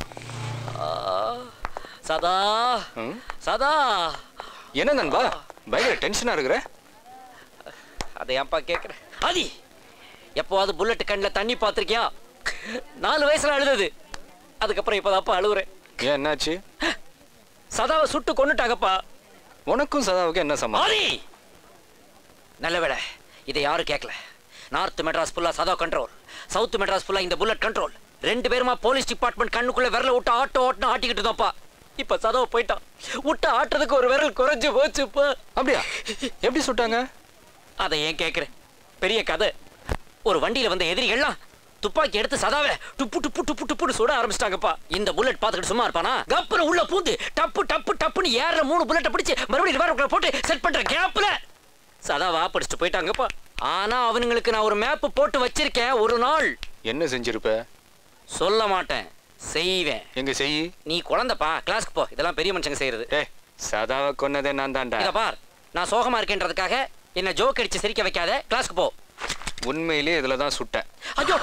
சதா சதா என்ன நண்பா பயங்கர டென்ஷனா இருக்கிற? அதை ஏன்பா கேட்குற? ஆதி, எப்போவாது புல்லட் கண்ணில் தண்ணி பார்த்துருக்கியா? 4 வயசுல அழுதது, அதுக்கப்புறம் இப்போதாப்பா அழுகுறேன். ஏன், என்னாச்சு? சதாவை சுட்டு கொண்டுட்டாங்கப்பா. உனக்கும் சதாவுக்கு என்ன சம்பந்தம்? ஆதி, நல்ல வேளை இதை யாரும் கேட்கல. நார்த் மெட்ராஸ் ஃபுல்லா சதா கண்ட்ரோல், சவுத் மெட்ராஸ் ஃபுல்லா இந்த புல்லட் கண்ட்ரோல். 2 பேருமா போலீஸ் டிபார்ட்மெண்ட் கண்ணுக்குள்ள விரல விட்டு ஆட்டோன்னு ஆட்டிக்கிட்டு தான்ப்பா. இப்ப சதாவை போயிட்டான். விட்டு ஆட்டுறதுக்கு ஒரு விரல் குறைஞ்சு போச்சுப்பா. அப்படியா? எப்படி சுட்டாங்க? அதை ஏன் கேட்குறேன், பெரிய கதை. ஒரு வண்டியில வந்த எதிரிகள்லாம் துப்பாக்கி எடுத்து சதாவை டுப்பு டுப்பு டுப்பு டுப்புன்னு சுட ஆரம்பிச்சிட்டாங்கப்பா. இந்த புல்லட் பார்த்துக்கிட்டு சும்மா இருப்பானா? கப்புன்னு உள்ள பூந்து டப்பு டப்பு டப்புன்னு ஏற 3 புல்லட்டை பிடிச்சு மறுபடியும் ரிவால்வர் போட்டு செட் பண்ற கேப்ல சதாவா படிச்சுட்டு போயிட்டாங்கப்பா. ஆனா அவனுங்களுக்கு நான் ஒரு மேப் போட்டு வச்சிருக்கேன். ஒரு நாள் என்ன செஞ்சிருப்ப? சொல்ல மாட்டேன், செய்வேன். எங்க செய்? நீ குழந்தைப்பா, கிளாஸ்க்கு போ. இதெல்லாம் பெரிய மனுஷங்க செய்யறது. சதாவை கொன்னதே நான் தான்டா. இத பார், நான் சோகமா இருக்கேன்றதுக்காக என்ன ஜோக் அடிச்சு சிரிக்க வைக்காத. கிளாஸ்க்கு போ. உண்மையிலே இதுல தான் சுட்டேன். ஐயோ,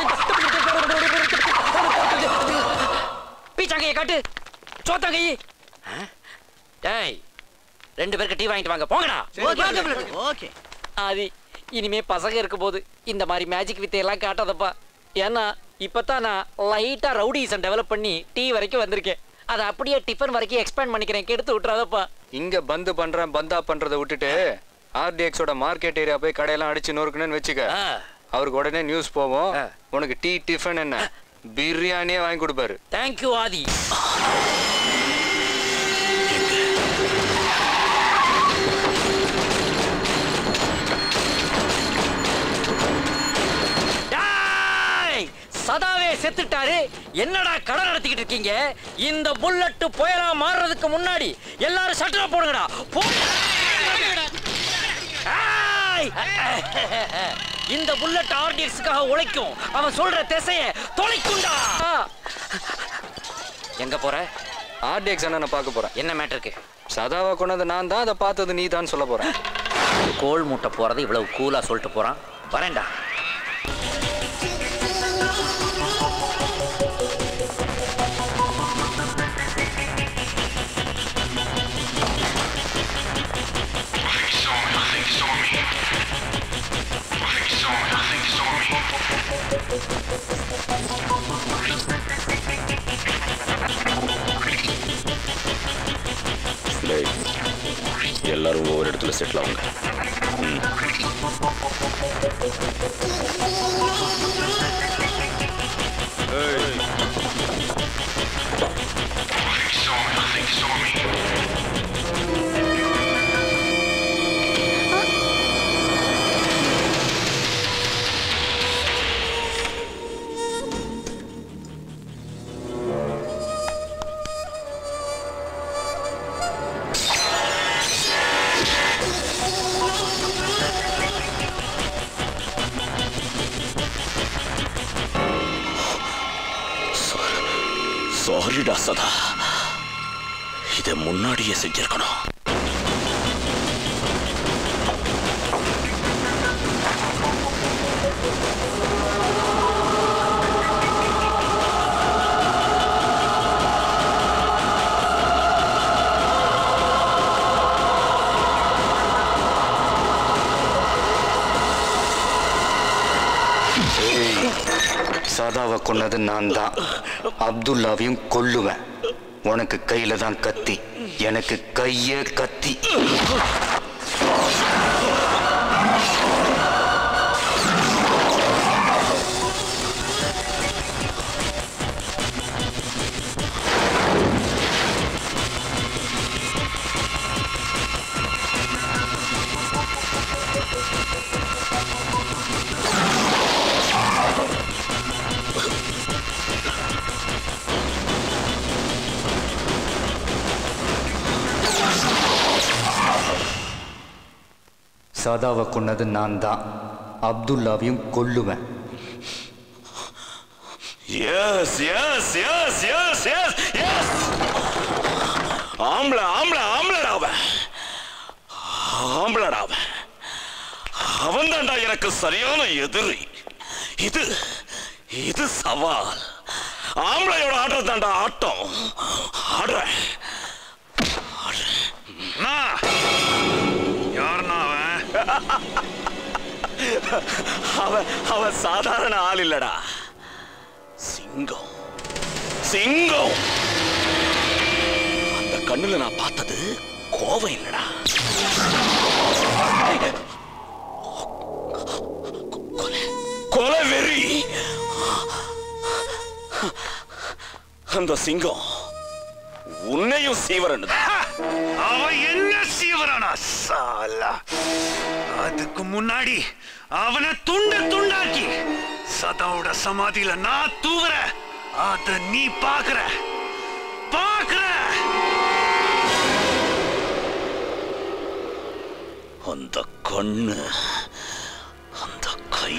பீச்சாங்கையை காட்டு, சோத்தாங்கை. டேய், 2 பேருக்கு டீ வாங்கிட்டு வாங்க, போங்கடா. ஓகே. ஆதி, இனிமே பசங்க இருக்கும் போது இந்த மாதிரி மேஜிக் வித்தையெல்லாம் காட்டாதப்பா. ஏன்னா இப்பதான் நான் லைட்டா ரவுடிசம் டெவலப் பண்ணி டீ வரைக்கும் வந்திருக்கேன். அதை அப்படியே டிஃபன் வரைக்கும் எக்ஸ்பேண்ட் பண்ணிக்கிறேன். கெடுத்து விட்டுறாதப்பா. இங்க பந்து பண்றேன் பந்தா பண்றதை விட்டுட்டு ஆர்டிஎக்ஸோட மார்க்கெட் ஏரியா போய் கடையெல்லாம் அடிச்சு நொறுக்குன்னு வச்சுக்க. அவருக்கு உடனே நியூஸ் போவோம், உனக்கு டீ டிஃபன் என்ன பிரியாணியே வாங்கி கொடுப்பாரு. தேங்க்யூ ஆதி. சதாவே செத்துட்டாரு. என்னடா கடை நடத்திக்கிட்டு இருக்கீங்க? இந்த புல்லட் புயலா மாறுறதுக்கு முன்னாடி எல்லாரும் ஷட்டரை போடுங்கடா. இந்த புல்லட் ஆர்டிஎக்ஸ்க்காக உழைக்கும். அவன் சொல்ற திசைய தொலைக்கும்டா. எங்க போற? ஆர்டிஎக்ஸ் அண்ணனை பார்க்க போறேன். என்ன மேட்டருக்கு? சதாவை கொண்டது நான் தான், அதை பார்த்தது நீ தான் சொல்ல போறேன். கோல் மூட்டை போறது இவ்வளவு கூலா சொல்லிட்டு போறான். வரேன்டா. எல்லாரும் ஒவ்வொரு இடத்துல செட்டில் ஆகுங்க. சாரிடா சதா, இதை முன்னாடியே செஞ்சிருக்கணும். சதாவை கொன்னது நான் தான். அப்துல்லாவையும் கொல்லுவேன். உனக்கு கையில தான் கத்தி, எனக்கு கையே கத்தி. சதாவை கொன்னது நான் தான். அப்துல்லாவையும் கொல்லுவேன். Yes, yes, yes, yes, yes, yes. ஆம்பளடா அவன். அவன் தான்டா எனக்கு சரியான எதிரி. இது சவால். ஆம்பளையோட ஆட்டம் தான்டா ஆட்டம். ஆடுறேன். யாருன்னா அவன் சாதாரண ஆள் இல்லடா. சிங்கம். அந்த கண்ணுல நான் பார்த்தது கோவம் இல்லடா. கொலை வெறி. அந்த சிங்கம் உன்னையும் சீவரன். அவன் என்ன சீவரானா சாலா? அதுக்கு முன்னாடி அவனை துண்டாக்கி சதாவோட சமாதியில நான் தூவுற. அத நீ பாக்குற. அந்த கண்ணு, அந்த கை,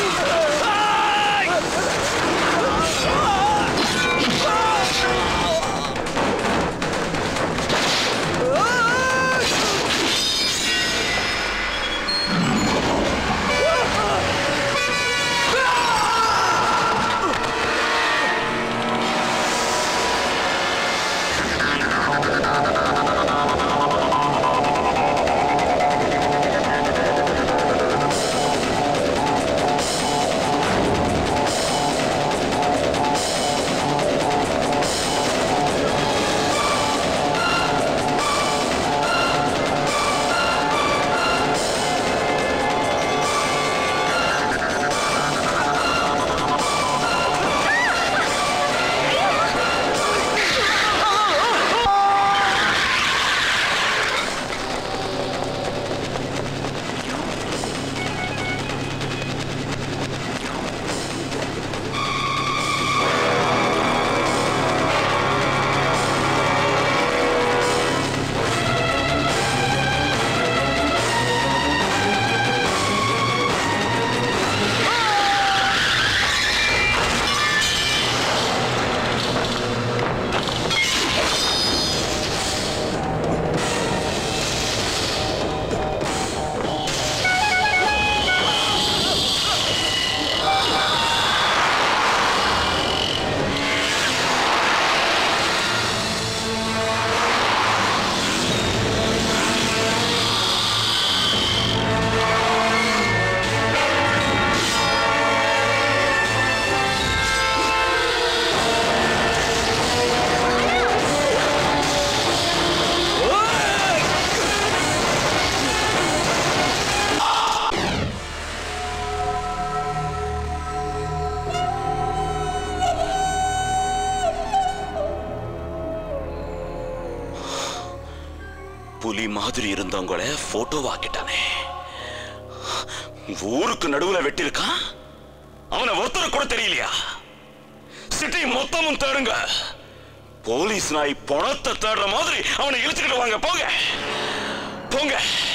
புலி மாதிரி இருந்தவங்கள போட்டோவாக்கிட்டானே. ஊருக்கு நடுவுல வெட்டிருக்கான். அவனை ஒருத்தர் கூட தெரியலையா? சிட்டி மொத்தமும் தேடுங்க. போலீஸ் நாய் பணத்தை தேடுற மாதிரி அவனை இழுத்துக்கிட்டு வாங்க. போங்க போங்க.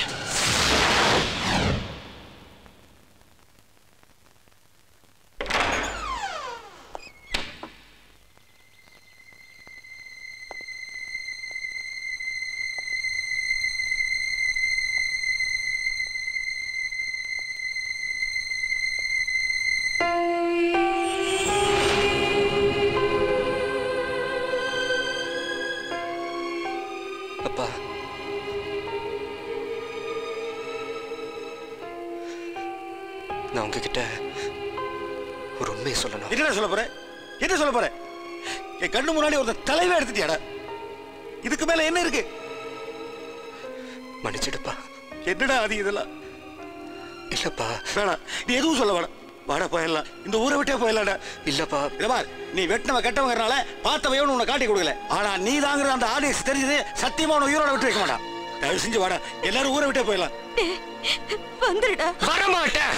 நான் உங்ககிட்ட ஒரு உண்மையை சொல்லணும். என்ன சொல்ல போற? என்ன சொல்ல போற? என் கண்ணு முன்னாடி ஒரு தலைவே எடுத்துட்டியாடா. இதுக்கு மேல என்ன இருக்கு? மன்னிச்சிடுப்பா. என்னடா அது இதெல்லாம்? இல்லப்பா வேணாம், நீ எதுவும் சொல்ல வேணாம். வாடா போயிடலாம், இந்த ஊரை விட்டே போயிடலாம்டா. இல்லப்பா இல்லப்பா, நீ வெட்டினவ கெட்டவங்கிறனால பார்த்தவையோன்னு உன்னை காட்டி கொடுக்கல. ஆனா நீ தாங்கிற அந்த ஆடியன்ஸ் தெரிஞ்சது சத்தியமா உன்னை உயிரோட விட்டு வைக்க மாட்டான். தயவு செஞ்சு வாடா, எல்லாரும் ஊரை விட்டே போயிடலாம். வந்துடுடா. வரமாட்டேன்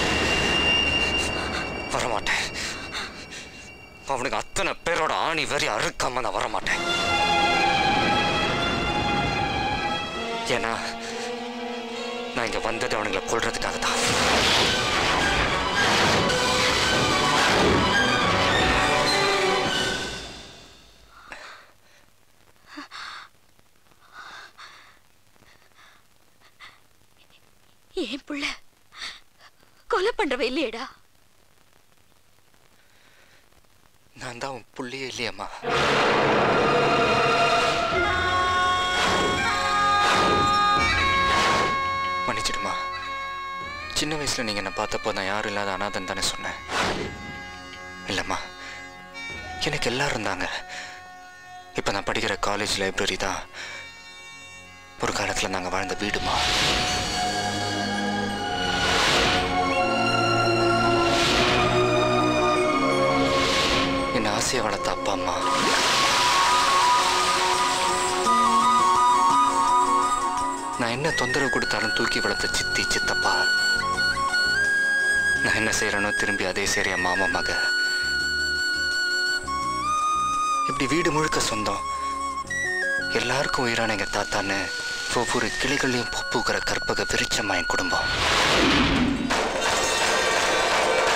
வரமாட்டேன். அவனுக்கு அத்தனை பேரோட ஆணி வரி அறுக்காம நான் வரமாட்டேன். ஏன்னா நான் இங்க வந்தது அவனுங்களை கொல்றதுக்காக தான். ஏன் புள்ள கொலை பண்றவ இல்லையடா? நான் தான் உன் புள்ளியே இல்லையம்மா. மன்னிச்சிடுமா. சின்ன வயசுல நீங்க என்ன பார்த்தப்போ நான் யாரும் இல்லாத அனாதன் தானே சொன்னேன். இல்லம்மா, எனக்கு எல்லாரும் இருந்தாங்க. இப்ப நான் படிக்கிற காலேஜ் லைப்ரரி தான் ஒரு காலத்துல நாங்க வாழ்ந்த வீடுமா. என்ன ஆசையை வளர்த்த அப்பா அம்மா, நான் என்ன தொந்தரவு கொடுத்தாலும் தூக்கி வளர்த்த சித்தி சித்தப்பா, நான் என்ன செய்யறேனோ திரும்பி அதே செய்ய மாமா மக, இப்படி வீடு முழுக்க சொந்தம். எல்லாருக்கும் உயிரான எங்க தாத்தான்னு ஒவ்வொரு கிளிகளையும் பூக்கிற கற்பக விருட்சமா என் குடும்பம்.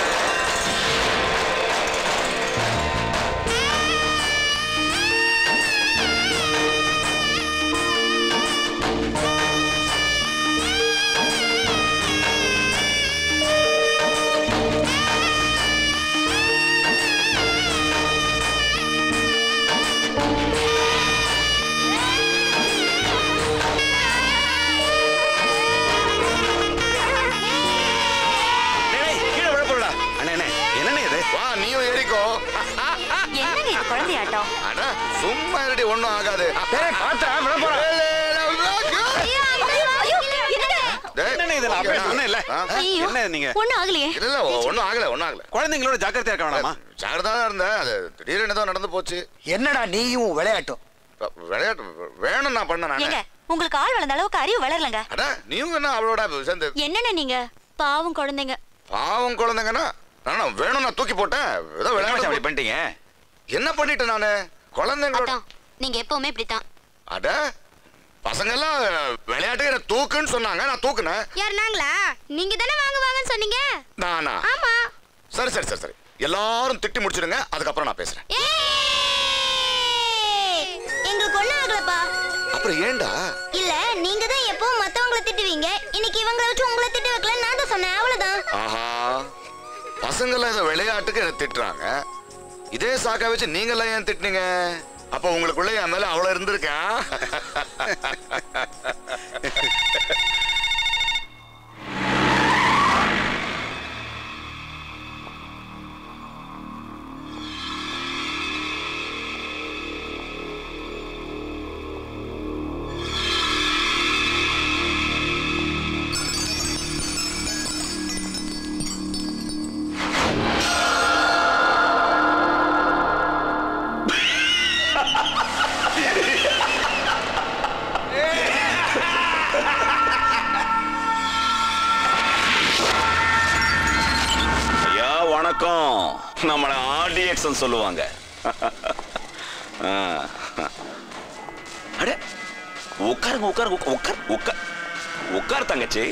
வா நீயும் ஏறிக்கோ. என்னங்க இது குழந்தையாட்டம்? அட சும்மா இருடி, ஒண்ணும் ஆகாது. பார்த்தா விட போறேன். என்ன இதெல்லாம் அப்படியே சொன்னே இல்ல. என்ன நீங்க? ஒண்ணும் ஆகலையே. இல்ல ஒண்ணும் ஆகல, ஒண்ணும் ஆகல. குழந்தைங்களோட ஜாக்கிரதையா இருக்க வேணாமா? ஜாக்கிரதா தான் இருந்தேன். அது திடீர்னு ஏதோ நடந்து போச்சு. என்னடா நீயும் விளையாட்டும்? விளையாட்டு வேணும் நான் பண்ண நானே. உங்களுக்கு ஆள் வளர்ந்த அளவுக்கு அறிவு வளரலங்க. அட நீயும் என்ன அவளோட சேர்ந்து? என்னண்ணே நீங்க பாவம் குழந்தைங்க. பாவம் குழந்தைங்கன்னா நான் வேணும் நான் தூக்கி போட்டேன். ஏதோ விளையாட்டு அப்படி பண்ணிட்டீங்க. என்ன பண்ணிட்டேன் நானு? குழந்தைங்களோட நீங்க எப்பவுமே இப்படித்தான். அட பசங்க எல்லாம் விளையாட்டு தூக்குன்னு சொன்னாங்க, நான் தூக்குனேன். யார் நாங்களா? நீங்க தானே வாங்குவாங்கன்னு சொன்னீங்க. நானா? ஆமா. சரி சரி சரி சரி, எல்லாரும் திட்டி முடிச்சிடுங்க, அதுக்கப்புறம் நான் பேசுறேன். எங்களுக்கு ஒண்ணு ஆகலப்பா. அப்புறம் ஏண்டா? இல்ல நீங்க தான் எப்பவும் மத்தவங்களை திட்டுவீங்க, இன்னைக்கு இவங்களை வச்சு உங்களை திட்ட வைக்கல நான் தான் சொன்னேன், அவ்வளவுதான். ஆஹா, பசங்கள இதை விளையாட்டுக்கு என்ன திட்டுறாங்க, இதே சாக்கா வச்சு நீங்களாம் ஏன் திட்டுனீங்க? அப்ப உங்களுக்குள்ள என் மேல அவ்வளவு இருந்திருக்கா? நம்மள RDX சொல்லுவாங்க. அட உட்காருங்க உட்காருங்க உட்கார் உட்கார் உட்கார் தங்கச்சி.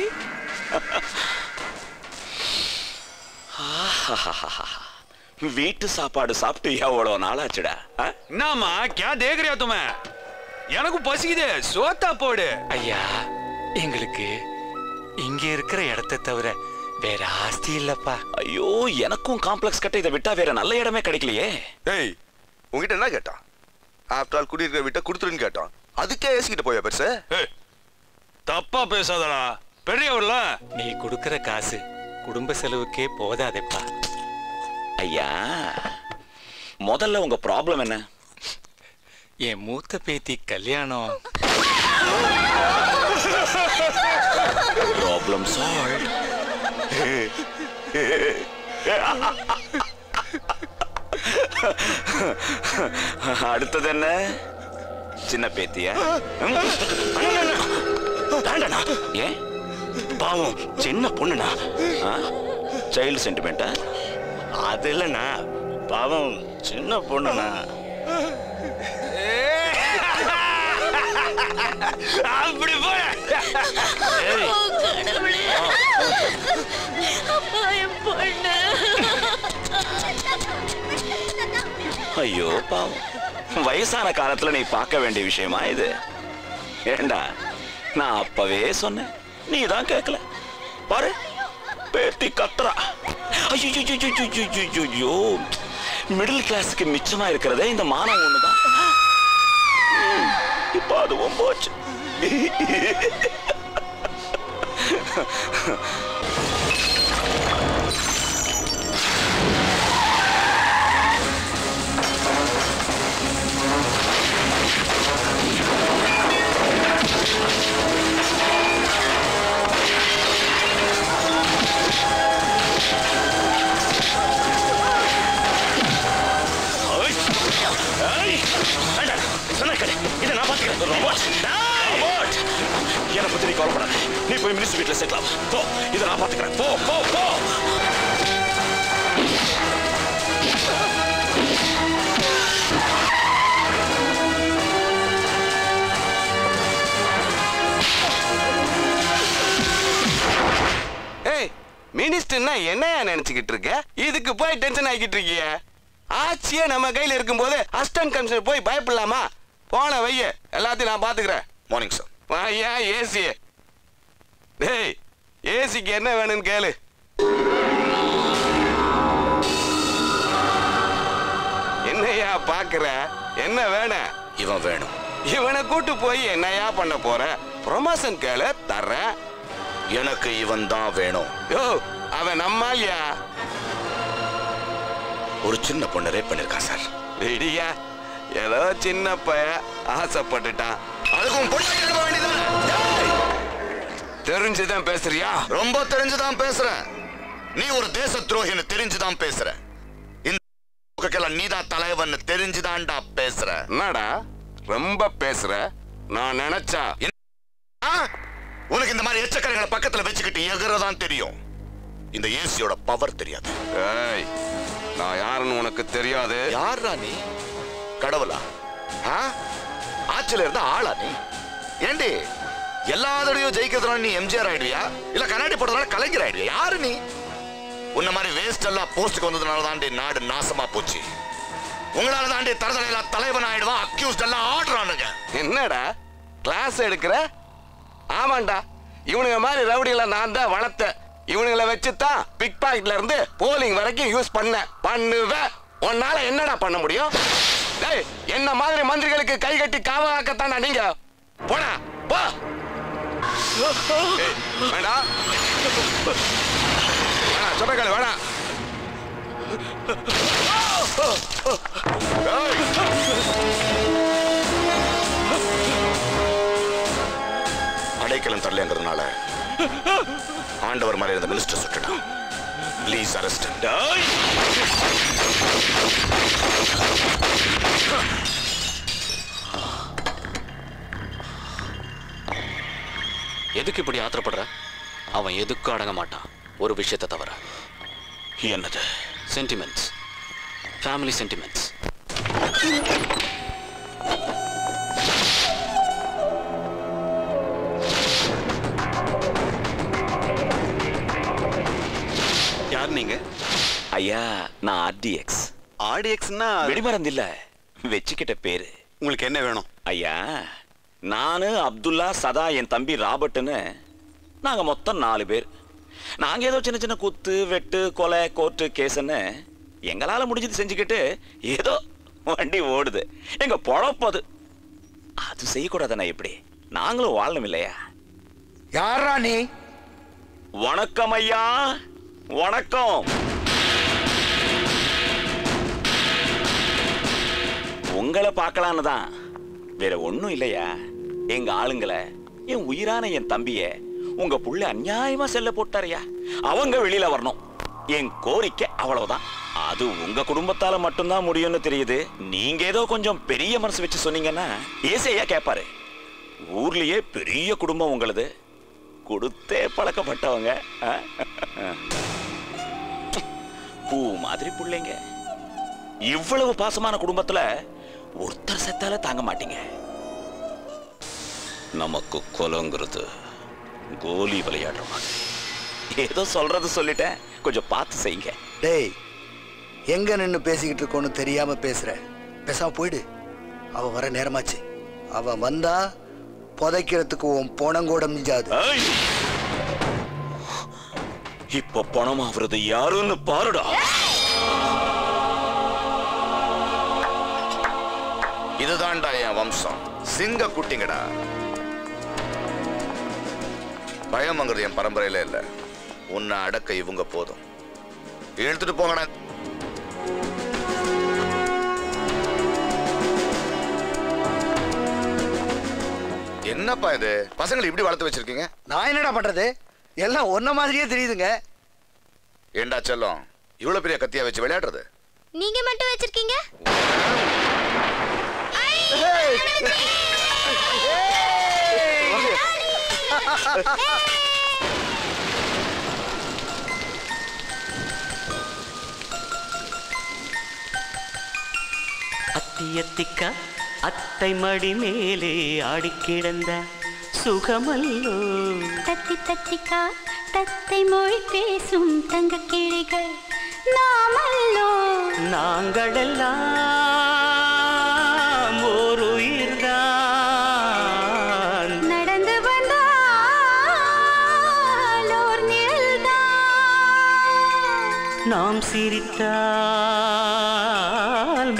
வீட்டு சாப்பாடு சாப்பிட்டு எவ்வளவு நாளாச்சுடா? என்னம்மா क्या देख रहे हो तुम? எனக்கு பசிக்குது, சோத்தா போடு. ஐயா எங்களுக்கு இங்க இருக்கிற இடத்தை தவிர வேற ஆஸ்தி இல்லப்பா. ஐயோ எனக்கும் காம்ப்ளெக்ஸ் கட்ட இதை விட்டா வேற நல்ல இடமே கிடைக்கலையே. ஏய் உங்ககிட்ட என்ன கேட்டான்? ஆஃப்டர் ஆல் குடியிருக்கிற வீட்டை கொடுத்துருன்னு கேட்டான், அதுக்கே ஏசிக்கிட்டு போயா பெருசு? தப்பா பேசாதடா, பெரியவர்ல. நீ கொடுக்கிற காசு குடும்ப செலவுக்கே போதாதேப்பா. ஐயா முதல்ல உங்க ப்ராப்ளம் என்ன? என் மூத்த பேத்தி கல்யாணம். Problem solve. அடுத்தது என்ன? சின்ன பேத்தியா? ஏன் பாவம் சின்ன பொண்ணுண்ணா. சைல்டு சென்டிமெண்டா? அது இல்லைண்ணா, பாவம் சின்ன பொண்ணுண்ணா. அப்படி போல. ஐயோ பாவம், வயசான காலத்துல நீ பார்க்க வேண்டிய விஷயமா இது? ஏண்டா நான் அப்பவே சொன்னேன், நீ தான் கேட்கல. பாரு பேத்தி கத்துறா. ஐயோ மிடில் கிளாஸுக்கு மிச்சமா இருக்கிறதே இந்த மானம் ஒண்ணுதான். இப்ப அதுவும் போச்சு. இதை நான் பாத்துக்கிறேன். என்னை பத்தி நீ கவலைப்படாத, நீ போய் மினிஸ்டர் வீட்டுல செட்டில் ஆகும். போ, இதை நான் பாத்துக்கிறேன். போ போ போ. ஏய் மினிஸ்டர்னா என்னையா நினைச்சுக்கிட்டு இருக்க? இதுக்கு போய் டென்ஷன் ஆகிட்டு இருக்கிய? ஆட்சியே நம்ம கையில இருக்கும்போது அசிஸ்டன்ட் கமிஷனர் போய் பயப்படலாமா? போன வைய, எல்லாத்தையும் நான் பாத்துக்கிறேன். Morning sir. வாயா ஏசி. டேய் ஏசிக்கு என்ன வேணும்னு கேளு. என்னையா பாக்குற? என்ன வேணும்? இவன் வேணும். இவனை கூட்டு போய் என்னையா பண்ண போற? ப்ரொமோஷன் கேளு, தர்றேன். எனக்கு இவன் தான் வேணும். யோ அவன் நம்மாலியா? ஒரு சின்ன பொண்ணு ரேப் பண்ணிருக்கான் சார். ரெடியா? ஏதோ சின்ன பையன் ஆசைப்பட்டுட்டான். அதுக்கும் பொண்ணு எழுத வேண்டியதானே? தெரிஞ்சுதான் பேசுறியா? ரொம்ப தெரிஞ்சுதான் பேசுறேன். நீ ஒரு தேச துரோகின்னு தெரிஞ்சுதான் பேசுற. இந்த நீதான் தலைவன் தெரிஞ்சுதான்டா பேசுற. என்னடா ரொம்ப பேசுற? நான் நினைச்சா உனக்கு இந்த மாதிரி எச்சக்கரைகளை பக்கத்துல வச்சுக்கிட்டு எகிறதான் தெரியும். இந்த ஏசியோட பவர் தெரியாது. ஏய், நான் யாருன்னு உனக்கு தெரியாது. யாரா நீ? கடவுளா? ஆட்சியில இருந்தா ஆளா நீ? ஏண்டி எல்லாதோடையும் ஜெயிக்கிறதுனால நீ எம்ஜிஆர் ஆயிடுவியா இல்ல கண்ணாடி போடுறதுனால கலைஞர் ஆயிடுவியா? யாரு நீ? உன்ன மாதிரி வேஸ்ட் எல்லாம் போஸ்டுக்கு வந்ததுனால தாண்டி நாடு நாசமா போச்சு. உங்களால தாண்டி தரதலையில தலைவன் ஆயிடுவான். அக்யூஸ்ட் எல்லாம் ஆடுறானுங்க. என்னடா கிளாஸ் எடுக்கிற? ஆமாண்டா, இவனுங்க மாதிரி ரவுடிகளை நான் தான் வளர்த்தேன். இவனுங்களை வச்சுதான் பிக் பாக்கெட்ல இருந்து போலிங் வரைக்கும் யூஸ் பண்ணுவேன். உன்னால என்னடா பண்ண முடியும்? டேய், என்ன மாதிரி மந்திரிகளுக்கு கை கட்டி காவலாக்கத்தானா நீங்க? போடா போ. வேண்டாம் சொன்னக்கால வேணாம். அடைக்கலம் தரலங்கிறதுனால ஆண்டவர் மாதிரி இருந்த மினிஸ்டர் சுட்டுட்டான். Please arrest. எதுக்கு இப்படி ஆத்திரப்படுற? அவன் எதுக்கும் அடங்க மாட்டான், ஒரு விஷயத்தை தவிர. என்னது? Sentiments, family sentiments. யார் நீங்க? ஐயா, நான் ஆர்டிஎக்ஸ். ஆர்டிஎக்ஸ்னா வெடிமருந்து இல்ல, வச்சுக்கிட்ட பேரு. உங்களுக்கு என்ன வேணும்? ஐயா, நானு அப்துல்லா, சதா, என் தம்பி ராபர்ட்னு நாங்க மொத்தம் 4 பேர். நாங்க ஏதோ சின்ன சின்ன குத்து வெட்டு கொலை கோர்ட்டு கேஸ்ன்னு எங்களால முடிஞ்சது செஞ்சுக்கிட்டு ஏதோ வண்டி ஓடுது. எங்க பொழப்பது அது செய்யக்கூடாதுண்ணா. எப்படி நாங்களும் வாழணும் இல்லையா? யாரா நீ? வணக்கம் ஐயா, வணக்கம். உங்களை பார்க்கலான்னு தான், வேற ஒண்ணும் இல்லையா. எங்க ஆளுங்களை, என் உயிரான என் தம்பிய உங்க புள்ள அநியாயமா செல்ல போட்டாரியா. அவங்க வெளியில வரணும். என் கோரிக்கை அவ்வளவுதான். அது உங்க குடும்பத்தால மட்டும்தான் முடியும்னு தெரியுது. நீங்க ஏதோ கொஞ்சம் பெரிய மனசு வச்சு சொன்னீங்கன்னா ஏசையா கேட்பாரு. ஊர்லயே பெரிய குடும்பம் உங்களது, கொடுத்தே பழக்கப்பட்டவங்க. பூ மாதிரி பிள்ளைங்க. இவ்வளவு பாசமான குடும்பத்துல ஒருத்தர் செத்தால தாங்க மாட்டீங்க. நமக்கு கொலங்கிறது கோலி விளையாடுற மாதிரி. ஏதோ சொல்றது சொல்லிட்டேன், கொஞ்சம் பார்த்து செய்யுங்க. டேய், எங்க நின்று பேசிக்கிட்டு இருக்கோன்னு தெரியாம பேசுற. பேசாம போயிடு. அவ வர நேரமாச்சு. அவ வந்தா புதைக்கிறதுக்கு உன் பணங்கூட மிஞ்சாது. இப்ப பணம் ஆகுறது யாருன்னு பாருடா. இதுதான்டா என் வம்சம். சிங்க குட்டிங்கடா. பயம்ங்கிறது என் பரம்பரையில இல்ல. உன்னை அடக்க இவங்க போதும். இழுத்துட்டு போங்கடா. என்னப்பா இது? பசங்களை இப்படி வளர்த்து வச்சிருக்கீங்க? நான் என்னடா பண்றது? எல்லாம் ஒன்ன மாதிரியே தெரியுதுங்க. ஏண்டா செல்லம், இவ்வளவு பெரிய கத்தியா வச்சு விளையாடுறது? நீங்க மட்டும் வச்சிருக்கீங்க? அத்தியத்திக்க அத்தை மடி மேலே ஆடி கிடந்த சுகமல்லோ. தத்தி தத்திக்கா தத்தை மொழி பேசும் தங்க கிளிகள் நாமல்லோ. நாங்களெல்லாம் ஒரு உயிர்தான். நடந்து வந்தால் ஓர் நிழல்தான். நாம் சிரித்தால்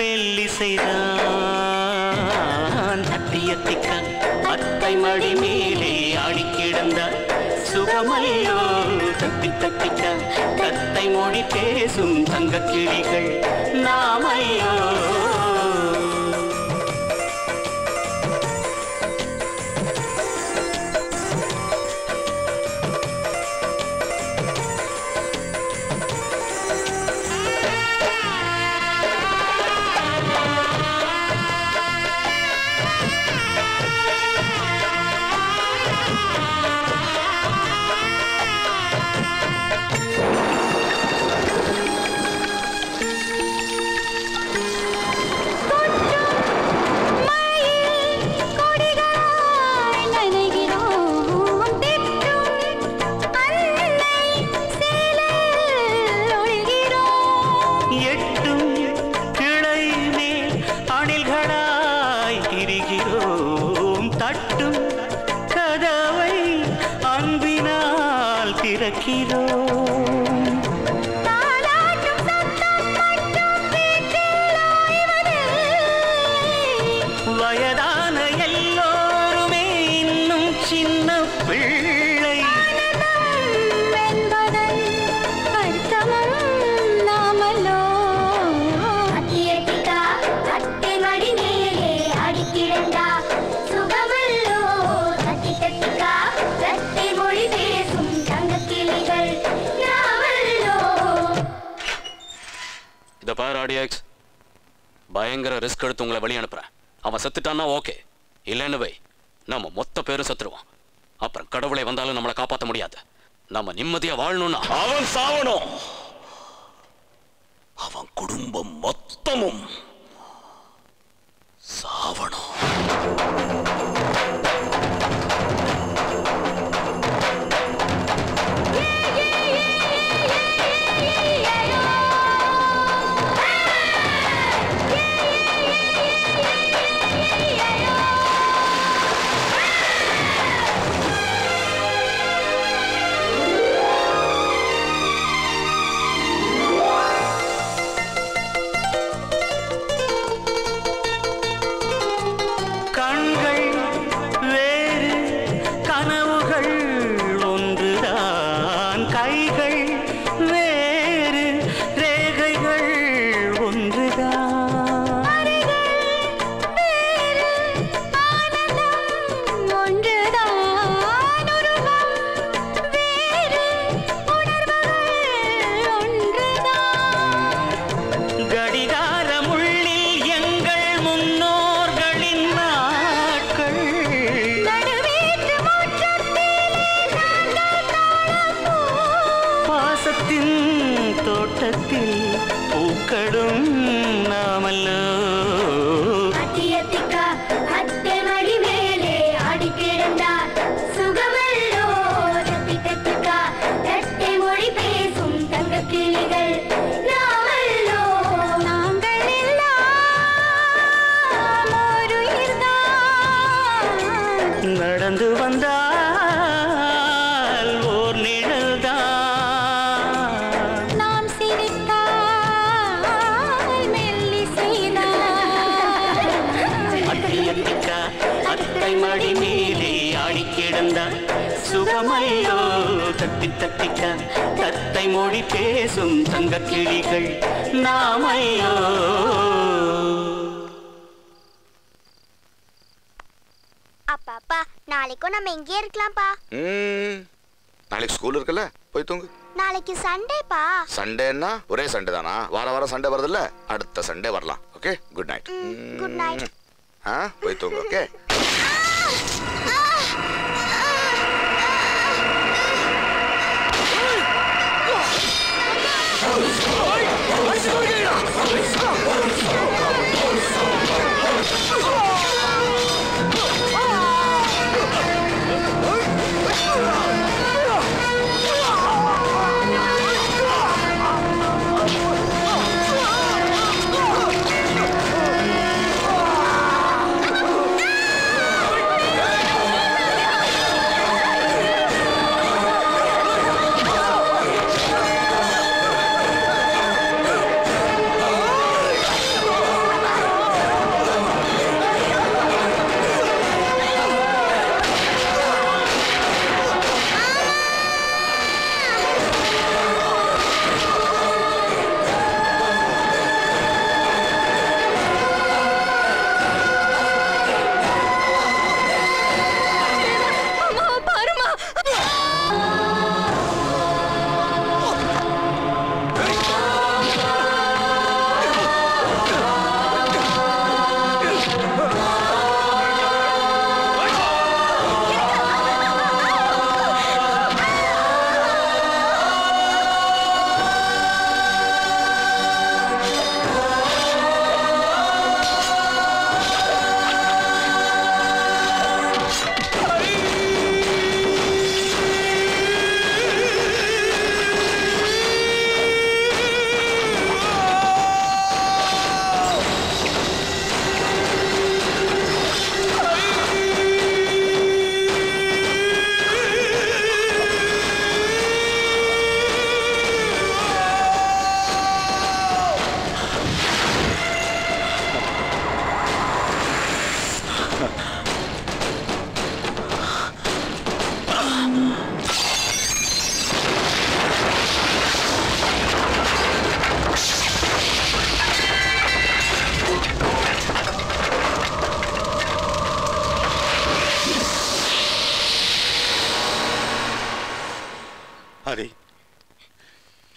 மெல்லிசைதான். அத்தியத்திக்க அத்தை மடி மேலே ஆடி கிடந்த சுகமல்லோ. தட்டி தட்டிக்க தத்தை மொழி பேசும் தங்க கிளிகள் நாமையோ. வயதான எல்லோருமே இன்னும் சின்ன பிள்ளை என்பதன் அர்த்தமும் நாமல்லோ. அத்தியத்திகா அத்தை மடி மேலே அடிக்கிடந்தா சுகமல்லோ. தத்தி தத்திகா தத்தை மொழி பேசும் தங்க கிளிகள் நாமல்லோ. இத பாரு ஆடியக்ஸ், பயங்கர ரிஸ்க் எடுத்து உங்களை வழி அனுப்புறேன். அவன் செத்துட்டான்னா ஓகே, இல்லைன்னு வை நம்ம மொத்த பேரும் செத்துருவோம். அப்புறம் கடவுளை வந்தாலும் நம்மளை காப்பாற்ற முடியாது. நம்ம நிம்மதியா வாழணும்னா அவன் சாவணும். அவன் குடும்பம் மொத்தமும் சாவணும். நடந்து வந்தால் ஓர் நிழல்தான், நாம் சிரித்தால் மெல்லி செய்தால். அத்தியத்திக்கா அத்தை மடி மேலே ஆடி கிடந்தால் சுகமையோ. தட்டி தட்டிக்கா தத்தை மொழி பேசும் தங்க கிளிகள் நாமையோ. அப்பா நாளைக்கும் நம்ம இங்கே இருக்கலாம்ப்பா. நாளைக்கு ஸ்கூல் இருக்குல்ல, போய் தூங்கு. நாளைக்கு சண்டேப்பா. சண்டேன்னா ஒரே சண்டே தானா? வாரம் சண்டே வருதுல்ல, அடுத்த சண்டே வரலாம். Okay, good night. Good night. போய் தூங்கு. ஓகே.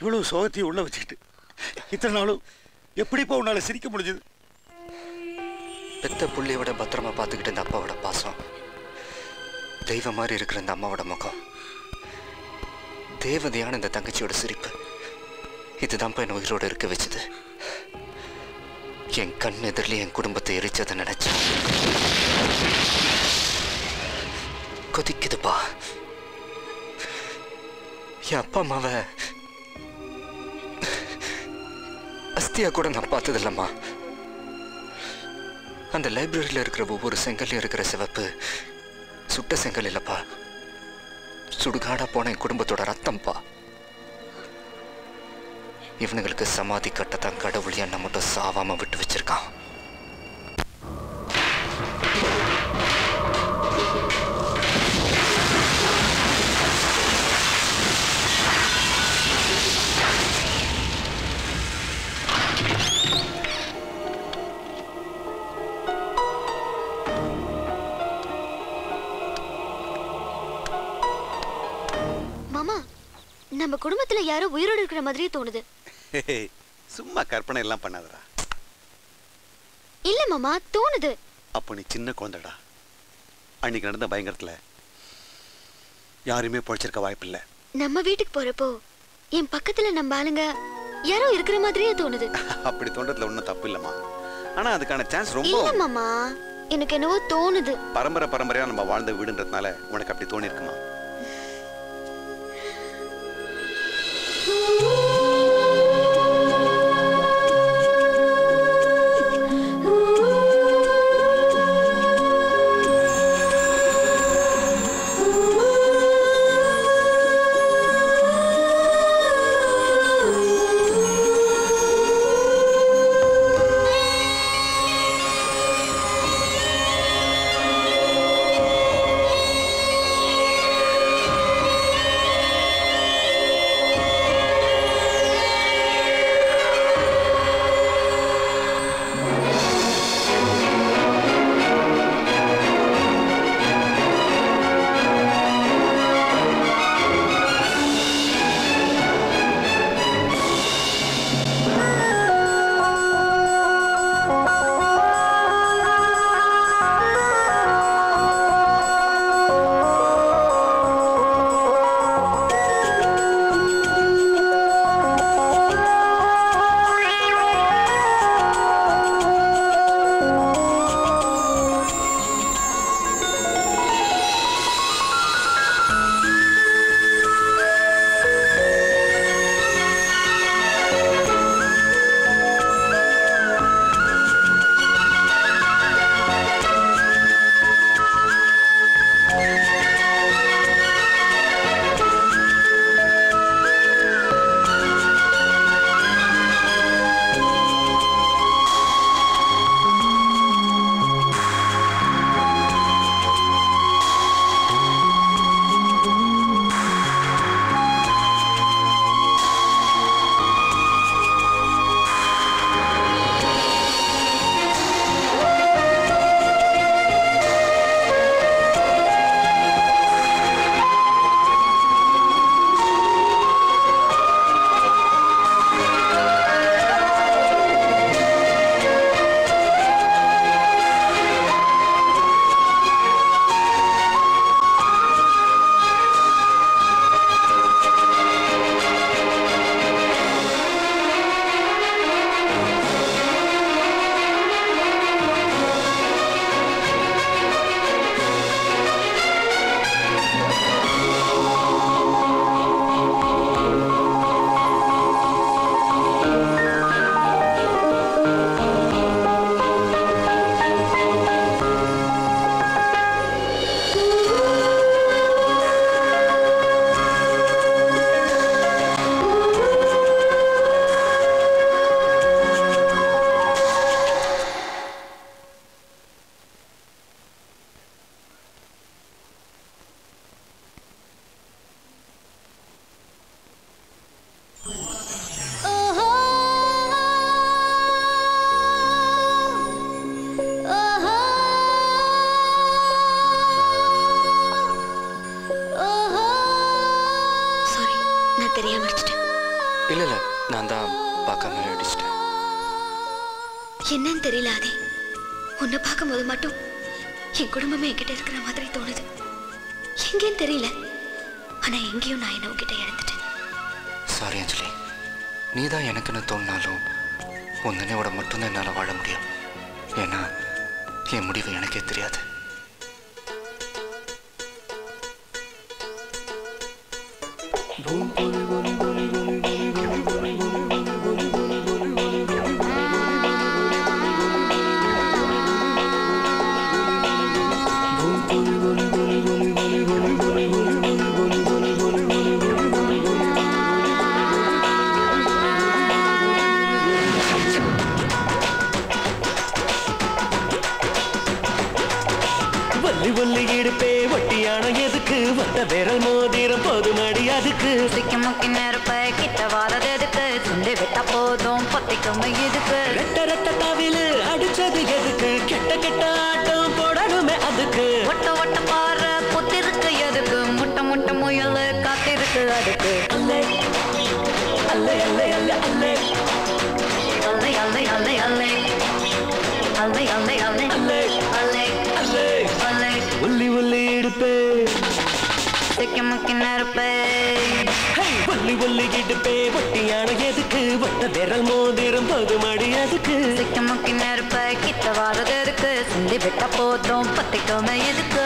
இவ்வளவு சோகத்தையும் உள்ள வச்சுக்கிட்டு இத்தனை நாளும் எப்படிப்பா உன்னால சிரிக்க முடிஞ்சது? பெத்த புள்ளியோட பத்திரமா பார்த்துக்கிட்டு இந்த அப்பாவோட பாசம், தெய்வம் மாதிரி இருக்கிற இந்த அம்மாவோட முகம், தேவதையான இந்த தங்கச்சியோட சிரிப்பு, இதுதான்ப்பா என் உயிரோடு இருக்க வச்சது. என் கண் எதிரில் என் குடும்பத்தை எரிச்சதை நினைச்சேன். கொதிக்குதுப்பா. என் அப்பா அம்மாவை அஸ்தியா கூட நான் பார்த்தது இல்லம்மா. அந்த லைப்ரரியில் இருக்கிற ஒவ்வொரு செங்கல்லையும் இருக்கிற சிவப்பு சுட்ட செங்கல் இல்லப்பா, சுடுகாடா போன என் குடும்பத்தோட ரத்தம்ப்பா. இவனுங்களுக்கு சமாதி கட்டத்தான் கடவுள் என்ன மட்டும் சாவாம விட்டு வச்சிருக்கான். மாமா, நம்ம குடும்பத்துல யாரோ உயிரோடு இருக்கிற மாதிரியே தோணுது. சும்மா கற்பனை எல்லாம் பண்ணாதடா. இல்ல மாமா, தோணுது. அப்போ நீ சின்ன குழந்தைடா. அன்னைக்கு நடந்த பயங்கரத்துல யாருமே பொழைச்சிருக்க வாய்ப்பில்லை. நம்ம வீட்டுக்கு போறப்போ என் பக்கத்துல நம்ம ஆளுங்க யாரோ இருக்கிற மாதிரியே தோணுது. அப்படி தோன்றதுல ஒன்றும் தப்பு இல்லம்மா. ஆனா அதுக்கான சான்ஸ் ரொம்ப இல்ல மாமா, எனக்கு என்னவோ தோணுது. பரம்பரையா நம்ம வாழ்ந்த வீடுன்றதுனால உனக்கு அப்படி தோணி இருக்குமா? என்னன்னு தெரியல ஆதி. உன்னை பார்க்கும்போது மட்டும் என் குடும்பமே என்கிட்ட இருக்கிற மாதிரி தோணுது. எங்கேன்னு தெரியல, ஆனா எங்கேயும் நான் என்ன உன்கிட்ட இழந்துட்டேன். சாரி அஞ்சலி, நீ தான் எனக்குன்னு தோணினாலும் உன் நினைவோட மட்டும்தான் என்னால் வாழ முடியும். ஏன்னா என் முடிவு எனக்கே தெரியாது. விரல் மோதிரம் போதுமடி அதுக்கு. சிக்கமுக்கி நெருப்ப கிட்ட வாரது எதுக்கு? சுண்டி விட்டா போதும் பொத்திக்கும் இதுக்கு. ரெட்ட ரெட்ட தவிலு அடிச்சது எதுக்கு? கெட்ட கெட்ட ஆட்டம் போடணுமே அதுக்கு. ஒட்ட ஒட்ட பாரு புத்திருக்கு எதுக்கு? முட்டை முட்டை முயல் காத்திருக்கு அதுக்கு. அல்லே அல்லே அல்லே அல்லே அல்லே அல்லே அல்லே அல்லே அல்லே அல்லே அல்லே அல்லே அல்லே அல்லே அல்லே அல்லே உள்ளி உள்ளி இடுப்பே சிக்கமுக்கி நெருப்பே ஒல்லி ஒல்லி இடுப்பே ஒட்டியான எதுக்கு? ஒட்ட விரல் மோதிரம் போதுமடி அதுக்கு. சிக்கமுக்கி நெருப்ப கிட்ட வாரது எதுக்கு? சுண்டி விட்டா போதும் பொத்திக்கும் இதுக்கு.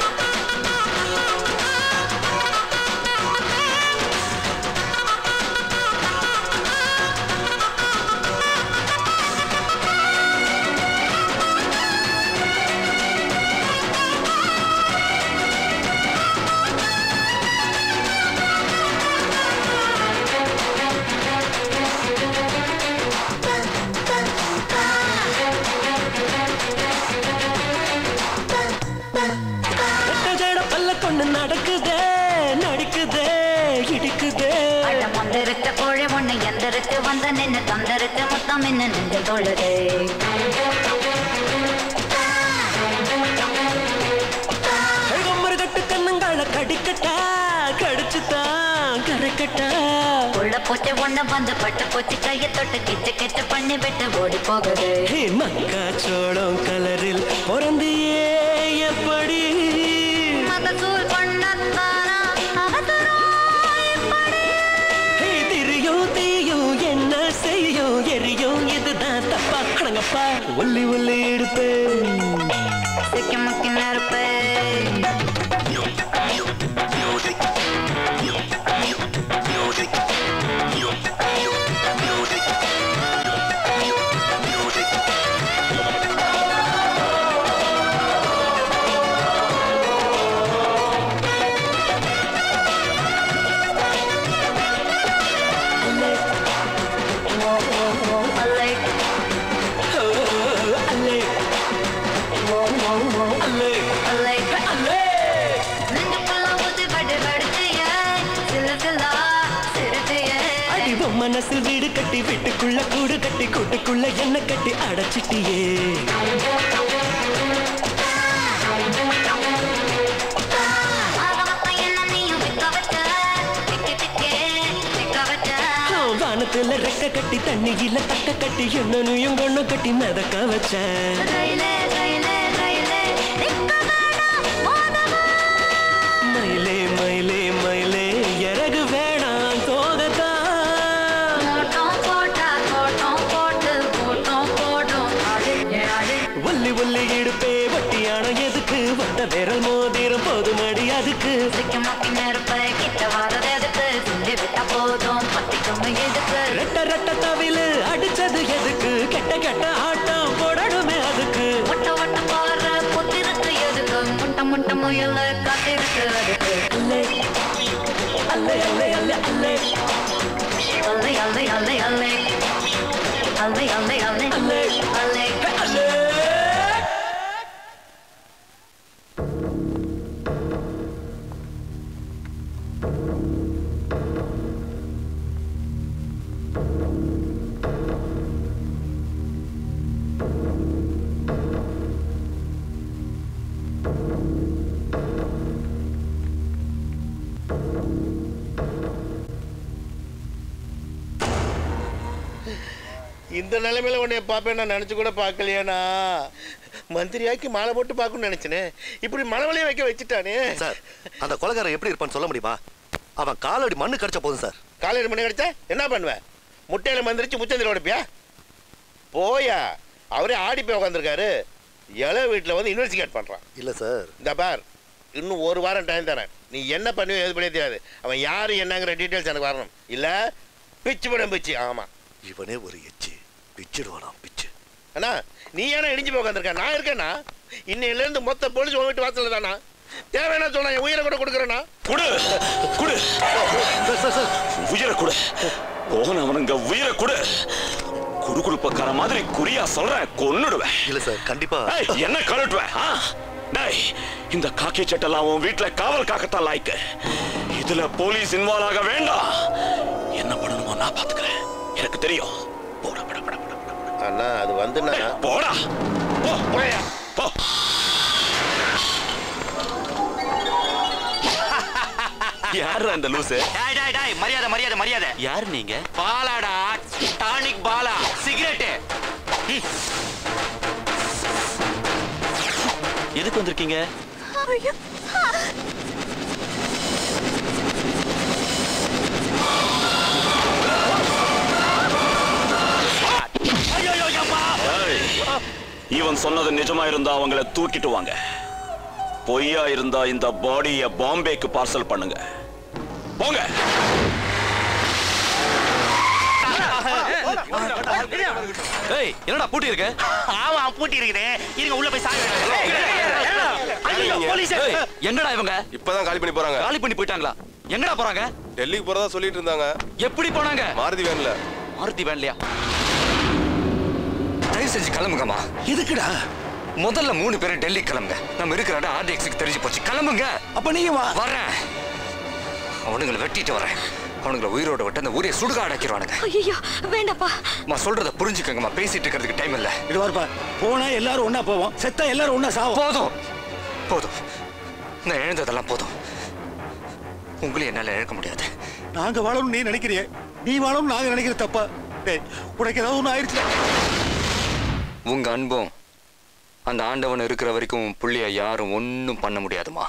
நடக்குதே நடிக்குதே இடிக்குதே. அட மந்திருத்த கோழி ஒண்ணு எந்திரிச்சு வந்த நின்று தந்திருச்சு மொத்தம் என்ன நெஞ்சு தொழுதே. கட்டு கண்ணுங்கால கடிக்கட்டா கடிச்சுதான் கரைக்கட்டா. உள்ள பூச்சி ஒண்ணு வந்து பட்டு பூச்சி கையை தொட்டு கிச்சு கிச்சு பண்ணி விட்டு ஓடி போகுது. மக்கா சோளம் கலரில் பிறந்தியே எப்படி? மகசூல் பண்ணத்தாரா திரியும் தீயும் என்ன செய்யும் எரியும் இதுதான் தப்பா கணங்கப்பா. ஒல்லி ஒல்லி எடுப்பே சிக்கமுக்கி நெருப்பே மனசில் வீடு கட்டி வீட்டுக்குள்ள கூடு கட்டி கூட்டுக்குள்ள என்ன கட்டி அடைச்சிட்டியே. வானத்துல ரெக்க கட்டி தண்ணியில தக்க கட்டி என்னனையும் கொண்டு கட்டி மிதக்க வச்ச. மயிலே மயிலே மயிலே இறகு வேணாம் தோதத்தான். ஒல்லி ஒல்லி இடுப்பே வட்டியான எதுக்கு? ஒட்ட விரல் மோதிரம் போதுமடி அதுக்கு. சிக்கமுக்கி நெருப்ப கிட்ட வாரது எதுக்கு? சுண்டி விட்டா போதும் பொத்திக்கும் இதுக்கு. ரெட்ட ரெட்ட தவிலு அடிச்சது எதுக்கு? கெட்ட கெட்ட ஆட்டம் போடணுமே அதுக்கு. ஒட்ட ஒட்ட பாரு புத்திருக்கு எதுக்கு? முட்டை முட்டை முயல் காத்திருக்கு அதுக்கு. அல்லே அல்லே அல்லே அல்லே அல்லே அல்லே அல்லே அல்லே அல்லே அல்லே அல்லே அல்லே அல்லே அல்லே அல்லே. இந்த நிலைமையில உன்னைய பார்ப்பேன் நான் நினைச்சு கூட பார்க்கலையானா. மந்திரியாக்கி மாலை போட்டு பார்க்கணும்னு நினைச்சனே, இப்படி மலைவலையை வைக்க வச்சுட்டானே. சார் அந்த கொலைகாரன் எப்படி இருப்பான்னு சொல்ல முடியுமா? அவன் காலடி மண்ணு கிடைச்ச போதும் சார். காலையில் மண்ணு கிடைச்சா என்ன பண்ணுவேன்? முட்டையில மந்திரிச்சு முச்சந்திர உடைப்பியா? போயா, அவரே ஆடி போய் உட்காந்துருக்காரு. இலை வீட்டில் வந்து இன்வெஸ்டிகேட் பண்றான். இல்ல சார், இந்த பார், இன்னும் ஒரு வாரம் டைம் தரேன். நீ என்ன பண்ணுவோ எது பண்ணே தெரியாது. அவன் யாரு என்னங்கிற டீட்டெயில்ஸ் எனக்கு வரணும். இல்ல பிச்சு படம் பிச்சு. ஆமா, இவனே ஒரு எச்சு பிச்சுடுவானா பிச்சு. அண்ணா நீ ஏன்னா இடிஞ்சு போய் உட்காந்துருக்க? நான் இருக்கேண்ணா. இன்னையில இருந்து மொத்த போலீஸ் உங்க வீட்டு வாசல்ல தானா? தேவையான சொன்னா என் உயிரை கூட கொடுக்குறேண்ணா. குடு குடு உயிரை குடு. அவனுங்க உயிரை குடு. குறுகுறுப்பக்கார மாதிரி குறியா சொல்றேன், கொன்னுடுவேன். இல்ல சார், கண்டிப்பா. என்ன கழட்டுவேன்? இந்த காக்கி சட்டெல்லாம் உன் வீட்டுல காவல் காக்கத்தான் லாய்க்கு. இதுல போலீஸ் இன்வால்வ் ஆக வேண்டாம். என்ன பண்ணணுமோ நான் பாத்துக்கிறேன், எனக்கு தெரியும். போடா போடா போடா போடா. அண்ணா அது வந்து போடா போ போயா போ. யாரு அந்த லூசு? டாய் டாய் டாய், மரியாதை மரியாதை மரியாதை. யார் நீங்க? பாலாடா, டானிக் பாலா, சிகரெட். எதுக்கு வந்திருக்கீங்க? இவன் சொன்னது நிஜமா இருந்தா அவங்கள தூக்கிட்டு வாங்க. பொய்யா இருந்தா இந்த பாடிய பாம்பேக்கு பார்சல் பண்ணுங்க. போங்க. ஏய், என்னடா பூட்டி இருக்கு? ஆமா பூட்டி இருக்குது. இருங்க உள்ள போய் சாங்க. போலீஸ். எங்கடா இவங்க? இப்பதான் காலி பண்ணி போறாங்க. காலி பண்ணி போயிட்டாங்களா? எங்கடா போறாங்க? டெல்லிக்கு போறதா சொல்லிட்டு இருந்தாங்க. எப்படி போனாங்க? மாருதி வேன்ல. மாருதி வேன்லயா? தயவு செஞ்சு கிளம்புங்கம்மா. எதுக்குடா? முதல்ல 3 பேரும் டெல்லி கிளம்புங்க. நம்ம இருக்கிற இடம் ஆர்டிஎக்ஸ்க்கு தெரிஞ்சு போச்சு. கிளம்புங்க. அப்ப நீங்க வா. வரேன். அவனுங்களை வெட்டிட்டு வரேன். அவனுங்களை உயிரோட விட்டு அந்த ஊரையை சுடுக அடைக்கிறானுங்க. ஐயோ வேண்டாப்பா. சொல்றத புரிஞ்சுக்கங்கம்மா. பேசிட்டு இருக்கிறதுக்கு டைம் இல்ல. இது வரப்பா. போனா எல்லாரும் ஒண்ணா போவோம், செத்தா எல்லாரும் ஒண்ணா சாவோம். போதும் போதும், நான் எழுந்ததெல்லாம் போதும். உங்களையும் என்னால இழக்க முடியாது. நாங்க வாழணும் நீ நினைக்கிறிய, நீ வாழணும் நாங்க நினைக்கிற தப்பா? உனக்கு ஏதாவது ஒண்ணு ஆயிடுச்சு. உங்க அன்பும் அந்த ஆண்டவன் இருக்கிற வரைக்கும் புள்ளிய யாரும் ஒன்னும் பண்ண முடியாதுமா.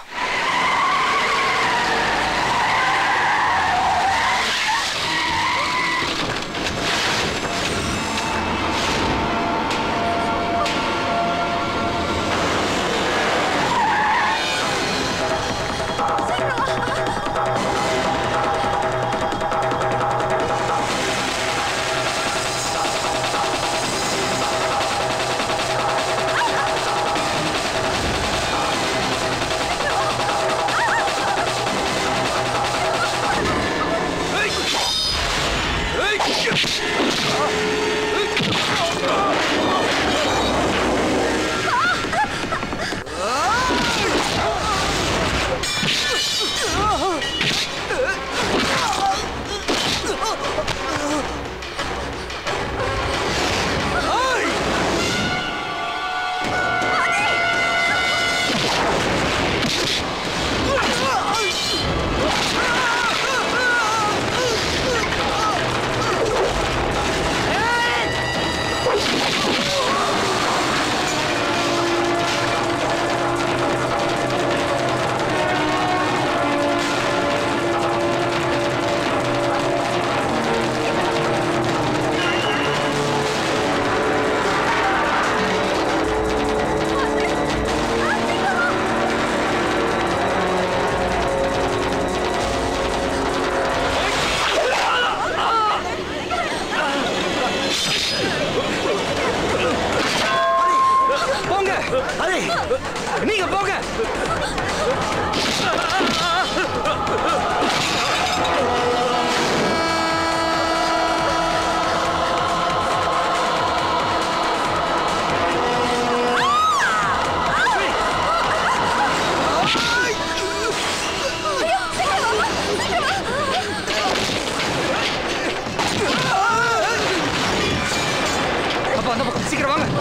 நீங்க போங்க. அப்பா அந்த பக்கம் சீக்கிரம் வாங்க.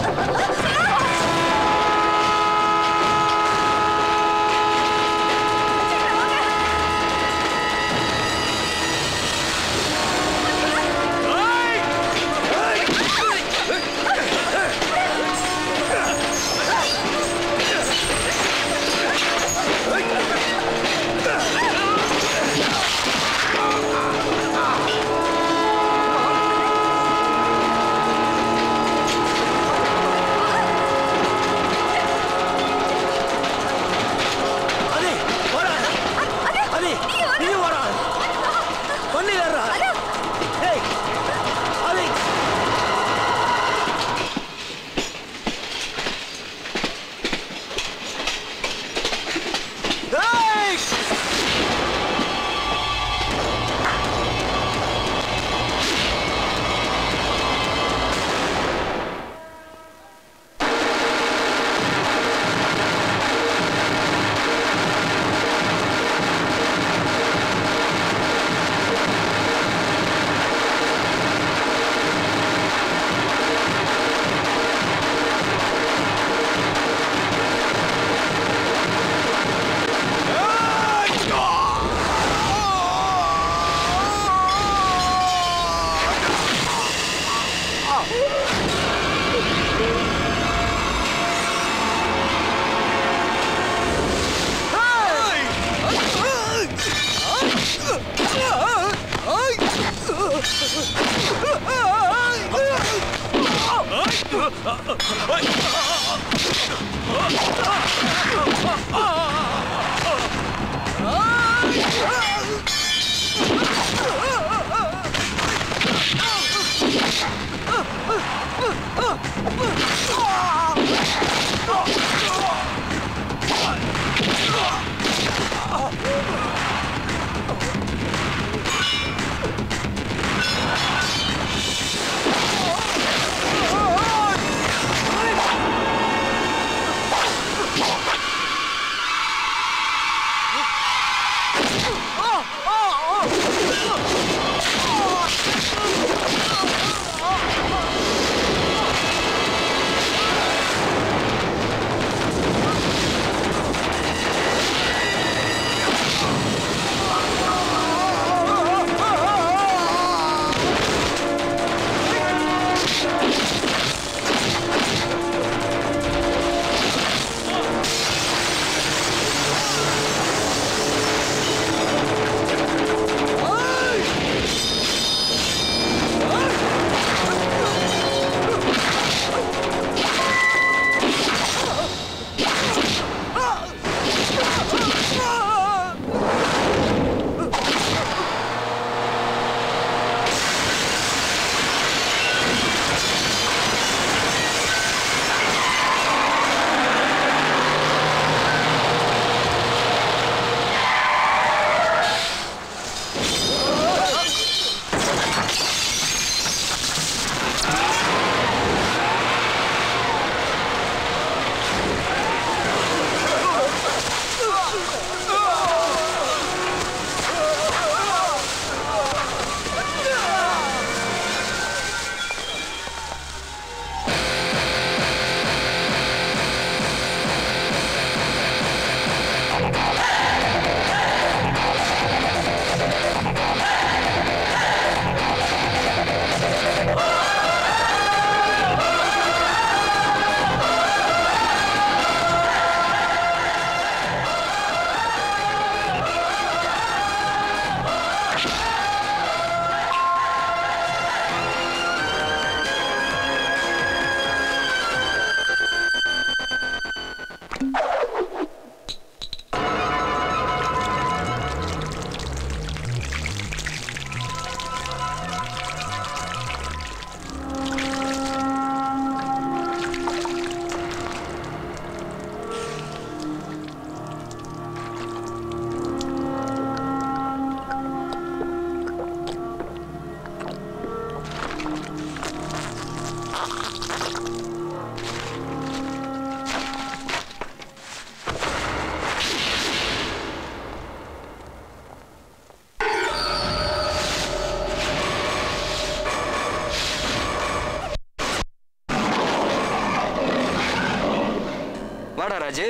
வாடா ராஜு,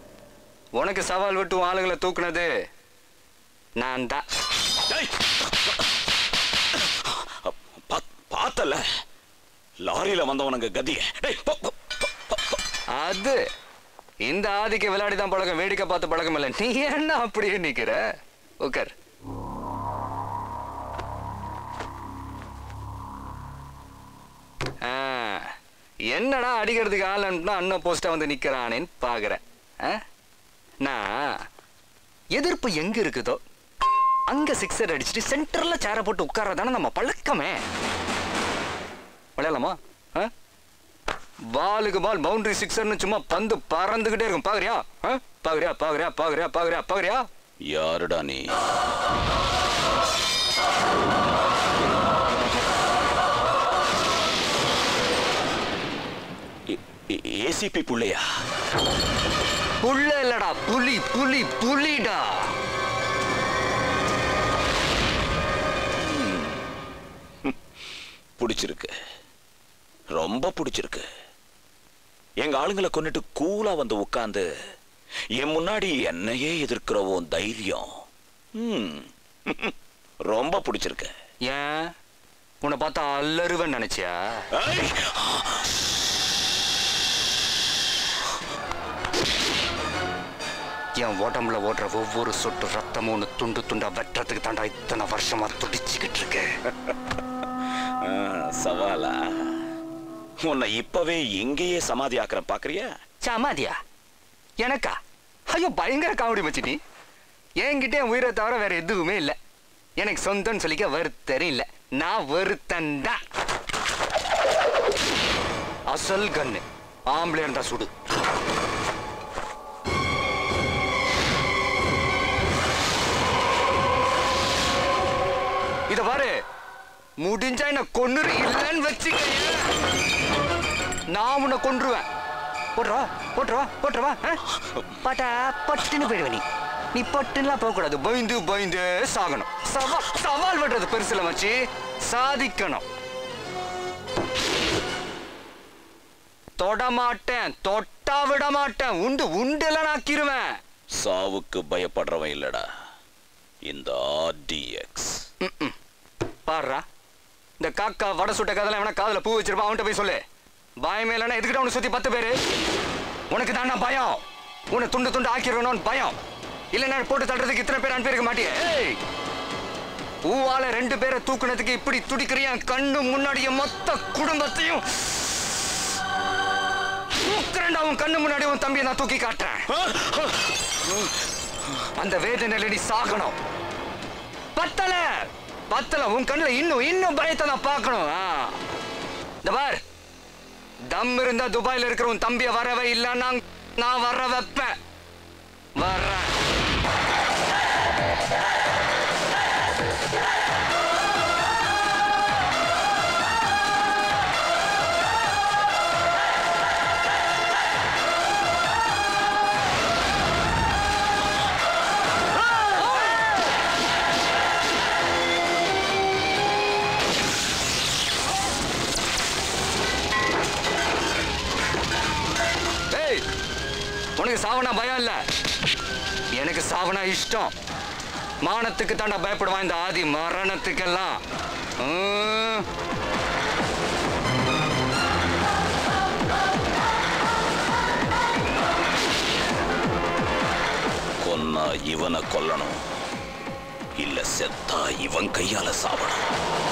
உனக்கு சவால் விட்டு ஆளுகளை தூக்குனது நான் தான். பார்த்தல லாரியில வந்தவனுங்க கதிய. அது இந்த ஆதிக்க விளையாடி தான் பழக்கம், வேடிக்கை பார்த்து பழக்கம் இல்லை. நீ என்ன அப்படியே நிக்கிற? உட்கார். என்னடா அடிக்கிறதுக்கு ஆள் அனுப்புனா அண்ணன் போஸ்டா வந்து நிக்கிறானேன்னு பாக்குறேன். நான் எதிர்ப்பு எங்க இருக்குதோ அங்க சிக்ஸர் அடிச்சுட்டு சென்டர்ல சேர போட்டு உட்கார்றதானே நம்ம பழக்கமே. விளையாடலாமா? பாலுக்கு பால் பவுண்டரி சிக்ஸர்னு சும்மா பந்து பறந்துகிட்டே இருக்கும். பாக்குறியா? பாக்குறியா பாக்குறியா பாக்குறியா பாக்குறியா பாக்குறியா? யாருடா நீ? ஏசிபி புள்ளையா? புள்ள இல்லடா, புலி புலி புலிடா. பிடிச்சிருக்கு, ரொம்ப பிடிச்சிருக்கு. எங்க ஆளுங்களை கொண்டுட்டு கூலா வந்து உட்கார்ந்து என் முன்னாடி என்னையே எதிர்க்கிறவோம் தைரியம் ரொம்ப பிடிச்சிருக்கு. ஏன் உன்னை பார்த்தா அல்லருவன் நினைச்சியா? என் உடம்புல ஓடுற ஒவ்வொரு சொட்டு ரத்தமும் ஒன்று துண்டு துண்டா வெட்டுறதுக்கு தாண்டா இத்தனை வருஷமா துடிச்சுக்கிட்டு இருக்கு. சவாலா? உன்னை இப்பவே எங்கேயே சமாதி ஆக்கிற பாக்குறியா? சமாதியா? எனக்கா? ஐயோ பயங்கர காமெடி மச்சி நீ. என்கிட்ட என் உயிரை தவிர வேற எதுவுமே இல்லை. எனக்கு சொந்தம்னு சொல்லிக்க வருத்தரும் இல்லை. நான் வருத்தந்தான். அசல் கண்ணு ஆம்பளை இருந்தா சுடு. இத பாரு, முடிஞ்சா என்ன கொன்னுரு, இல்லன்னு வச்சுக்க நான் உன்னை கொன்றுவேன். போட்டுருவா போட்டுருவா போட்டுருவா. பாட்டா பட்டுன்னு போயிடுவ நீ பட்டுலாம் போக கூடாது. பயந்து பயந்து சாகணும். சவால் பண்றது பெருசுல மச்சி, சாதிக்கணும். தொடமாட்டேன், தொட்டா விட மாட்டேன். உண்டு உண்டெல்லாம் ஆக்கிருவேன். சாவுக்கு பயப்படுறவன் இல்லடா இந்த ஆர்டிஎக்ஸ். பாடுறா, இந்த காக்கா வடை சுட்ட கதல வேணா காதுல பூ வச்சிருப்பான். அவன்கிட்ட போய் சொல்லு. பயமே இல்லைன்னா எதுக்கிட்ட உனக்கு சுத்தி 10 பேரு. உனக்கு தாண்டா பயம். உன்னை துண்டு துண்டு ஆக்கிடணும்னு பயம். இல்லைன்னா போட்டு தள்ளுறதுக்கு இத்தனை பேர் அனுப்பியிருக்க மாட்டியே. பூவால 2 பேரை தூக்குனதுக்கு இப்படி துடிக்கிறியா? கண்ணு முன்னாடியே மொத்த குடும்பத்தையும் தூக்குறேன்டா. உன் கண்ணு முன்னாடி உன் தம்பியை நான் தூக்கி காட்டுறேன். அந்த வேதனையில நீ சாகணும். பத்தல பத்தல, உன் கண்ணுல இன்னும் பயத்தை நான் பார்க்கணும். இந்த பார், தம் இருந்தா துபாயில இருக்கிற உன் தம்பிய வரவே இல்லைன்னா நான் வர வைப்பேன். வர்றேன். உனக்கு சாவனா பயம் இல்ல, எனக்கு சாவனா இஷ்டம். மானத்துக்கு தாண்டா பயப்படுவான் இந்த ஆதி, மரணத்துக்கெல்லாம். கொன்னா இவனை கொல்லணும், இல்ல செத்தா இவன் கையால சாவணும்.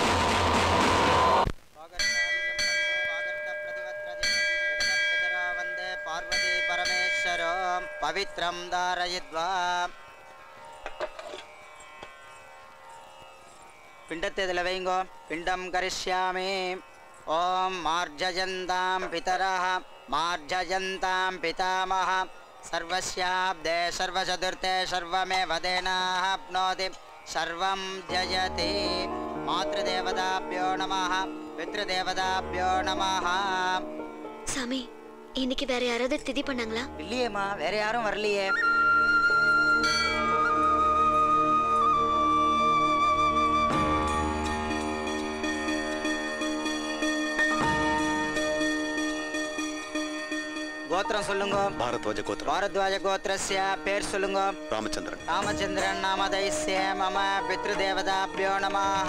पवित्रं धारयित्वा पिंडत्ते इदल वेयिंगो पिंडं करिष्यामि ओम मार्जयन्तां पितरः मार्जयन्तां पितामहः सर्वस्याब्दे सर्वचतुर्थे सर्वमेव देनाप्नोति सर्वं जयति मातृदेवताभ्यो नमः पितृदेवताभ्यो नमः சாமி இன்னைக்கு வேற யாராவது திதி பண்ணாங்களா? இல்லையேம்மா, வேற யாரும் வரலையே. கோத்திரம் சொல்லுங்க. பாரத்வாஜ கோத்திரம். பாரத்வாஜ கோத்திரஸ்ய பேர் சொல்லுங்க. ராமச்சந்திரன். ராமச்சந்திரன் நாமதைஸ்ய மம பித்ருதேவதாभ्यो நமः.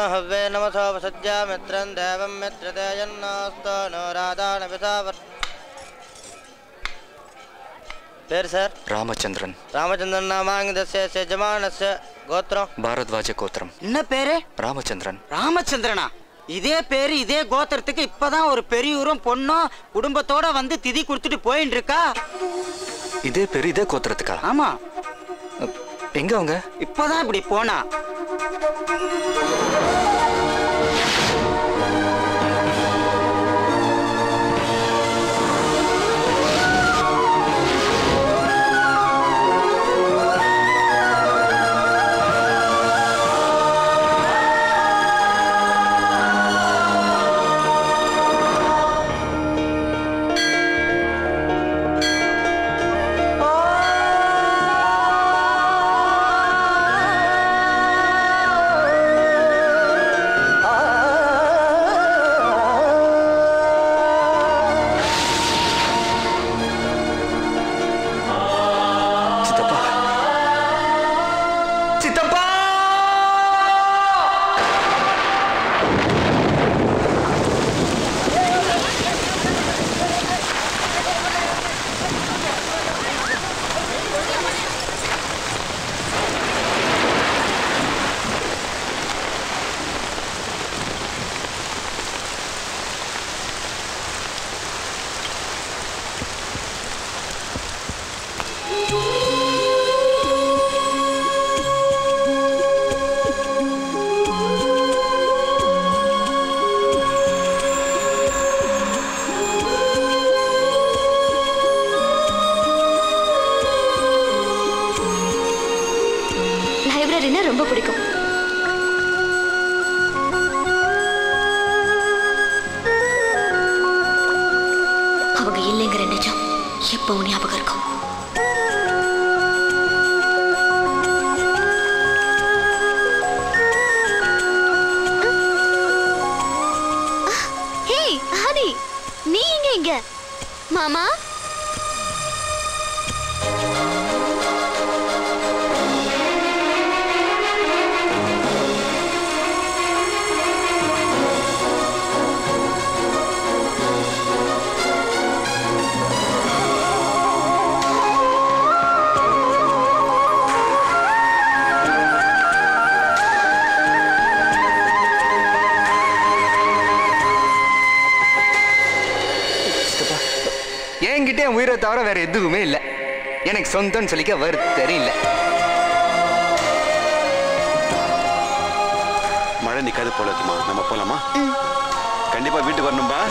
हव्ये नमसो वसज्जा मित्रं देवं मित्रते यन्नास्तो नो राधान विसावर पेर सर रामचंद्रन रामचंद्रन नामांगदस्य से जमानस्य गोत्रम भारद्वाज गोत्रम என்ன பேரு ராமச்சந்திரன் ராமச்சந்திரனா இதே பேரு இதே கோத்திரத்துக்கு இப்பதான் ஒரு பெரியவரும் பொண்ணும் குடும்பத்தோட வந்து திதி கொடுத்துட்டு போயிட்டு இருக்கா இதே பேரு இதே கோத்திரத்துக்கா ஆமா எங்க அவங்க இப்பதான் இப்படி போனா ரொம்ப பிடிக்கும். அவங்க இல்லைங்கிற நிஜம் எப்பவும் ஞாபகம் இருக்கும். ஹே ஆதி, நீ இங்க மாமா? என்கிட்ட என் உயிரை தவிர வேற எதுவுமே இல்லை. எனக்கு சொந்தம்னு சொல்லிக்க வருத்தம் இல்லை. மழை நிக்காது போல இருக்குமா? நம்ம போலாமா? கண்டிப்பா வீட்டுக்கு வரணும்பா.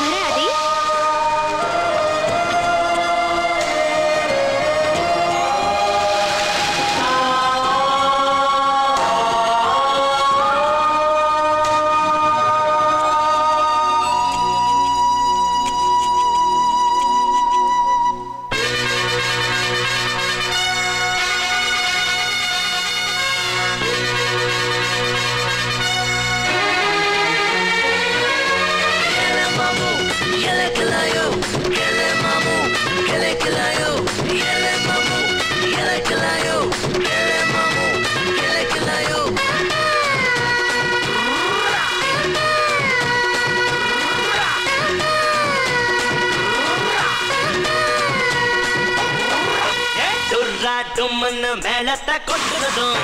மேலத்தை கொட்டுறதும்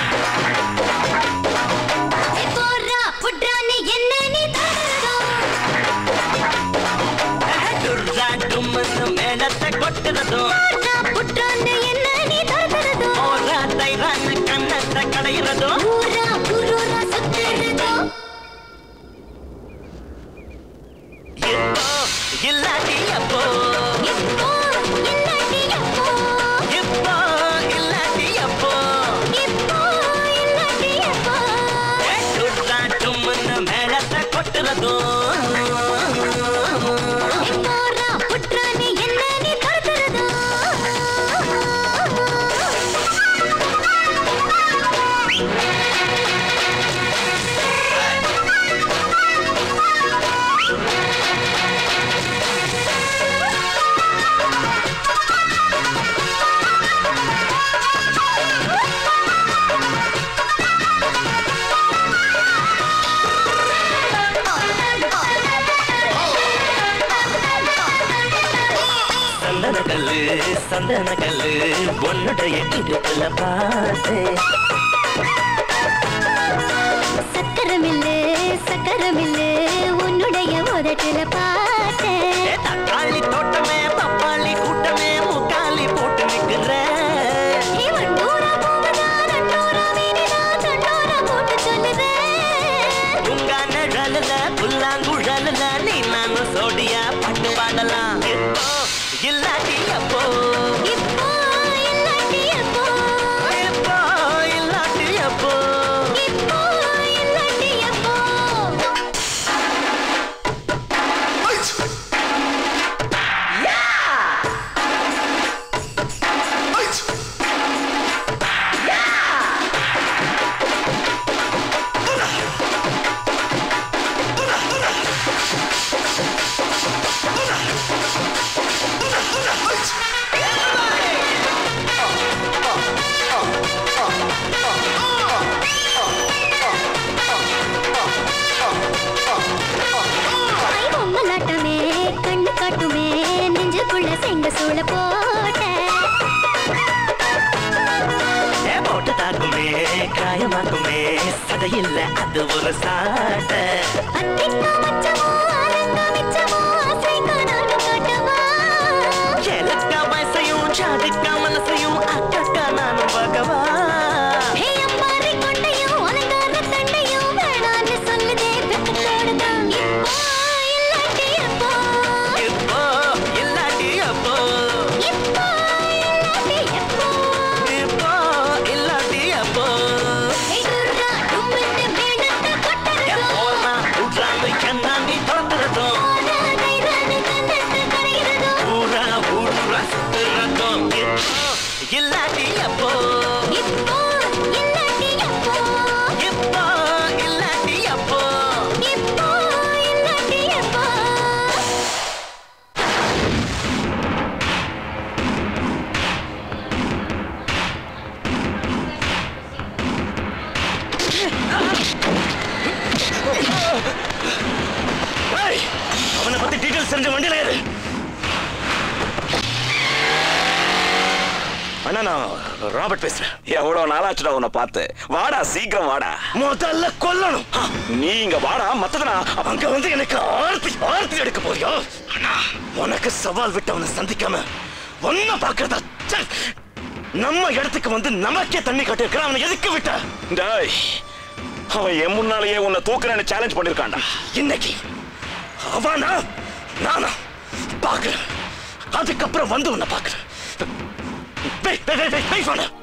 மேலத்தை கொட்டுறதும் கண்ணத்தை கடையிறதும் இல்லாட்டி அப்போ Yeah. கல்லு சந்தன கல்லு உன்னுடைய இடுப்புல பார்த்தேன். சக்கரமில்லு உன்னுடைய உதட்டுல பார்த்தேன். தக்காளி தோட்டமே பப்பாளி கூட்டமே முக்காலி போட்டு நிக்கிற. உங்க நிழலுல புல்லாங்குழலுல நீ நானும் சோடியா பாட்டு பாடலாம். இப்போ இல்லாட்டி அப்போ இப்போ இல்லாட்டி அப்போ இப்போ இல்லாட்டி அப்போ இப்போ இல்லாட்டி அப்போ கண்ணு காட்டுமே நெஞ்சுக்குள்ள செங்க சூழ போட்டு தாக்குமே காயமாக்குமே சதையில்ல அது ஒரு சாட்ட. எலக்கா வயசையும் ஜாதிக்கா மனசையும் அக்கா நானும் பகவா. இல்லாட்டி அப்போ இப்போ இல்லாட்டி அப்போ இப்போ இல்லாட்டி அப்போ இப்போ இல்லாட்டி அப்போ அவனை பத்தி டீடைல்ஸ் தெரிஞ்ச வண்டியில ஏறு. அண்ணா நான் ராபர்ட் பேசுறேன். எவ்வளவு நாளாச்சுடா உன்னை பார்த்து. வாடா சீக்கிரம் வாடா. முதல்ல கொல்லணும். நீங்க வாடா மத்ததுனா அங்க வந்து எனக்கு ஆர்த்தி எடுக்க போறியா? அண்ணா உனக்கு சவால் விட்டு அவனை சந்திக்காம ஒன்ன பாக்குறதா. நம்ம இடத்துக்கு வந்து நமக்கே தண்ணி கட்டி இருக்கிற அவனை எதுக்கு விட்ட? டேய் அவன் என் முன்னாலேயே உன்னை தூக்குறேன்னு சேலஞ்ச் பண்ணிருக்கான்டா. இன்னைக்கு அவனா நானா பாக்குறேன். அதுக்கப்புறம் வந்து உன்னை பாக்குறேன். Wait for now.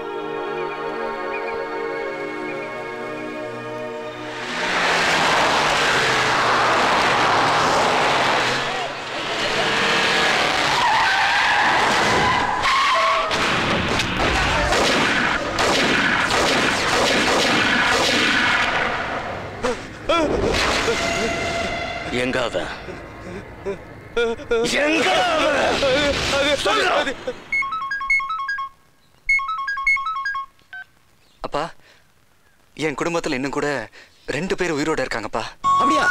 எங்க அவன்? எங்க அவன்? சொல்லுடா. அப்பா என் குடும்பத்தில் இன்னும் கூட 2 பேர் உயிரோட இருக்காங்கப்பா. அப்படியா?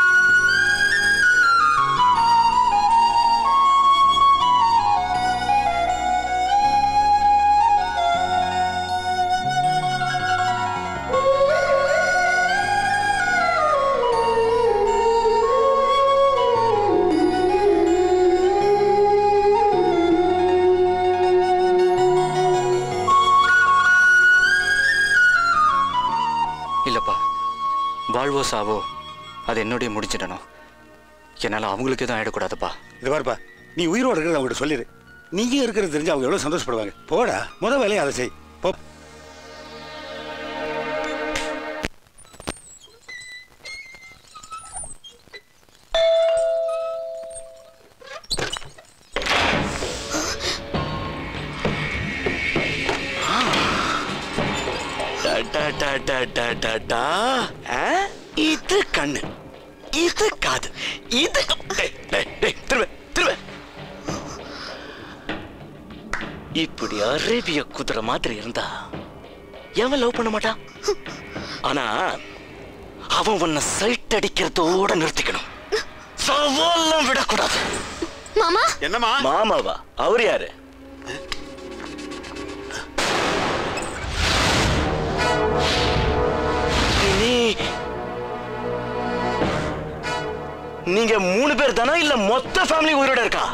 இல்லப்பா வாழ்வோ சாவோ அது என்னுடைய முடிச்சிடணும். என்னால அவங்களுக்கு எதுவும் ஆயிடக்கூடாதுப்பா. இது பாருப்பா நீ உயிரோடு இருக்கிறத அவங்ககிட்ட சொல்லிடு. நீங்க இருக்கிறது தெரிஞ்சு அவங்க எவ்வளவு சந்தோஷப்படுவாங்க. போடா முத வேலையை அதை செய் போ. இது கண்ணு, இது காது, இது திரும்ப. இப்படி அரேபிய குதிரை மாதிரி இருந்தா எவன் லவ் பண்ண மாட்டான்? ஆனா அவன் உன்னை சைட் அடிக்கிறதோட நிறுத்திக்கணும். சவால்லாம் விடக்கூடாது. மாமா என்னம்மா? மாமாவா? அவர் யாரு? நீங்க 3 பேர் தானா இல்ல மொத்த ஃபேமிலி உயிரோட இருக்கா?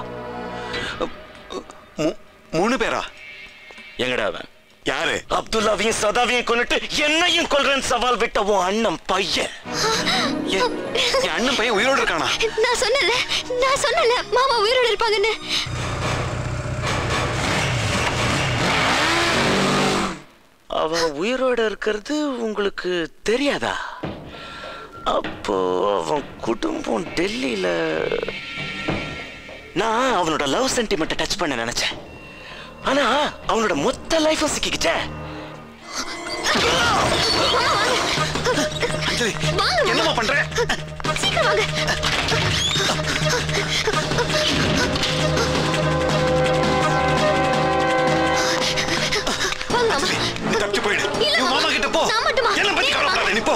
3 பேரா? எங்கடா அவன்? யாரு? அப்துல்லாவையும் சதாவையும் கொன்னுட்டு என்னையும் கொல்றேன்னு சவால் விட்ட உன் அண்ணன் பையன். என் அண்ணன் பையன் உயிரோட இருக்கானா? நான் சொன்னல மாமா உயிரோட இருப்பாங்கன்னு. அவன் உயிரோட இருக்கிறது உங்களுக்கு தெரியாதா? அப்போ அவன் குடும்பம் டெல்லியில. நான் அவனோட லவ் சென்டிமெண்ட்டை டச் பண்ண நினைச்சேன். ஆனா அவனோட மொத்த லைஃபும் சிக்கிக்கிட்டேன். என்னமா பண்ற? சீக்கிரம் வாங்க. நீ தப்பிச்சு போயிடு. நீ மாமா கிட்ட போ. என்ன பத்தி கவலைப்படாத, நீ போ.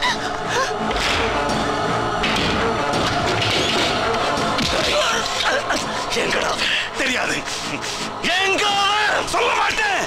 எங்கடா? தெரியாது. எங்க? சொல்ல மாட்டேன்.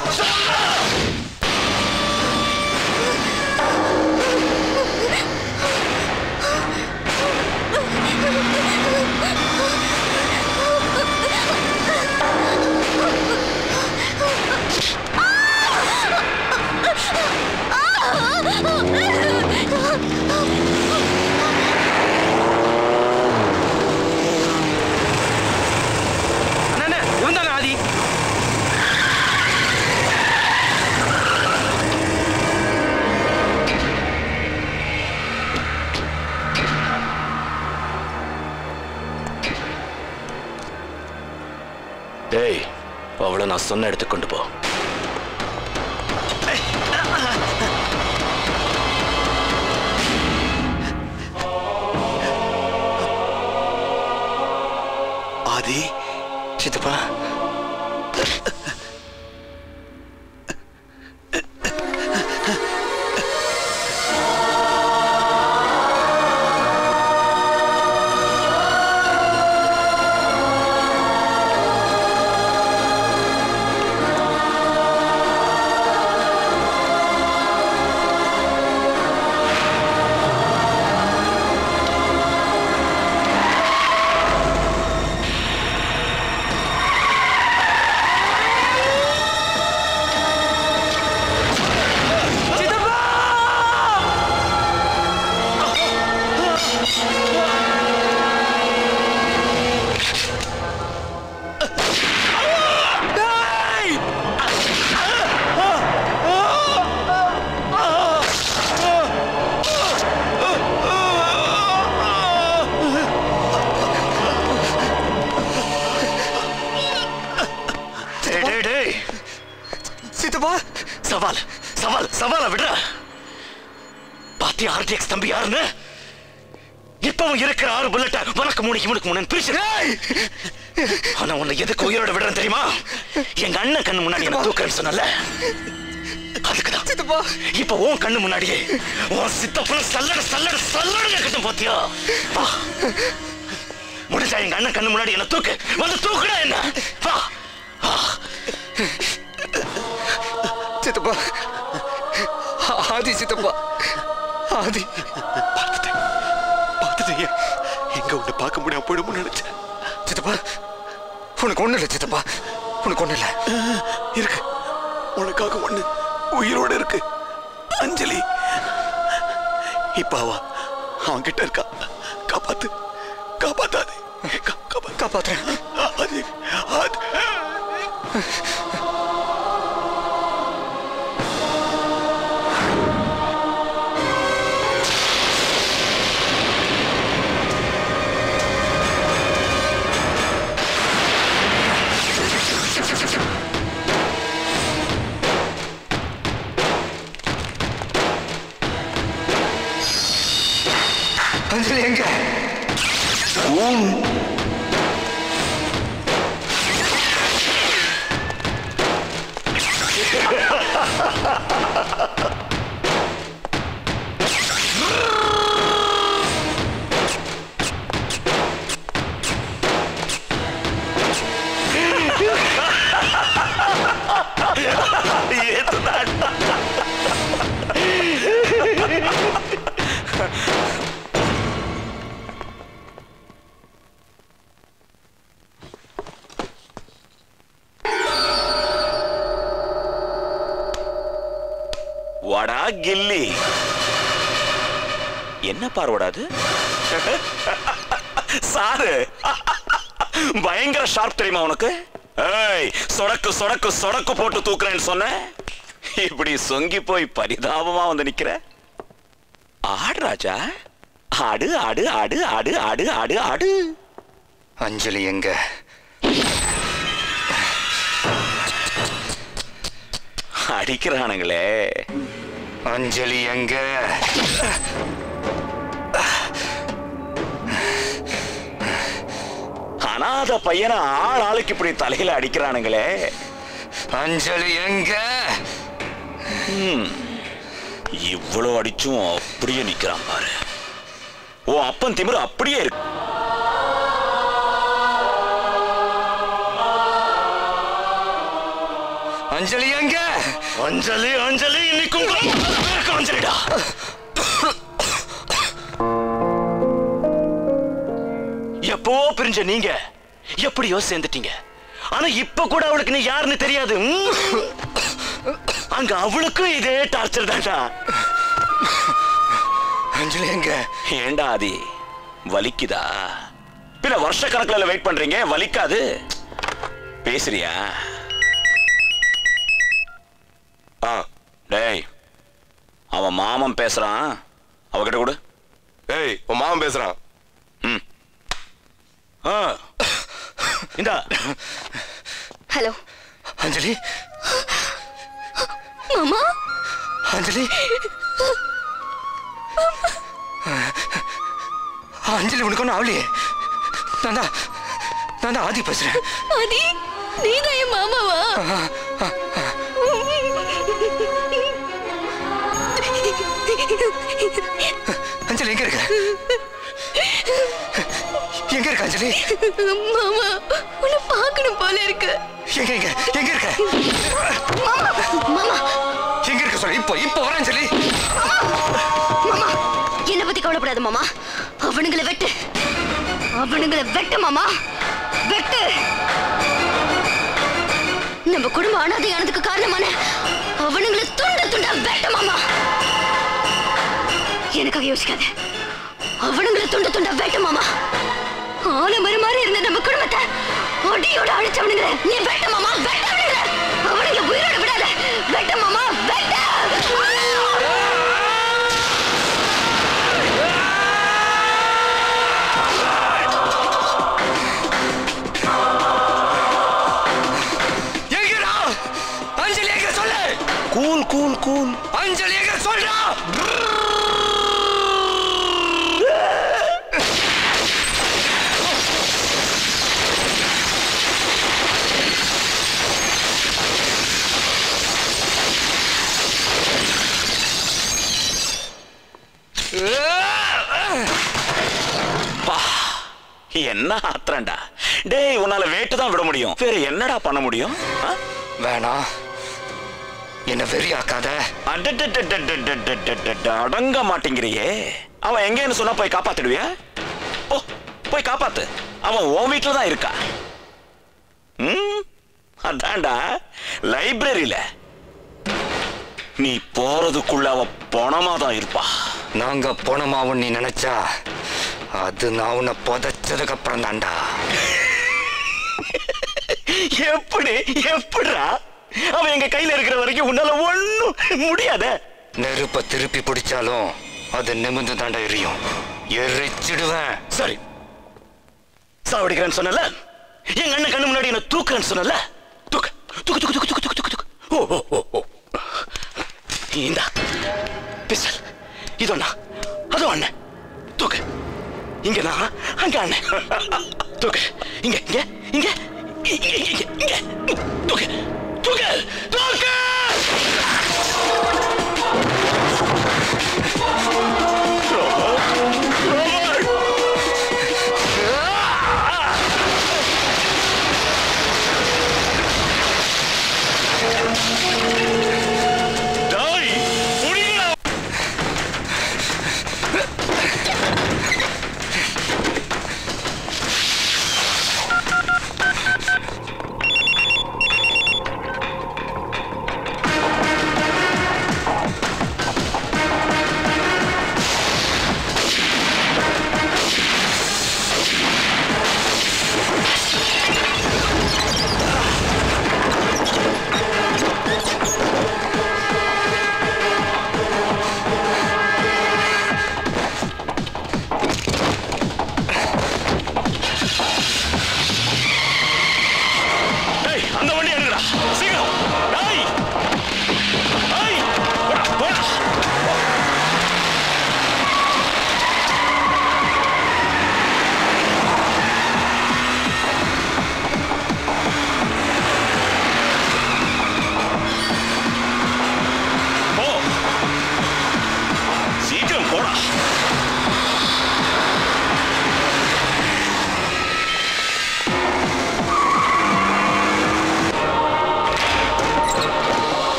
டேய், அவளை நான் சொன்ன இடத்துக்கு கொண்டு போ. ஆதி. சித்தப்பா, சவால் சவால் சவால விடுற. பாத்தி ஆர்டிஎக்ஸ் தம்பி யாருன்னு? இப்பவும் இருக்கிற 6 புல்லட்ட உனக்கு 3 இவனுக்கு 3 பிரிச்சு. ஆனா உன்னை எதுக்கு உயிரோட விடுறேன் தெரியுமா? எங்க அண்ணன் கண்ணு முன்னாடி என்ன தூக்குறேன்னு சொன்னல, அதுக்குதான். இப்ப உன் கண்ணு முன்னாடியே உன் சித்தப்பன சல்லட சல்லட சல்லட கட்டும் பாத்தியா? முடிஞ்சா எங்க அண்ணன் கண்ணு முன்னாடி என்ன தூக்கு, வந்து தூக்குடா என்ன. சித்தப்பா, ஆதி சித்தப்பா, ஆதி. பார்த்துட்டேன். எங்க உன்னை பார்க்க முடியாம போயிடும்னு நினைச்சேன். சித்தப்பா, உனக்கு ஒண்ணு இல்லை. சித்தப்பா, உனக்கு ஒண்ணு இல்லை. இருக்கு, உனக்காக ஒண்ணு உயிரோட இருக்கு. அஞ்சலி இப்ப அவன் கிட்ட இருக்கா. காப்பாத்து, காப்பாத்தாது. காப்பாத்துறேன். அஞ்சலி எங்க? கில்லி. என்ன பார்வடாது சாரு? பயங்கர ஷார்ப் தெரியுமா உனக்கு? ஏய், சொடக்கு சொடக்கு சொடக்கு போட்டு தூக்குறேன்னு சொன்ன, இப்படி சொங்கி போய் பரிதாபமா வந்து நிக்கிற. ஆடு ராஜா, ஆடு ஆடு ஆடு ஆடு ஆடு ஆடு ஆடு. அஞ்சலி எங்க? அடிக்கிறானுங்களே. அஞ்சலி எங்க? அனாத பையனை ஆள் ஆளுக்கு இப்படி தலையில அடிக்கிறானுங்களே. அஞ்சலி எங்க? இவ்வளவு அடிச்சும் அப்படியே நிக்கிறான் பாரு. ஓ அப்பன் திமிரு அப்படியே இருக்கு. அஞ்சலி எங்க? அஞ்சலி அஞ்சலி இன்னைக்கும் அஞ்சலிடா. எப்போ பிரிஞ்ச நீங்க எப்படியோ சேர்ந்துட்டீங்க. ஆனா இப்ப கூட அவளுக்கு நீ யாருன்னு தெரியாது. அங்க அவளுக்கும் இதே டார்ச்சர் தான்டா. அஞ்சலி எங்க? ஏண்டா ஆதி, வலிக்குதா? பின்ன வருஷ கணக்குல வெயிட் பண்றீங்க, வலிக்காது? பேசுறியா? டேய், அவன் மாமன் பேசுறான், அவகிட்ட கொடு. ஏய், உன் மாமன் பேசுறான். இந்தா. ஹலோ அஞ்சலி. மாமா. அஞ்சலி. அஞ்சலி, உனக்கு ஒன்றும் ஆவலையே? நான் தான் ஆதி பேசுறேன். ஆதி, நீதான் என் மாமாவா? அஞ்சலி எங்க இருக்க? எங்க இருக்க அஞ்சலி? மாமா, உன்னை பார்க்கணும் போல இருக்கு. எங்க எங்க எங்க இருக்க? மாமா, எங்க இருக்க சொல்லு. இப்போ வர அஞ்சலி. மாமா, என்ன பத்தி கவலைப்படாத மாமா. அவனுங்களை வெட்டு, அவனுங்களை வெட்டு மாமா, வெட்டு. நம்ம குடும்ப அனாதையானதுக்கு காரணமான அவனுங்களை துண்டு துண்டா வெட்டு மாமா. எனக்காக யோசிக்காத, அவனுங்களை துண்டு துண்டா வெட்டு மாமா. ஆலமரம் மாதிரி இருந்த நம்ம குடும்பத்தை அடியோட அழிச்சவனுங்களை நீ வெட்ட மாமா, வெட்ட அவனுங்களை. அவனுங்களை உயிரோட விடாத, வெட்ட மாமா, வெட்ட. எங்கடா அஞ்சலி? எங்க சொல்லு. Cool cool cool. அஞ்சலி எங்க சொல்றா? என்ன ஆத்திரண்டா டேய், உன்னால வேட்டு தான் விட முடியும், வேற என்னடா பண்ண முடியும்? வேணாம், என்ன வெறியாக்காத. அடங்க மாட்டேங்கிறியே. அவன் எங்கன்னு சொன்னா போய் காப்பாத்திடுவியா? ஓ, போய் காப்பாத்து. அவன் உன் வீட்டுல தான் இருக்கா. அதான்டா லைப்ரரியில. நீ போறதுக்குள்ள அவ பணமா தான் இருப்பா. நாங்க பணமாவும் நீ நினைச்சா அது நான் உன்னை புதைச்சதுக்கு அப்புறம் தான்டா. எப்படிடா? அவன் எங்க கையில இருக்கிற வரைக்கும் உன்னால ஒண்ணும் முடியாத. நெருப்ப திருப்பி பிடிச்சாலும் அது நிமிர்ந்து தாண்டா எரியும். எரிச்சிடுவேன். சரி, சாவடிக்கிறேன்னு சொன்னல, எங்க அண்ணன் கண்ணு முன்னாடி என்ன தூக்குறேன்னு சொன்னல, தூக்கு தூக்கு தூக்கு தூக்கு தூக்கு தூக்கு தூக்கு. ஓ ஓ ஓ, இந்தா பிஸ்டல். இது அண்ணா, அதுவும் அண்ணன். தூக்கு. இங்க நான், அங்க அண்ணன். தூக்கு. இங்க இங்க இங்க இங்க இங்க இங்க. தூக்கு தூக்கு தூக்கு.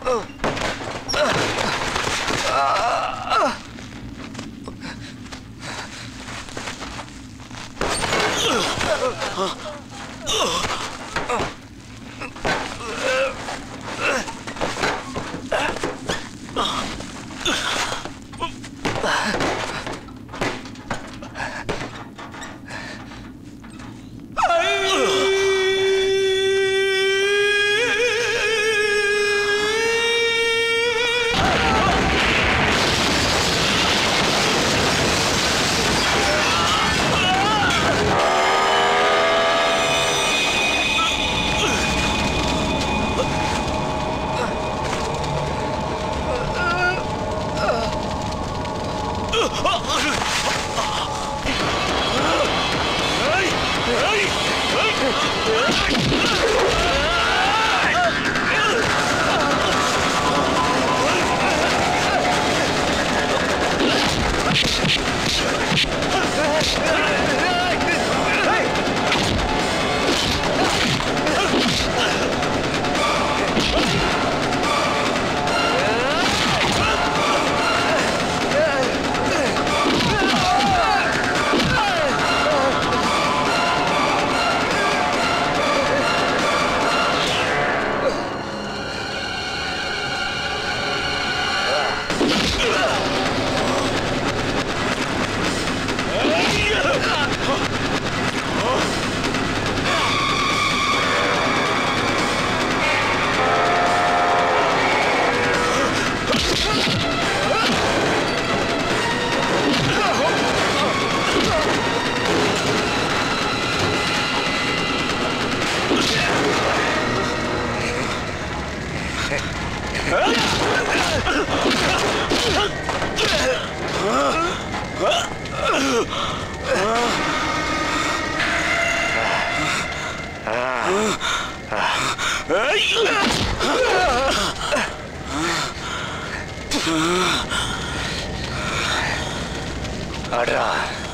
அடா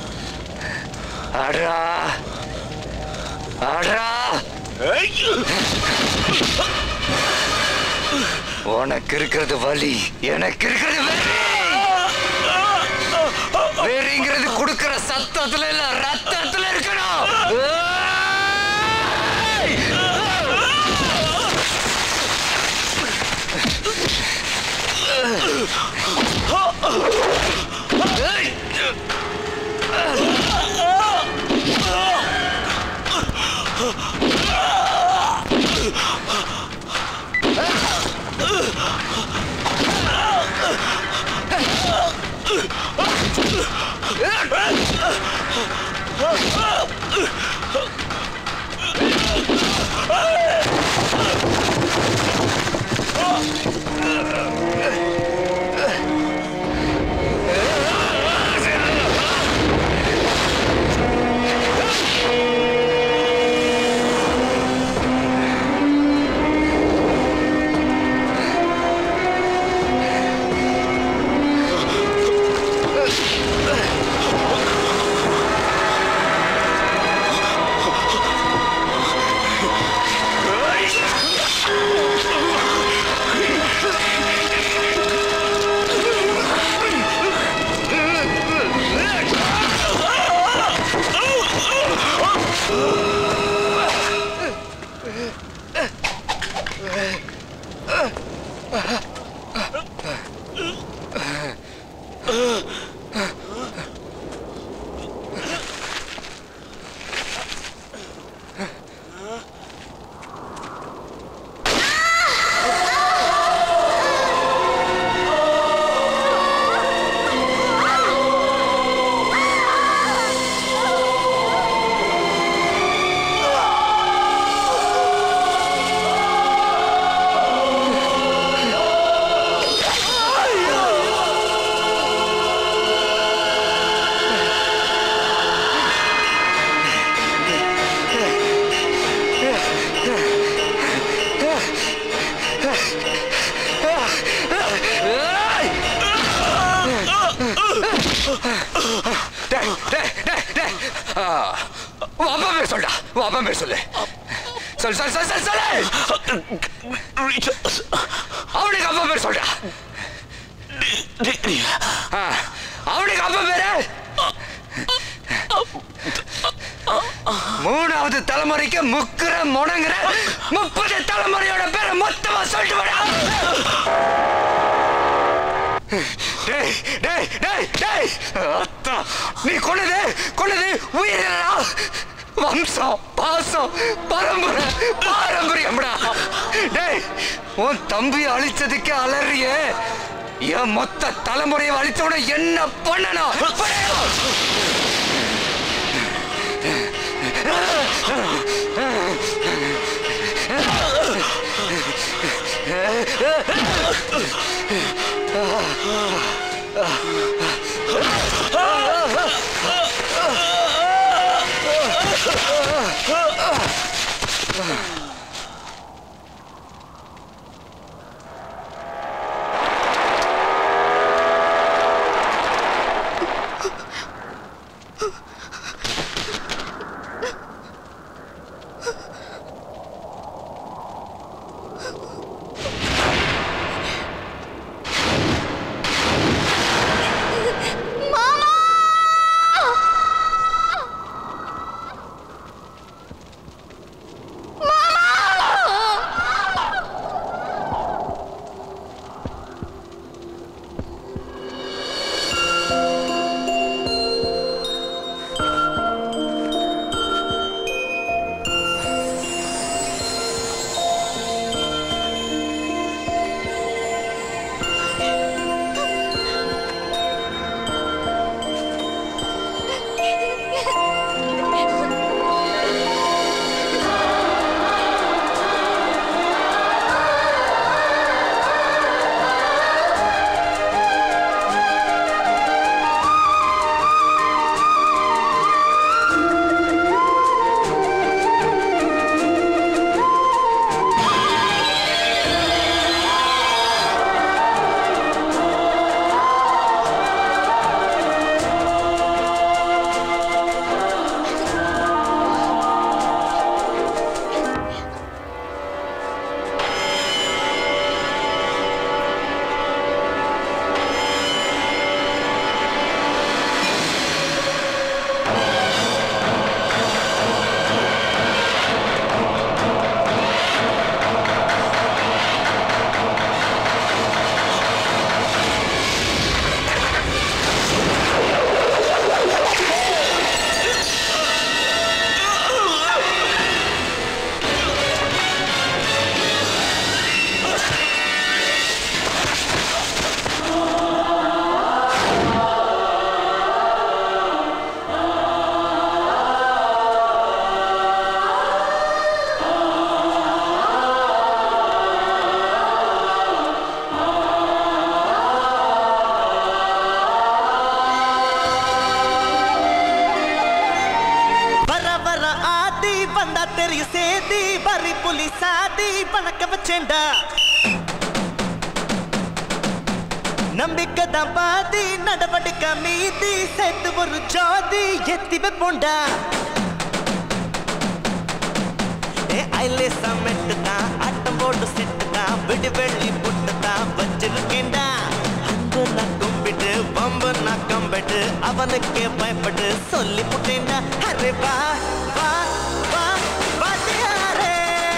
அடா அடா உனக்கு இருக்கிறது வலி, எனக்கு இருக்கிறது வேறிங்கிறது கொடுக்கிற சத்தத்துல இல்ல ரத்தத்துல இருக்கணும். அவனுக்கு சொல்றா. அவனுக்கு அப்ப பேரு மூணாவது தலைமுறைக்கு முக்குற முடங்குற 30 தலைமுறையோட பேரை மொத்தமா சொல்லிட்டு வரா. நீ கொண்டது உயிரா வம்சம் பாசம் பரம்பரை பாரம்பரியம்டா. டேய் உன் தம்பி அழிச்சதுக்கு அலறிய என் மொத்த தலைமுறையை அழிச்சோட என்ன பண்ணணும்? ನಂಬಿಕದ ಬಾದಿ ನಡವಡಿಕ ಮೀದಿ ಸೇತುವರು ಜೋದಿ ಎತ್ತಿವೆ ಪೊಂಡ ஐலே சமெட்டுதா ஆட்டம் போட்டு சிட்டுதா விடு வெள்ளி புட்டுதா வச்சிருக்கேண்டா அன்பு நான் கும்பிட்டு பம்பு நான் கம்பிட்டு அவனுக்கே பயப்பட்டு சொல்லி புட்டேண்டா அரே வா வா வா வாத்தியாரே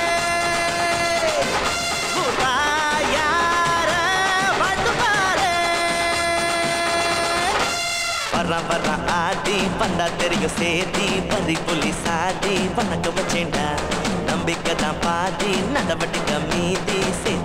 வர வர ஆதி வந்தா தெரியும் சேதி பறி புலி சாதி வணக்க வச்சேண்டா நம்பிக்கை தான் பாதி நடவடிக்கை மீதி